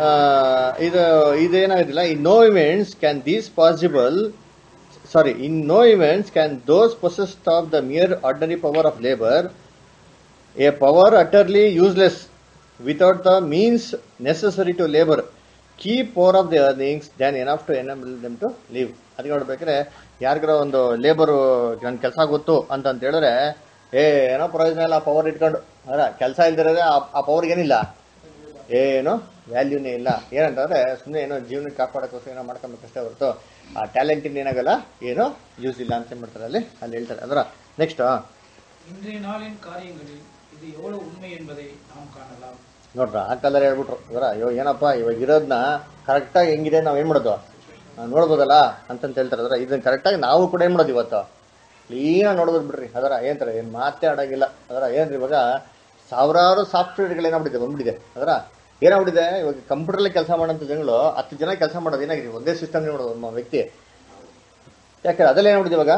ಇದು ಇದೇನಾಗೋದಿಲ್ಲ ಈ no events can these possible sorry in no events can those possessed of the mere ordinary power of labour a power utterly useless without the means necessary to labour keep power of the earnings than enough to enable them to leave. ಅದಕ್ಕೆ ನೋಡ್ಬೇಕಾದ್ರೆ ಯಾರಿಗಾರ ಒಂದು labour ನನ್ನ ಕೆಲಸ ಗೊತ್ತು ಅಂತ ಅಂತ ಹೇಳಿದ್ರೆ ಏ ಏನೋ ಪ್ರಯೋಜನ ಇಲ್ಲ ಪವರ್ ಇಟ್ಕೊಂಡು, ಅಲ್ಲ ಕೆಲಸ ಇಲ್ದಿರೋದ್ರೆ ಆ ಪವರ್ಗೇನಿಲ್ಲ ಏನೋ ವ್ಯಾಲ್ಯೂನೇ ಇಲ್ಲ. ಏನಂತಂದ್ರೆ ಸುಮ್ಮನೆ ಏನೋ ಜೀವನಕ್ಕೆ ಕಾಪಾಡೋಕ್ಕೋಸ್ಕರ ಏನೋ ಮಾಡ್ಕೊಬೇಕಷ್ಟೇ ಹೊರತು ಆ ಟ್ಯಾಲೆಂಟಿನ ಏನಾಗಲ್ಲ ಏನೋ ಯೂಸ್ ಇಲ್ಲ ಅಂತ ಮಾಡ್ತಾರೆ ಅಲ್ಲಿ ಅಲ್ಲಿ ಹೇಳ್ತಾರೆ. ಅದರ ನೆಕ್ಸ್ಟ್ இன்றைய நாளின் காரியங்களில் இது எவ்வளவு உண்மை என்பதை நாம் காணலாம். ನೋಡ್ರ ಆ ಕಲರ್ ಹೇಳ್ಬಿಟ್ರು ಇವರ ಅಯ್ಯೋ ಏನಪ್ಪ ಇವಾಗ ಇರೋದನ್ನ ಕರೆಕ್ಟಾಗಿ ಹೆಂಗಿದೆ ನಾವು ಏನು ಮಾಡೋದು ನೋಡ್ಬೋದಲ್ಲ ಅಂತಂತ ಹೇಳ್ತಾರೆ. ಅದರ ಇದನ್ನ ಕರೆಕ್ಟಾಗಿ ನಾವು ಕೂಡ ಏನು ಮಾಡೋದು ಇವತ್ತು ಕ್ಲೀನಾಗಿ ನೋಡ್ಬೋದು ಬಿಡ್ರಿ. ಅದರ ಏನಂತಾರೆ ಏನು ಮಾತೇ ಆಡೋಂಗಿಲ್ಲ. ಅದರ ಏನ್ರಿ ಇವಾಗ ಸಾವಿರಾರು ಸಾಫ್ಟ್ವೇರ್ಗಳು ಏನಾಗ್ಬಿಟ್ಟಿದೆ ಬಂದ್ಬಿಟ್ಟಿದೆ. ಅದರ ಏನಾಗ್ಬಿಟ್ಟಿದೆ ಇವಾಗ ಕಂಪ್ಯೂಟರ್ಲಿ ಕೆಲಸ ಮಾಡೋಂಥ ಜನಗಳು ಹತ್ತು ಜನ ಕೆಲಸ ಮಾಡೋದು ಏನಾಗಿದೆ ಒಂದೇ ಸಿಸ್ಟಮ್ ನೋಡೋದು ಒಬ್ಬ ವ್ಯಕ್ತಿ. ಯಾಕಂದ್ರೆ ಅದೆಲ್ಲ ಏನಾಗ್ಬಿಟ್ಟಿದೆ ಇವಾಗ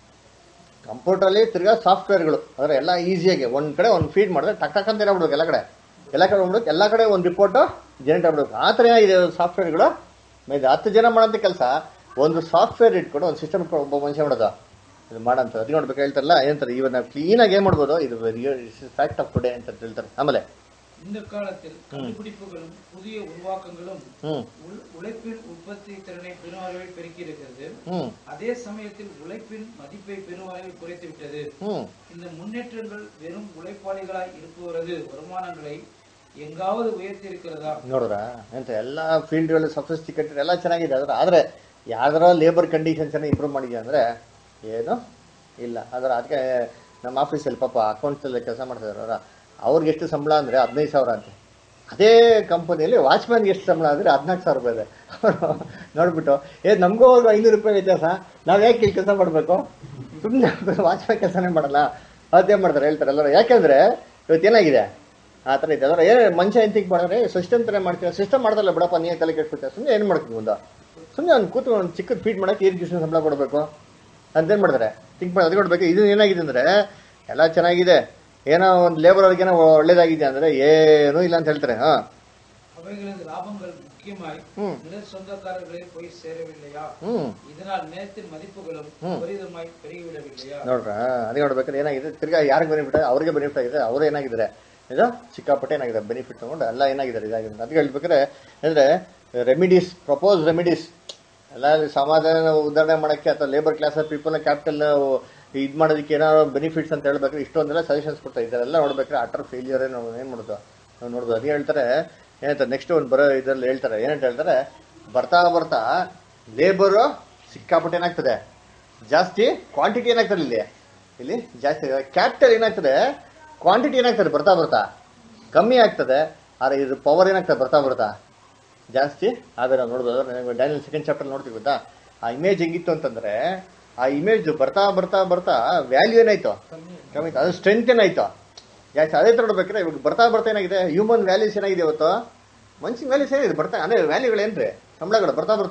ಕಂಪ್ಯೂಟರಲ್ಲಿ ತಿರ್ಗಾ ಸಾಫ್ಟ್ವೇರ್ಗಳು ಅದರ ಎಲ್ಲ ಈಸಿಯಾಗಿ ಒಂದು ಕಡೆ ಒಂದು ಫೀಡ್ ಮಾಡಿದ್ರೆ ಟಕ್ ಟಕ್ ಅಂತ ಏನಾಗ್ಬಿಡ್ಬೇಕು ಎಲ್ಲ ಕಡೆ ಎಲ್ಲ ಕಡೆ ಹೋಗ್ಬಿಡುತ್ತೆ, ಎಲ್ಲ ಕಡೆ ಒಂದು ರಿಪೋರ್ಟು ಜನರೇಟ್ ಆಗ್ಬಿಡ್ಬೇಕು. ಆ ಥರ ಏನಾಗಿದೆ ಸಾಫ್ಟ್ವೇರ್ಗಳು ಇದು ಹತ್ತು ಜನ ಮಾಡೋಂಥ ಕೆಲಸ ಒಂದು ಸಾಫ್ಟ್ವೇರ್ ಇಟ್ಕೊಂಡು ಒಂದು ಸಿಸ್ಟಮ್ ಇಟ್ಕೊಂಡು ಒಬ್ಬ ಮನುಷ್ಯ ಮಾಡೋದು ಇದು ಮಾಡೋಂಥ ಅದು ನೋಡ್ಬೇಕು ಹೇಳ್ತಾರಲ್ಲ ಏನಂತಾರೆ ಇವನ್ನ ಕ್ಲೀನಾಗಿ ಏನು ಮಾಡ್ಬೋದು ಇದು ಫ್ಯಾಕ್ಟ್ ಆಫ್ ಟುಡೇ ಅಂತ ಹೇಳ್ತಾರೆ. ಆಮೇಲೆ இந்த காலத்தில் கண்டுபிடிப்புகளும் புதிய உருவாக்கங்களும் உழைப்பின் உற்பத்தி திறனை பெருமளவில் பெருக்கி இருக்கிறது. அதே சமயத்தில் உழைப்பின் மதிப்பை பெருமளவில் குறைத்து விட்டது. இந்த முன்னேற்றங்கள் வெறும் உழைப்பாளிகளாய் இருப்பவரது வருமானங்களை எங்காவது உயர்த்தி இருக்கிறதா ನೋಡ್ರ ಎಂತ ಎಲ್ಲಾ ಫೀಲ್ಡ್ಗಳು ಸಫಿಸ್ಟಿಕೇಟೆಡ್ ಎಲ್ಲ ಚೆನ್ನಾಗಿದೆ. ಅದರ ಆದ್ರೆ ಯಾವ್ದಾರ ಲೇಬರ್ ಕಂಡೀಷನ್ಸ್ ಅನ್ನ ಇಂಪ್ರೂವ್ ಮಾಡಿದ್ಯಾ ಅಂದ್ರೆ ಏನು ಇಲ್ಲ. ಅದರ ಅದಕ್ಕೆ ನಮ್ಮ ಆಫೀಸಲ್ಲಿ ಪಾಪ ಅಕೌಂಟ್ಸ್ ಅಲ್ಲಿ ಕೆಲಸ ಮಾಡ್ತಾ ಇರೋರ ಅವ್ರಿಗೆ ಎಷ್ಟು ಸಂಬಳ ಅಂದರೆ ಹದಿನೈದು ಸಾವಿರ ಅಂತೆ. ಅದೇ ಕಂಪನಿಯಲ್ಲಿ ವಾಚ್ಮ್ಯಾನ್ಗೆ ಎಷ್ಟು ಸಂಬಳ ಅಂದರೆ ಹದಿನಾಲ್ಕು ಸಾವಿರ ರೂಪಾಯಿ ಇದೆ. ಅವರು ನೋಡ್ಬಿಟ್ಟು ಏ ನಮಗೂ ಒಂದು ಐನೂರು ರೂಪಾಯಿ ವ್ಯತ್ಯಾಸ, ನಾವು ಯಾಕೆ ಇಲ್ಲಿ ಕೆಲಸ ಮಾಡಬೇಕು, ಸುಮ್ಮನೆ ವಾಚ್ಮ್ಯಾನ್ ಕೆಲಸನೇ ಮಾಡಲ್ಲ ಅದೇ ಮಾಡ್ತಾರೆ ಹೇಳ್ತಾರೆ ಎಲ್ಲರೂ. ಯಾಕೆಂದರೆ ಇವತ್ತು ಏನಾಗಿದೆ ಆ ಥರ ಇದೆ. ಅದರ ಏನು ಮನುಷ್ಯ ಏನು ಥಿಂಕ್ ಮಾಡಿದ್ರೆ ಸಿಸ್ಟಮ್ ಥರ ಮಾಡ್ತೀವಿ, ಸಿಸ್ಟಮ್ ಮಾಡ್ದಲ್ಲ ಬಿಡಪ್ಪ ನೀನು ತಲೆ ಕೆಟ್ಬಿಡ್ತೀವಿ, ಸುಮ್ಮನೆ ಏನು ಮಾಡ್ತೀವಿ ಒಂದು ಸುಮ್ಮನೆ ಒಂದು ಕೂತು ಒಂದು ಚಿಕ್ಕದು ಫೀಟ್ ಮಾಡೋಕ್ಕೆ ಏನು ಕಿಸ್ ಸಂಬಳ ಕೊಡಬೇಕು ಅಂತೇನು ಮಾಡ್ತಾರೆ ಥಿಂಕ್ ಮಾಡಿ. ಅದು ಕೊಡಬೇಕು. ಇದು ಏನಾಗಿದೆ ಅಂದರೆ ಎಲ್ಲ ಚೆನ್ನಾಗಿದೆ, ಏನೋ ಒಂದು ಲೇಬರ್ ಅವ್ರಿಗೇನೋ ಒಳ್ಳೇದಾಗಿದೆ ಅಂದ್ರೆ ಏನೂ ಇಲ್ಲ ಅಂತ ಹೇಳ್ತಾರೆ. ಹಾ அவைகளது லாபங்கள் முக்கியமாய் நில சொந்தக்காரர்களே போய் சேரவில்லையா? இதனால் நேரத்தின் மதிப்புகளும் விபரீதமாய் பெருகிவிடவில்லையா? ನೋಡ್ರ ಅದೇ ನೋಡ್ಬೇಕಾದ್ರೆ ಏನಾಗಿದೆ ತಿರ್ಗಾ ಯಾರಿಗೆ ಬೆನಿಫಿಟ್ ಅವ್ರಿಗೆ ಬೆನಿಫಿಟ್ ಆಗಿದೆ, ಅವರು ಏನಾಗಿದ್ದಾರೆ ಇದು ಸಿಕ್ಕಾಪಟ್ಟೆ ಏನಾಗಿದೆ ಬೆನಿಫಿಟ್ ತಗೊಂಡು ಎಲ್ಲ ಏನಾಗಿದ್ದಾರೆ ಇದಾಗಿದೆ. ಅದಕ್ಕೆ ಹೇಳ್ಬೇಕಾದ್ರೆ ಅಂದರೆ ರೆಮಿಡೀಸ್ ಪ್ರಪೋಸ್ ರೆಮಿಡೀಸ್ ಎಲ್ಲ ಸಮಾಧಾನ ಉದಾಹರಣೆ ಮಾಡೋಕ್ಕೆ ಅಥವಾ ಲೇಬರ್ ಕ್ಲಾಸ್ ಆಫ್ ಪೀಪಲ್ನ ಕ್ಯಾಪಿಟಲ್ ಇದು ಮಾಡೋದಕ್ಕೆ ಏನಾದ್ರು ಬೆನಿಫಿಟ್ಸ್ ಅಂತ ಹೇಳ್ಬೇಕಾದ್ರೆ ಇಷ್ಟೊಂದೆಲ್ಲ ಸಜೆಷನ್ಸ್ ಕೊಡ್ತಾ ಇದ್ದಾರೆ. ಎಲ್ಲ ನೋಡ್ಬೇಕಾದ್ರೆ ಅಟರ್ ಫೇಲಿಯರ್ ನಾವು ಏನು ಮಾಡೋದು ನಾವು ನೋಡೋದು. ಅದೇ ಹೇಳ್ತಾರೆ ಏನಂತಾರೆ ನೆಕ್ಸ್ಟ್ ಒಂದು ಬರೋ ಇದರಲ್ಲಿ ಹೇಳ್ತಾರೆ ಏನಂತ ಹೇಳ್ತಾರೆ ಬರ್ತಾ ಬರ್ತಾ ಲೇಬರು ಸಿಕ್ಕಾಪಟ್ಟೆ ಏನಾಗ್ತದೆ ಜಾಸ್ತಿ, ಕ್ವಾಂಟಿಟಿ ಏನಾಗ್ತದೆ ಇಲ್ಲಿ ಇಲ್ಲಿ ಜಾಸ್ತಿ, ಕ್ಯಾಪಿಟಲ್ ಏನಾಗ್ತದೆ ಕ್ವಾಂಟಿಟಿ ಏನಾಗ್ತದೆ ಬರ್ತಾ ಬರ್ತಾ ಕಮ್ಮಿ ಆಗ್ತದೆ. ಆದರೆ ಇದು ಪವರ್ ಏನಾಗ್ತದೆ ಬರ್ತಾ ಬರ್ತಾ ಜಾಸ್ತಿ. ಆದರೆ ನಾವು ನೋಡ್ಬೋದು ಡ್ಯಾನಿಯಲ್ ಸೆಕೆಂಡ್ ಚಾಪ್ಟರ್ ನೋಡ್ತೀವಿ ಗೊತ್ತಾ, ಆ ಇಮೇಜ್ ಹೆಂಗಿತ್ತು ಅಂತಂದರೆ ಆ ಇಮೇಜ್ ಬರ್ತಾ ಬರ್ತಾ ಬರ್ತಾ ವ್ಯಾಲ್ಯೂ ಏನಾಯ್ತು ಕಮ್ಮಿ ಆಯ್ತು, ಅದು ಸ್ಟ್ರೆಂತ್ ಏನಾಯ್ತು ಜಾಸ್ತಿ. ಅದೇ ಥರ ನೋಡ್ಬೇಕಾದ್ರೆ ಇವಾಗ ಬರ್ತಾ ಬರ್ತಾ ಏನಾಗಿದೆ ಹ್ಯೂಮನ್ ವ್ಯಾಲ್ಯೂಸ್ ಏನಾಗಿದೆ ಇವತ್ತು ಮನುಷ್ಯನ ವ್ಯಾಲ್ಯೂಸ್ ಏನಿದೆ ಬರ್ತಾ ಅಂದರೆ ವ್ಯಾಲ್ಯೂಗಳು ಏನ್ರಿ ಸಂಬಳಗಳು ಬರ್ತಾ ಬರ್ತಾ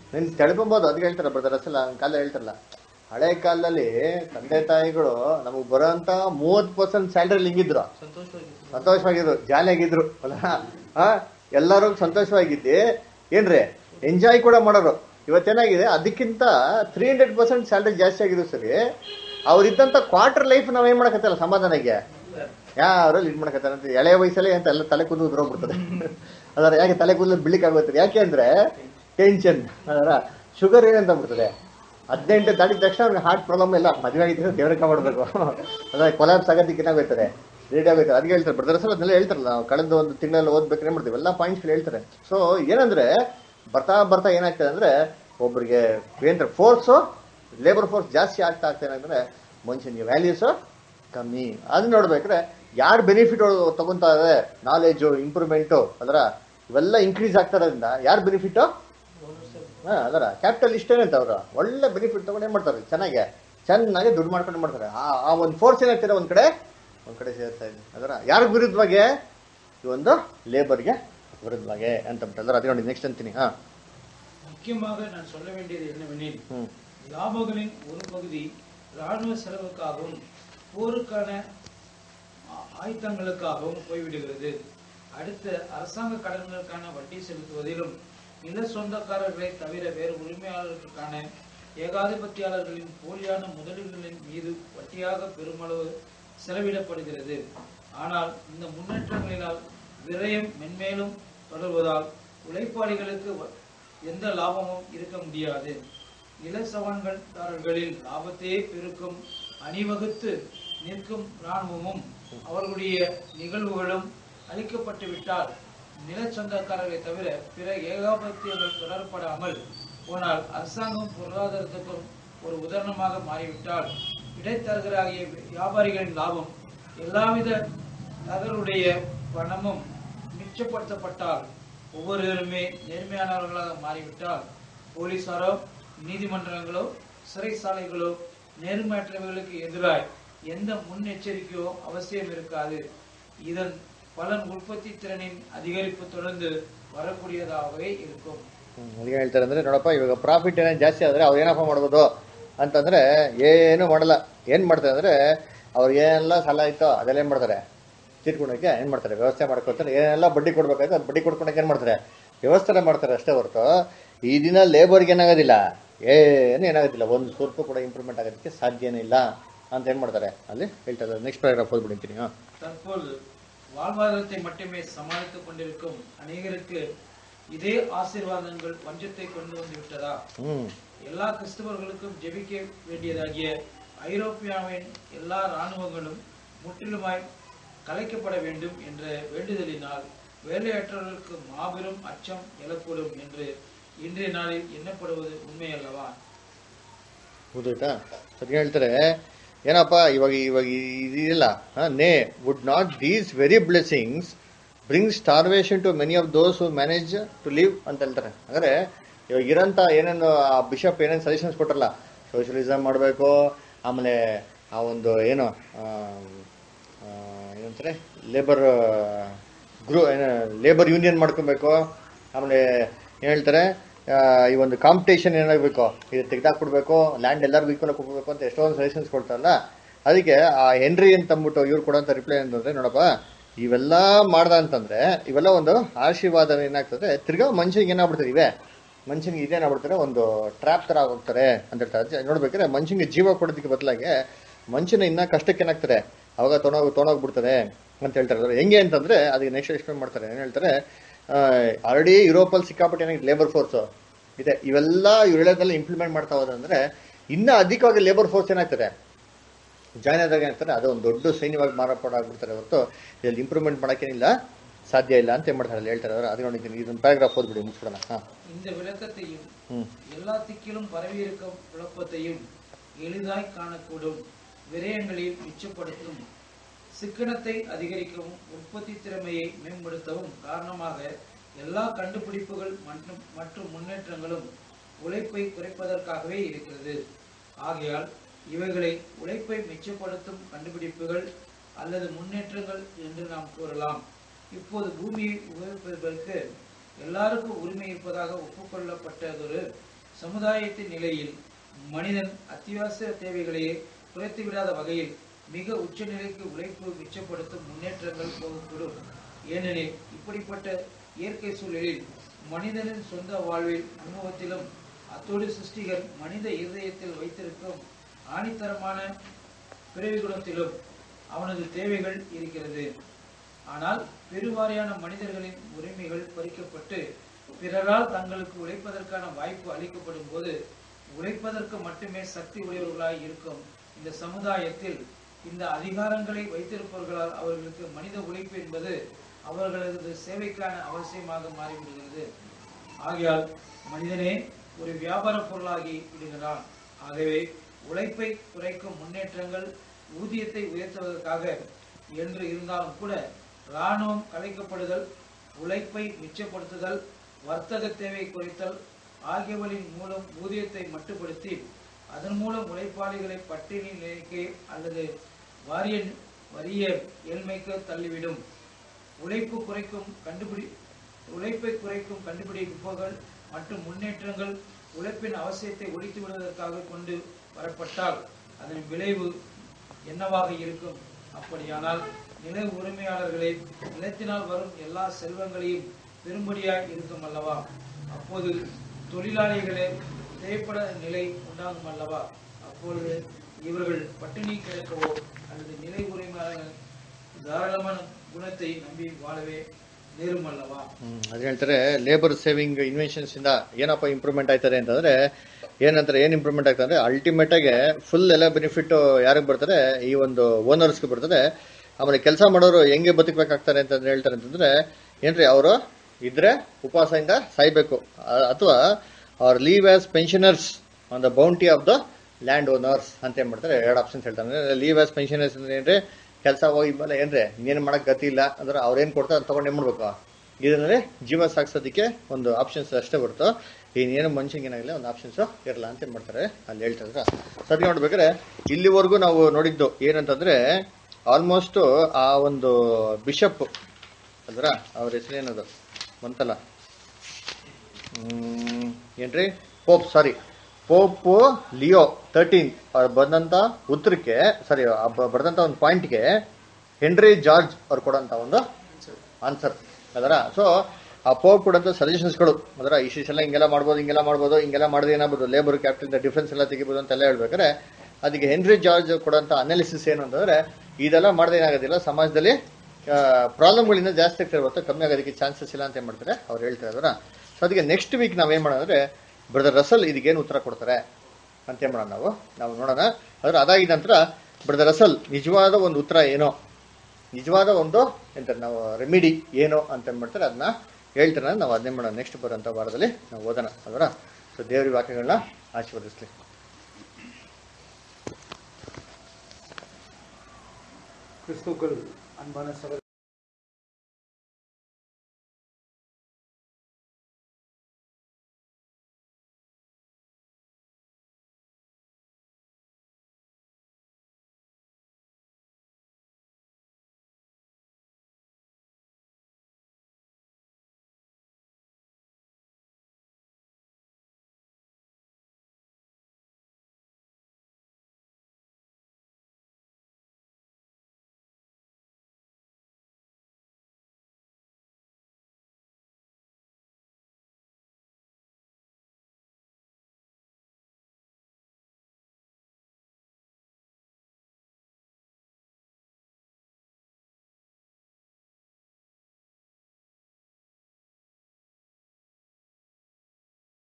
ನೀನು ತಿಳ್ಕೊಬೋದು. ಅದಕ್ಕೆ ಹೇಳ್ತಾರೆ ಬ್ರದರ್ ಅಸಲ ಕಾಲ ಹೇಳ್ತಾರಲ್ಲ, ಹಳೆ ಕಾಲದಲ್ಲಿ ತಂದೆ ತಾಯಿಗಳು ನಮಗೆ ಬರೋಂಥ ಮೂವತ್ತು ಪರ್ಸೆಂಟ್ ಸ್ಯಾಲ್ರಿ ಹಿಂಗಿದ್ರು, ಸಂತೋಷವಾಗಿದ್ರು, ಜಾಲಿಯಾಗಿದ್ರು ಅಲ್ಲ. ಹಾ, ಎಲ್ಲರೂ ಸಂತೋಷವಾಗಿದ್ದಿ ಏನ್ರಿ ಎಂಜಾಯ್ ಕೂಡ ಮಾಡೋರು. ಇವತ್ತೇನಾಗಿದೆ, ಅದಕ್ಕಿಂತ ತ್ರೀ ಹಂಡ್ರೆಡ್ ಪರ್ಸೆಂಟ್ ಸ್ಯಾಲ್ರಿ ಜಾಸ್ತಿ ಆಗಿದ್ರು ಸರಿ, ಅವ್ರಿದ್ದಂಥ ಕ್ವಾರ್ಟರ್ ಲೈಫ್ ನಾವ್ ಏನ್ ಮಾಡಕತ್ತಲ್ಲ ಸಮಾಧಾನಕ್ಕೆ ಯಾರು ಲೀಡ್ ಮಾಡಕತ್ತಾರ ಅಂತ ಎಳೆ ವಯಸ್ಸಲ್ಲೇ ಅಂತ ಎಲ್ಲ ತಲೆ ಕೂದಲು ಉದ್ರೋಗ್ಬಿಡ್ತದೆ. ಅದರ ಯಾಕೆ ತಲೆ ಕೂದಲು ಬಿಳಿಕ್ ಆಗೋಗ್ತದೆ, ಯಾಕೆ ಅಂದ್ರೆ ಟೆನ್ಷನ್, ಅದರ ಶುಗರ್ ಏನಂತ ಬಿಡ್ತದೆ. ಹದಿನೆಂಟು ದಾಟಿದ ತಕ್ಷಣ ಅವ್ರಿಗೆ ಹಾರ್ಟ್ ಪ್ರಾಬ್ಲಮ್ ಎಲ್ಲ ಮದುವೆ ಆಗಿದ್ರೆ ದೇವರಕ್ಕೆ ಮಾಡಬೇಕು, ಅದ್ರ ಕೊಲಾಪ್ಸ್ ಆಗೋದಕ್ಕೆ ಏನಾಗೋಯ್ತಾರೆ, ರೇಡಿ ಆಗೋಯ್ತಾರೆ. ಅದಕ್ಕೆ ಹೇಳ್ತಾರೆ ಬ್ರದರ್ಸ್ ಅದನ್ನೆಲ್ಲ ಹೇಳ್ತಾರಲ್ಲ, ನಾವು ಕಳೆದ ಒಂದು ತಿಂಗಳಲ್ಲಿ ಓದ್ಬೇಕಾದ್ರೆ ಏನ್ ಮಾಡ್ತೀವಿ ಎಲ್ಲ ಪಾಯಿಂಟ್ಸ್ ಹೇಳ್ತಾರೆ. ಸೊ ಏನಂದ್ರೆ ಬರ್ತಾ ಬರ್ತಾ ಏನಾಗ್ತದೆ ಅಂದ್ರೆ ಒಬ್ರಿಗೆ ಏನಂತಾರೆ ಫೋರ್ಸು ಲೇಬರ್ ಫೋರ್ಸ್ ಜಾಸ್ತಿ ಆಗ್ತಾ ಆಗ್ತಾ ಏನಂದ್ರೆ ಮನುಷ್ಯನಿಗೆ ವ್ಯಾಲ್ಯೂಸು ಕಮ್ಮಿ. ಅದನ್ನ ನೋಡ್ಬೇಕ್ರೆ ಯಾರು ಬೆನಿಫಿಟ್ ತಗೊಂತಾ ಇದೆ, ನಾಲೆಜು ಇಂಪ್ರೂವ್ಮೆಂಟು ಅದರ ಇವೆಲ್ಲ ಇನ್ಕ್ರೀಸ್ ಆಗ್ತಾ ಇರೋದ್ರಿಂದ ಯಾರು ಬೆನಿಫಿಟ್, ಹಾ ಅದರ ಕ್ಯಾಪಿಟಲ್ ಇಷ್ಟೇನಂತ ಅವರು ಒಳ್ಳೆ ಬೆನಿಫಿಟ್ ತಗೊಂಡು ಏನ್ ಮಾಡ್ತಾರೆ, ಚೆನ್ನಾಗಿ ಚೆನ್ನಾಗಿ ದುಡ್ಡು ಮಾಡ್ಕೊಂಡು ಮಾಡ್ತಾರೆ. ಆ ಒಂದು ಫೋರ್ಸ್ ಏನಾಗ್ತಾರೆ ಒಂದ್ ಕಡೆ ಒಂದ್ ಕಡೆ ಸೇರ್ತಾ ಇದೆ. ಅದರ ಯಾರಿಗೆ ವಿರುದ್ಧವಾಗಿ, ಈ ಒಂದು ಲೇಬರ್ಗೆ ವಿರುದ್ಧವಾಗಿ ಅಂತ ಬಿಟ್ಟಲ್ಲ. ಅದೇ ನೋಡಿ ನೆಕ್ಸ್ಟ್ ಅಂತೀನಿ. ಹಾ, முக்கியமாக நான் சொல்ல வேண்டியது என்னவெனில், ಹ್ಮ್ லாபங்களின் ஒரு பகுதி ராணுவ செலவுக்காகவும் போருக்கான ஆயுதங்களுக்காகவும் போய்விடுகிறது. அடுத்து அரசாங்க கடன்களுக்கான வட்டி செலுத்துவதிலும் நில சொந்தக்காரர்களை தவிர வேறு உரிமையாளர்களுக்கான ஏகாதிபத்தியாளர்களின் போலியான முதலீடுகளின் மீது வட்டியாக பெருமளவு செலவிடப்படுகிறது. ஆனால் இந்த முன்னேற்றங்களினால் விரயம் மென்மேலும் தொடர்வதால் உழைப்பாளிகளுக்கு எந்த லாபமும் இருக்க முடியாது. நில சவான்கள்தாரர்களில் லாபத்தையே பெருக்கும் அணிவகுத்து நிற்கும் இராணுவமும் அவர்களுடைய நிகழ்வுகளும் அளிக்கப்பட்டு விட்டால் நில சொந்தக்காரர்களை தவிர பிற ஏகாபத்தியங்கள் தொடரப்படாமல் போனால் அரசாங்கம் பொருளாதாரத்துக்கும் ஒரு உதாரணமாக மாறிவிட்டால் இடைத்தரகராகிய வியாபாரிகளின் லாபம் எல்லாவித நகருடைய பணமும் மிச்சப்படுத்தப்பட்டால் ஒவ்வொருவருமே நேர்மையானவர்களாக மாறிவிட்டால் போலீசாரோ நீதிமன்றங்களோ சிறைசாலைகளோ நேர்மையற்றவர்களுக்கு எதிராக எந்த முன்னெச்சரிக்கையோ அவசியம் இருக்காது. இதன் பலன் உற்பத்தி திறனின் அதிகரிப்பு தொடர்ந்து வரக்கூடியதாகவே இருக்கும். ಅದಕ್ಕೆ ಹೇಳ್ತಾರೆ ಅಂದ್ರೆ ನೋಡಪ್ಪ, ಇವಾಗ ಪ್ರಾಫಿಟ್ ಏನೇನು ಜಾಸ್ತಿ ಆದ್ರೆ ಅವ್ರು ಏನಪ್ಪ ಮಾಡ್ಬೋದು ಅಂತಂದ್ರೆ ಏನು ಮಾಡಲ್ಲ. ಏನ್ ಮಾಡ್ತಾರೆ ಅಂದ್ರೆ ಅವ್ರಿಗೆ ಏನೆಲ್ಲ ಸಾಲ ಇತ್ತೋ ಅದೆಲ್ಲ ಏನ್ ಮಾಡ್ತಾರೆ, ತೀರ್ಕೊಳಕ್ಕೆ ಏನ್ ಮಾಡ್ತಾರೆ, ವ್ಯವಸ್ಥೆ ಮಾಡ್ಕೊಳ್ತಾರೆ. ಏನೆಲ್ಲ ಬಡ್ಡಿ ಕೊಡ್ಬೇಕಾಯ್ತು ಅದು ಬಡ್ಡಿ ಕೊಡ್ಕೊಳಕ್ಕೆ ಏನ್ ಮಾಡ್ತಾರೆ, ವ್ಯವಸ್ಥೆ ಮಾಡ್ತಾರೆ ಅಷ್ಟೇ ಹೊರತು ಈ ದಿನ ಲೇಬರ್ಗೆ ಏನಾಗೋದಿಲ್ಲ, ಏನು ಏನಾಗೋದಿಲ್ಲ, ಒಂದು ಸ್ವಲ್ಪ ಕೂಡ ಇಂಪ್ರೂವ್ಮೆಂಟ್ ಆಗೋದಕ್ಕೆ ಸಾಧ್ಯನೇ ಇಲ್ಲ ಅಂತ ಏನ್ ಮಾಡ್ತಾರೆ ಅಲ್ಲಿ ಹೇಳ್ತಾರೆ. ನೆಕ್ಸ್ಟ್ ಪ್ಯಾರಾಗ್ರಾಫ್ ಓದ್ಬಿಡ್ತೀನಿ. தற்போது வாழ்வாதாரத்தை மட்டுமே சமாளித்துக் கொண்டிருக்கும் அநேகருக்கு இதே ஆசீர்வாதங்கள் வஞ்சத்தை கொண்டு வந்து விட்டதா? எல்லா கிறிஸ்தவர்களுக்கும் ஜெபிக்க வேண்டியதாகிய ஐரோப்பியாவின் எல்லா இராணுவங்களும் முற்றிலுமாய் கலைக்கப்பட வேண்டும் என்ற வேண்டுதலினால் வேலையற்றவர்களுக்கு மாபெரும் அச்சம் எழக்கூடும் என்று இன்றைய நாளில் எண்ணப்படுவது ಉண்ಮೆ ಅಲ್ಲವಾ? ಹೌದಾಯ್ತಾ? ಅದಕ್ಕೆ ಹೇಳ್ತಾರೆ ಏನಪ್ಪ, ಇವಾಗ ಇವಾಗ ಇದಿಲ್ಲ, nay would not these very blessings bring starvation to many of those who manage to live ಅಂತ ಹೇಳ್ತಾರೆ. ಅಂದರೆ ಇವಾಗ ಇರೋಂಥ ಏನೇನು ಆ ಬಿಷಪ್ ಏನೇನು ಸಜೆಷನ್ಸ್ ಕೊಟ್ಟರಲ್ಲ, ಸೋಷಿಯಲಿಸಮ್ ಮಾಡಬೇಕು, ಆಮೇಲೆ ಆ ಒಂದು ಏನು ಏನಂತಾರೆ ಲೇಬರ್ ಗ್ರೂ ಏನು ಲೇಬರ್ ಯೂನಿಯನ್ ಮಾಡ್ಕೊಬೇಕು, ಆಮೇಲೆ ಏನು ಹೇಳ್ತಾರೆ ಈ ಒಂದು ಕಾಂಪಿಟೇಷನ್ ಏನಾಗಬೇಕು, ಇದು ತೆಗೆದಾಕ್ಬಿಡ್ಬೇಕು, ಲ್ಯಾಂಡ್ ಎಲ್ಲರಿಗೂ ಈಕ್ವಲ್ ಕೊಡ್ಬೇಕು ಅಂತ ಎಷ್ಟೊಂದು ಸಜೆಷನ್ಸ್ ಕೊಡ್ತಾರಲ್ಲ. ಅದಕ್ಕೆ ಆ ಹೆನ್ರಿ ಅಂತ ಅಂದ್ಬಿಟ್ಟು ಇವ್ರು ಕೊಡೋಂಥ ರಿಪ್ಲೈ ಅಂತಂದ್ರೆ, ನೋಡಪ್ಪ ಇವೆಲ್ಲ ಮಾಡ್ದ ಅಂತಂದ್ರೆ ಇವೆಲ್ಲ ಒಂದು ಆಶೀರ್ವಾದ ಏನಾಗ್ತದೆ, ತಿರ್ಗಾ ಮನುಷ್ಯನಿಗೆ ಏನಾಗ್ಬಿಡ್ತದೆ, ಇವೆ ಮನುಷ್ಯನಿಗೆ ಇದೇನಾಗ್ಬಿಡ್ತಾರೆ, ಒಂದು ಟ್ರ್ಯಾಪ್ ತರ ಆಗೋಗ್ತಾರೆ ಅಂತ ಹೇಳ್ತಾರೆ. ನೋಡ್ಬೇಕಾದ್ರೆ ಮನುಷ್ಯನಿಗೆ ಜೀವ ಕೊಡೋದಕ್ಕೆ ಬದಲಾಗಿ ಮನುಷ್ಯನ ಇನ್ನ ಕಷ್ಟಕ್ಕೆ ಏನಾಗ್ತಾರೆ, ಅವಾಗ ತೊಣೋಗ್ ತೊಣೋಗ್ಬಿಡ್ತಾರೆ ಅಂತ ಹೇಳ್ತಾರೆ. ಹೆಂಗೆ ಅಂತಂದ್ರೆ ಅದಕ್ಕೆ ನೆಕ್ಸ್ಟ್ ಎಕ್ಸ್ಪ್ಲೇನ್ ಮಾಡ್ತಾರೆ. ಏನ್ ಹೇಳ್ತಾರೆ, ಆಲ್ರೆಡಿ ಯುರೋಪಲ್ಲಿ ಸಿಕ್ಕಾಪಟ್ಟೆ ಏನಾಗಿದೆ ಲೇಬರ್ ಫೋರ್ಸ್ ಇದೆ, ಇವೆಲ್ಲ ಇವೆಲ್ಲದೆಲ್ಲ ಇಂಪ್ಲಿಮೆಂಟ್ ಮಾಡ್ತಾ ಹೋದಂದ್ರೆ ಇನ್ನೂ ಅಧಿಕವಾಗಿ ಲೇಬರ್ ಫೋರ್ಸ್ ಏನಾಗ್ತದೆ, ಜಾಯ್ನ್ ಆದಾಗ ಏನಾಗ್ತಾರೆ, ಅದು ಒಂದು ದೊಡ್ಡ ಸೈನ್ಯವಾಗಿ ಮಾರ್ಪಾಡಾಗ್ಬಿಡ್ತಾರೆ ಹೊರತು ಇಲ್ಲಿ ಇಂಪ್ರೂವ್ಮೆಂಟ್ ಮಾಡೋಕ್ಕೇನಿಲ್ಲ, ಸಾಧ್ಯ ಇಲ್ಲ ಅಂತ ಏನ್ ಮಾಡ್ತಾರೆ ಅಲ್ಲಿ ಹೇಳ್ತಾರೆ. ಅದು ನೋಡಿ ಇದೊಂದು ಪ್ಯಾರಾಗ್ರಾಫ್ ಓದ್ಬಿಡಿ ಮುಗಿಸ್ಬಿಡೋಣ. ಹಾ, இந்த விளக்கத்தையும் எல்லா திக்கிலும் பரவி இருக்கும் குழப்பத்தையும் எளிதாய் காணக்கூடும் விரயங்களில் மிச்சப்படுத்தும் சிக்கனத்தை அதிகரிக்கவும் உற்பத்தி திறமையை மேம்படுத்தவும் காரணமாக எல்லா கண்டுபிடிப்புகள் மற்றும் மற்றும் முன்னேற்றங்களும் உழைப்பை குறைப்பதற்காகவே இருக்கிறது. ஆகையால் இவைகளை உழைப்பை மிச்சப்படுத்தும் கண்டுபிடிப்புகள் அல்லது முன்னேற்றங்கள் என்று நாம் கூறலாம். இப்போது பூமியை உபயோகிப்பதற்கு எல்லாருக்கும் உரிமை இருப்பதாக ஒப்புக்கொள்ளப்பட்டதொரு சமுதாயத்தின் நிலையில் மனிதன் அத்தியாவசிய தேவைகளையே குறைத்துவிடாத வகையில் மிக உச்சநிலைக்கு உழைப்பு மிச்சப்படுத்தும் முன்னேற்றங்கள் போகக்கூடும். ஏனெனில் இப்படிப்பட்ட இயற்கை சூழலில் மனிதனின் சொந்த வாழ்வில் அனுபவத்திலும் அத்தோடு சிருஷ்டிகர் மனித இருதயத்தில் வைத்திருக்கும் ஆணித்தரமான பிறவி குணத்திலும் அவனது தேவைகள் இருக்கிறது. ஆனால் பெருவாரியான மனிதர்களின் உரிமைகள் பறிக்கப்பட்டு பிறரால் தங்களுக்கு உழைப்பதற்கான வாய்ப்பு அளிக்கப்படும் போது உழைப்பதற்கு மட்டுமே சக்தி உடையவர்களாய் இருக்கும் இந்த சமுதாயத்தில் இந்த அதிகாரங்களை வைத்திருப்பவர்களால் அவர்களுக்கு மனித உழைப்பு என்பது அவர்களது சேவைக்கான அவசியமாக மாறிவிடுகிறது. ஆகையால் மனிதனே ஒரு வியாபார பொருளாகி விடுகிறான். ஆகவே உழைப்பை குறைக்கும் முன்னேற்றங்கள் ஊதியத்தை உயர்த்துவதற்காக என்று இருந்தாலும் கூட இராணுவம் கலைக்கப்படுதல், உழைப்பை மிச்சப்படுத்துதல், வர்த்தக தேவை குறைத்தல் ஆகியவற்றின் மூலம் ஊதியத்தை மட்டுப்படுத்தி அதன் மூலம் உழைப்பாளிகளை பட்டினி நிலைக்கு அல்லது வாரிய வறிய ஏழ்மைக்கு தள்ளிவிடும். உழைப்பு குறைக்கும் கண்டுபிடி உழைப்பை குறைக்கும் கண்டுபிடிப்புகள் மற்றும் முன்னேற்றங்கள் உழைப்பின் அவசியத்தை ஒழித்து விடுவதற்காக கொண்டு வரப்பட்டால் அதன் விளைவு என்னவாக இருக்கும்? அப்படியானால் நில உரிமையாளர்களே நிலத்தினால் வரும் எல்லா செல்வங்களையும் பெரும்படியாய் இருக்கும் அல்லவா? அப்போது தொழிலாளிகளே தேவைப்பட நிலை உண்டாகும் அல்லவா? அப்பொழுது இவர்கள் பட்டினி கிடக்கவோ அல்லது நிலை உரிமையாளர்கள் தாராளமான குணத்தை நம்பி வாழவே நேரும் ಅಲ್ಲವಾ? ಅದು ಹೇಳ್ತಾರೆ ಲೇಬರ್ ಸೇವಿಂಗ್ ಇನ್ವೆನ್ಷನ್ಸ್ ಇಂದ ಏನಪ್ಪ ಇಂಪ್ರೂವ್ಮೆಂಟ್ ಆಯ್ತದೆ ಅಂತಂದ್ರೆ ಏನಂತಾರೆ ಏನ್ ಇಂಪ್ರೂವ್ಮೆಂಟ್ ಆಗ್ತದೆ ಅಂದ್ರೆ ಅಲ್ಟಿಮೇಟ್ ಆಗಿ ಫುಲ್ ಎಲ್ಲ ಬೆನಿಫಿಟ್ ಯಾರಿಗೆ ಬರ್ತದೆ? ಈ ಒಂದು ಓನರ್ಸ್ಗೆ ಬರ್ತದೆ. ಆಮೇಲೆ ಕೆಲಸ ಮಾಡೋರು ಹೆಂಗೆ ಬದುಕಬೇಕಾಗ್ತಾರೆ ಅಂತ ಹೇಳ್ತಾರೆ ಅಂತಂದ್ರೆ ಏನ್ರಿ ಅವರು ಇದ್ರೆ ಉಪವಾಸದಿಂದ ಸಾಯ್ಬೇಕು ಅಥವಾ ಅವ್ರ live as pensioners on the bounty of the land owners ಅಂತ ಏನ್ ಮಾಡ್ತಾರೆ ಎರಡು ಆಪ್ಷನ್ಸ್ ಹೇಳ್ತಾರೆ. ಲೀವ್ ಆಸ್ ಪೆನ್ಷನರ್ಸ್ ಅಂದ್ರೆ ಏನ್ರಿ ಕೆಲಸ ಹೋಗಿದ್ಮೇಲೆ ಏನ್ರಿ ಇನ್ನೇನು ಮಾಡಕ್ ಗತಿ ಇಲ್ಲ ಅಂದ್ರೆ ಅವ್ರೇನ್ ಕೊಡ್ತಾರೆ ಅದು ತಗೊಂಡು ಏನ್ ಮಾಡ್ಬೇಕು ಇದಂದ್ರೆ ಜೀವ ಸಾಗಿಸೋದಕ್ಕೆ ಒಂದು ಆಪ್ಷನ್ಸ್ ಅಷ್ಟೇ ಬರ್ತೋ ಇನ್ನೇನು ಮನುಷ್ಯಂಗೆ ಏನಾಗಿಲ್ಲ ಒಂದು ಆಪ್ಷನ್ಸ್ ಇರಲ್ಲ ಅಂತ ಏನ್ ಮಾಡ್ತಾರೆ ಅಲ್ಲಿ ಹೇಳ್ತಾರೆ. ಸದ್ಯ ನೋಡ್ಬೇಕಾದ್ರೆ ಇಲ್ಲಿವರೆಗೂ ನಾವು ನೋಡಿದ್ದು ಏನಂತಂದ್ರೆ ಆಲ್ಮೋಸ್ಟ್ ಆ ಒಂದು ಬಿಷಪ್ ಅಲ್ರ ಅವ್ರ ಹೆಸರು ಏನದು ಬಂತಲ್ಲ ಹ್ಮ್ ಏನ್ರಿ Pope sorry Pope Leo thirteen ಅವ್ರು ಬಂದಂತ ಉತ್ತರಕ್ಕೆ ಸಾರಿ ಬರೆದಂತ ಒಂದು ಪಾಯಿಂಟ್ಗೆ ಹೆನ್ರಿ ಜಾರ್ಜ್ ಅವ್ರು ಕೊಡಂತ ಒಂದು ಆನ್ಸರ್ ಅದರ. ಸೊ ಆ ಪೋಪ್ ಕೊಡಂತ ಸಜೆಷನ್ಸ್ಗಳು ಅದರ ಇಷ್ಟೆಲ್ಲ ಹಿಂಗೆಲ್ಲ ಮಾಡ್ಬೋದು ಹಿಂಗೆಲ್ಲ ಮಾಡ್ಬೋದು ಹಿಂಗೆಲ್ಲ ಮಾಡಿದ್ರೆ ಏನಾಗ್ಬೋದು ಲೇಬರ್ ಕ್ಯಾಪಿಟಲ್ ಡಿಫ್ರೆನ್ಸ್ ಎಲ್ಲ ತೆಗಿಬೋದು ಅಂತೆಲ್ಲ ಹೇಳ್ಬೇಕಾದ್ರೆ ಅದಕ್ಕೆ ಹೆನ್ರಿ ಜಾರ್ಜ್ ಕೊಡಂತ ಅನಾಲಿಸಿಸ್ ಏನು ಅಂತಂದ್ರೆ ಇದೆಲ್ಲ ಮಾಡದೆ ಏನಾಗೋದಿಲ್ಲ ಸಮಾಜದಲ್ಲಿ ಪ್ರಾಬ್ಲಮ್ಗಳಿಂದ ಜಾಸ್ತಿ ಆಗ್ತಾ ಇರುತ್ತೆ ಕಮ್ಮಿ ಆಗೋದಕ್ಕೆ ಚಾನ್ಸಸ್ ಇಲ್ಲ ಅಂತ ಏನ್ ಮಾಡ್ತಾರೆ ಅವ್ರು ಹೇಳ್ತಾರೆ ಅದರ. ಸೊ ಅದಕ್ಕೆ ನೆಕ್ಸ್ಟ್ ವೀಕ್ ನಾವೇನ್ ಮಾಡೋಣ ಬ್ರದರ್ ರಸಲ್ ಇದಕ್ಕೇನು ಉತ್ತರ ಕೊಡ್ತಾರೆ ಅಂತ ಏನ್ ಮಾಡೋಣ ನಾವು ನಾವು ನೋಡೋಣ. ಆದ್ರೆ ಅದಾಗಿದ ನಂತರ ಬ್ರದರ್ ರಸಲ್ ನಿಜವಾದ ಒಂದು ಉತ್ತರ ಏನೋ ನಿಜವಾದ ಒಂದು ಎಂತ ನಾವು ರೆಮಿಡಿ ಏನೋ ಅಂತ ಏನ್ ಮಾಡ್ತಾರೆ ಅದನ್ನ ಹೇಳ್ತಾರೆ. ನಾವು ಅದನ್ನೇ ಮಾಡೋಣ ನೆಕ್ಸ್ಟ್ ಬರೋಂಥ ವಾರದಲ್ಲಿ ನಾವು ಓದೋಣ ಅದರ. ಸೊ ದೇವರ ವಾಕ್ಯಗಳನ್ನ ಆಶೀರ್ವದಿಸ್ಲಿ. கிறிஸ்துக்கள் அன்பான சகோதர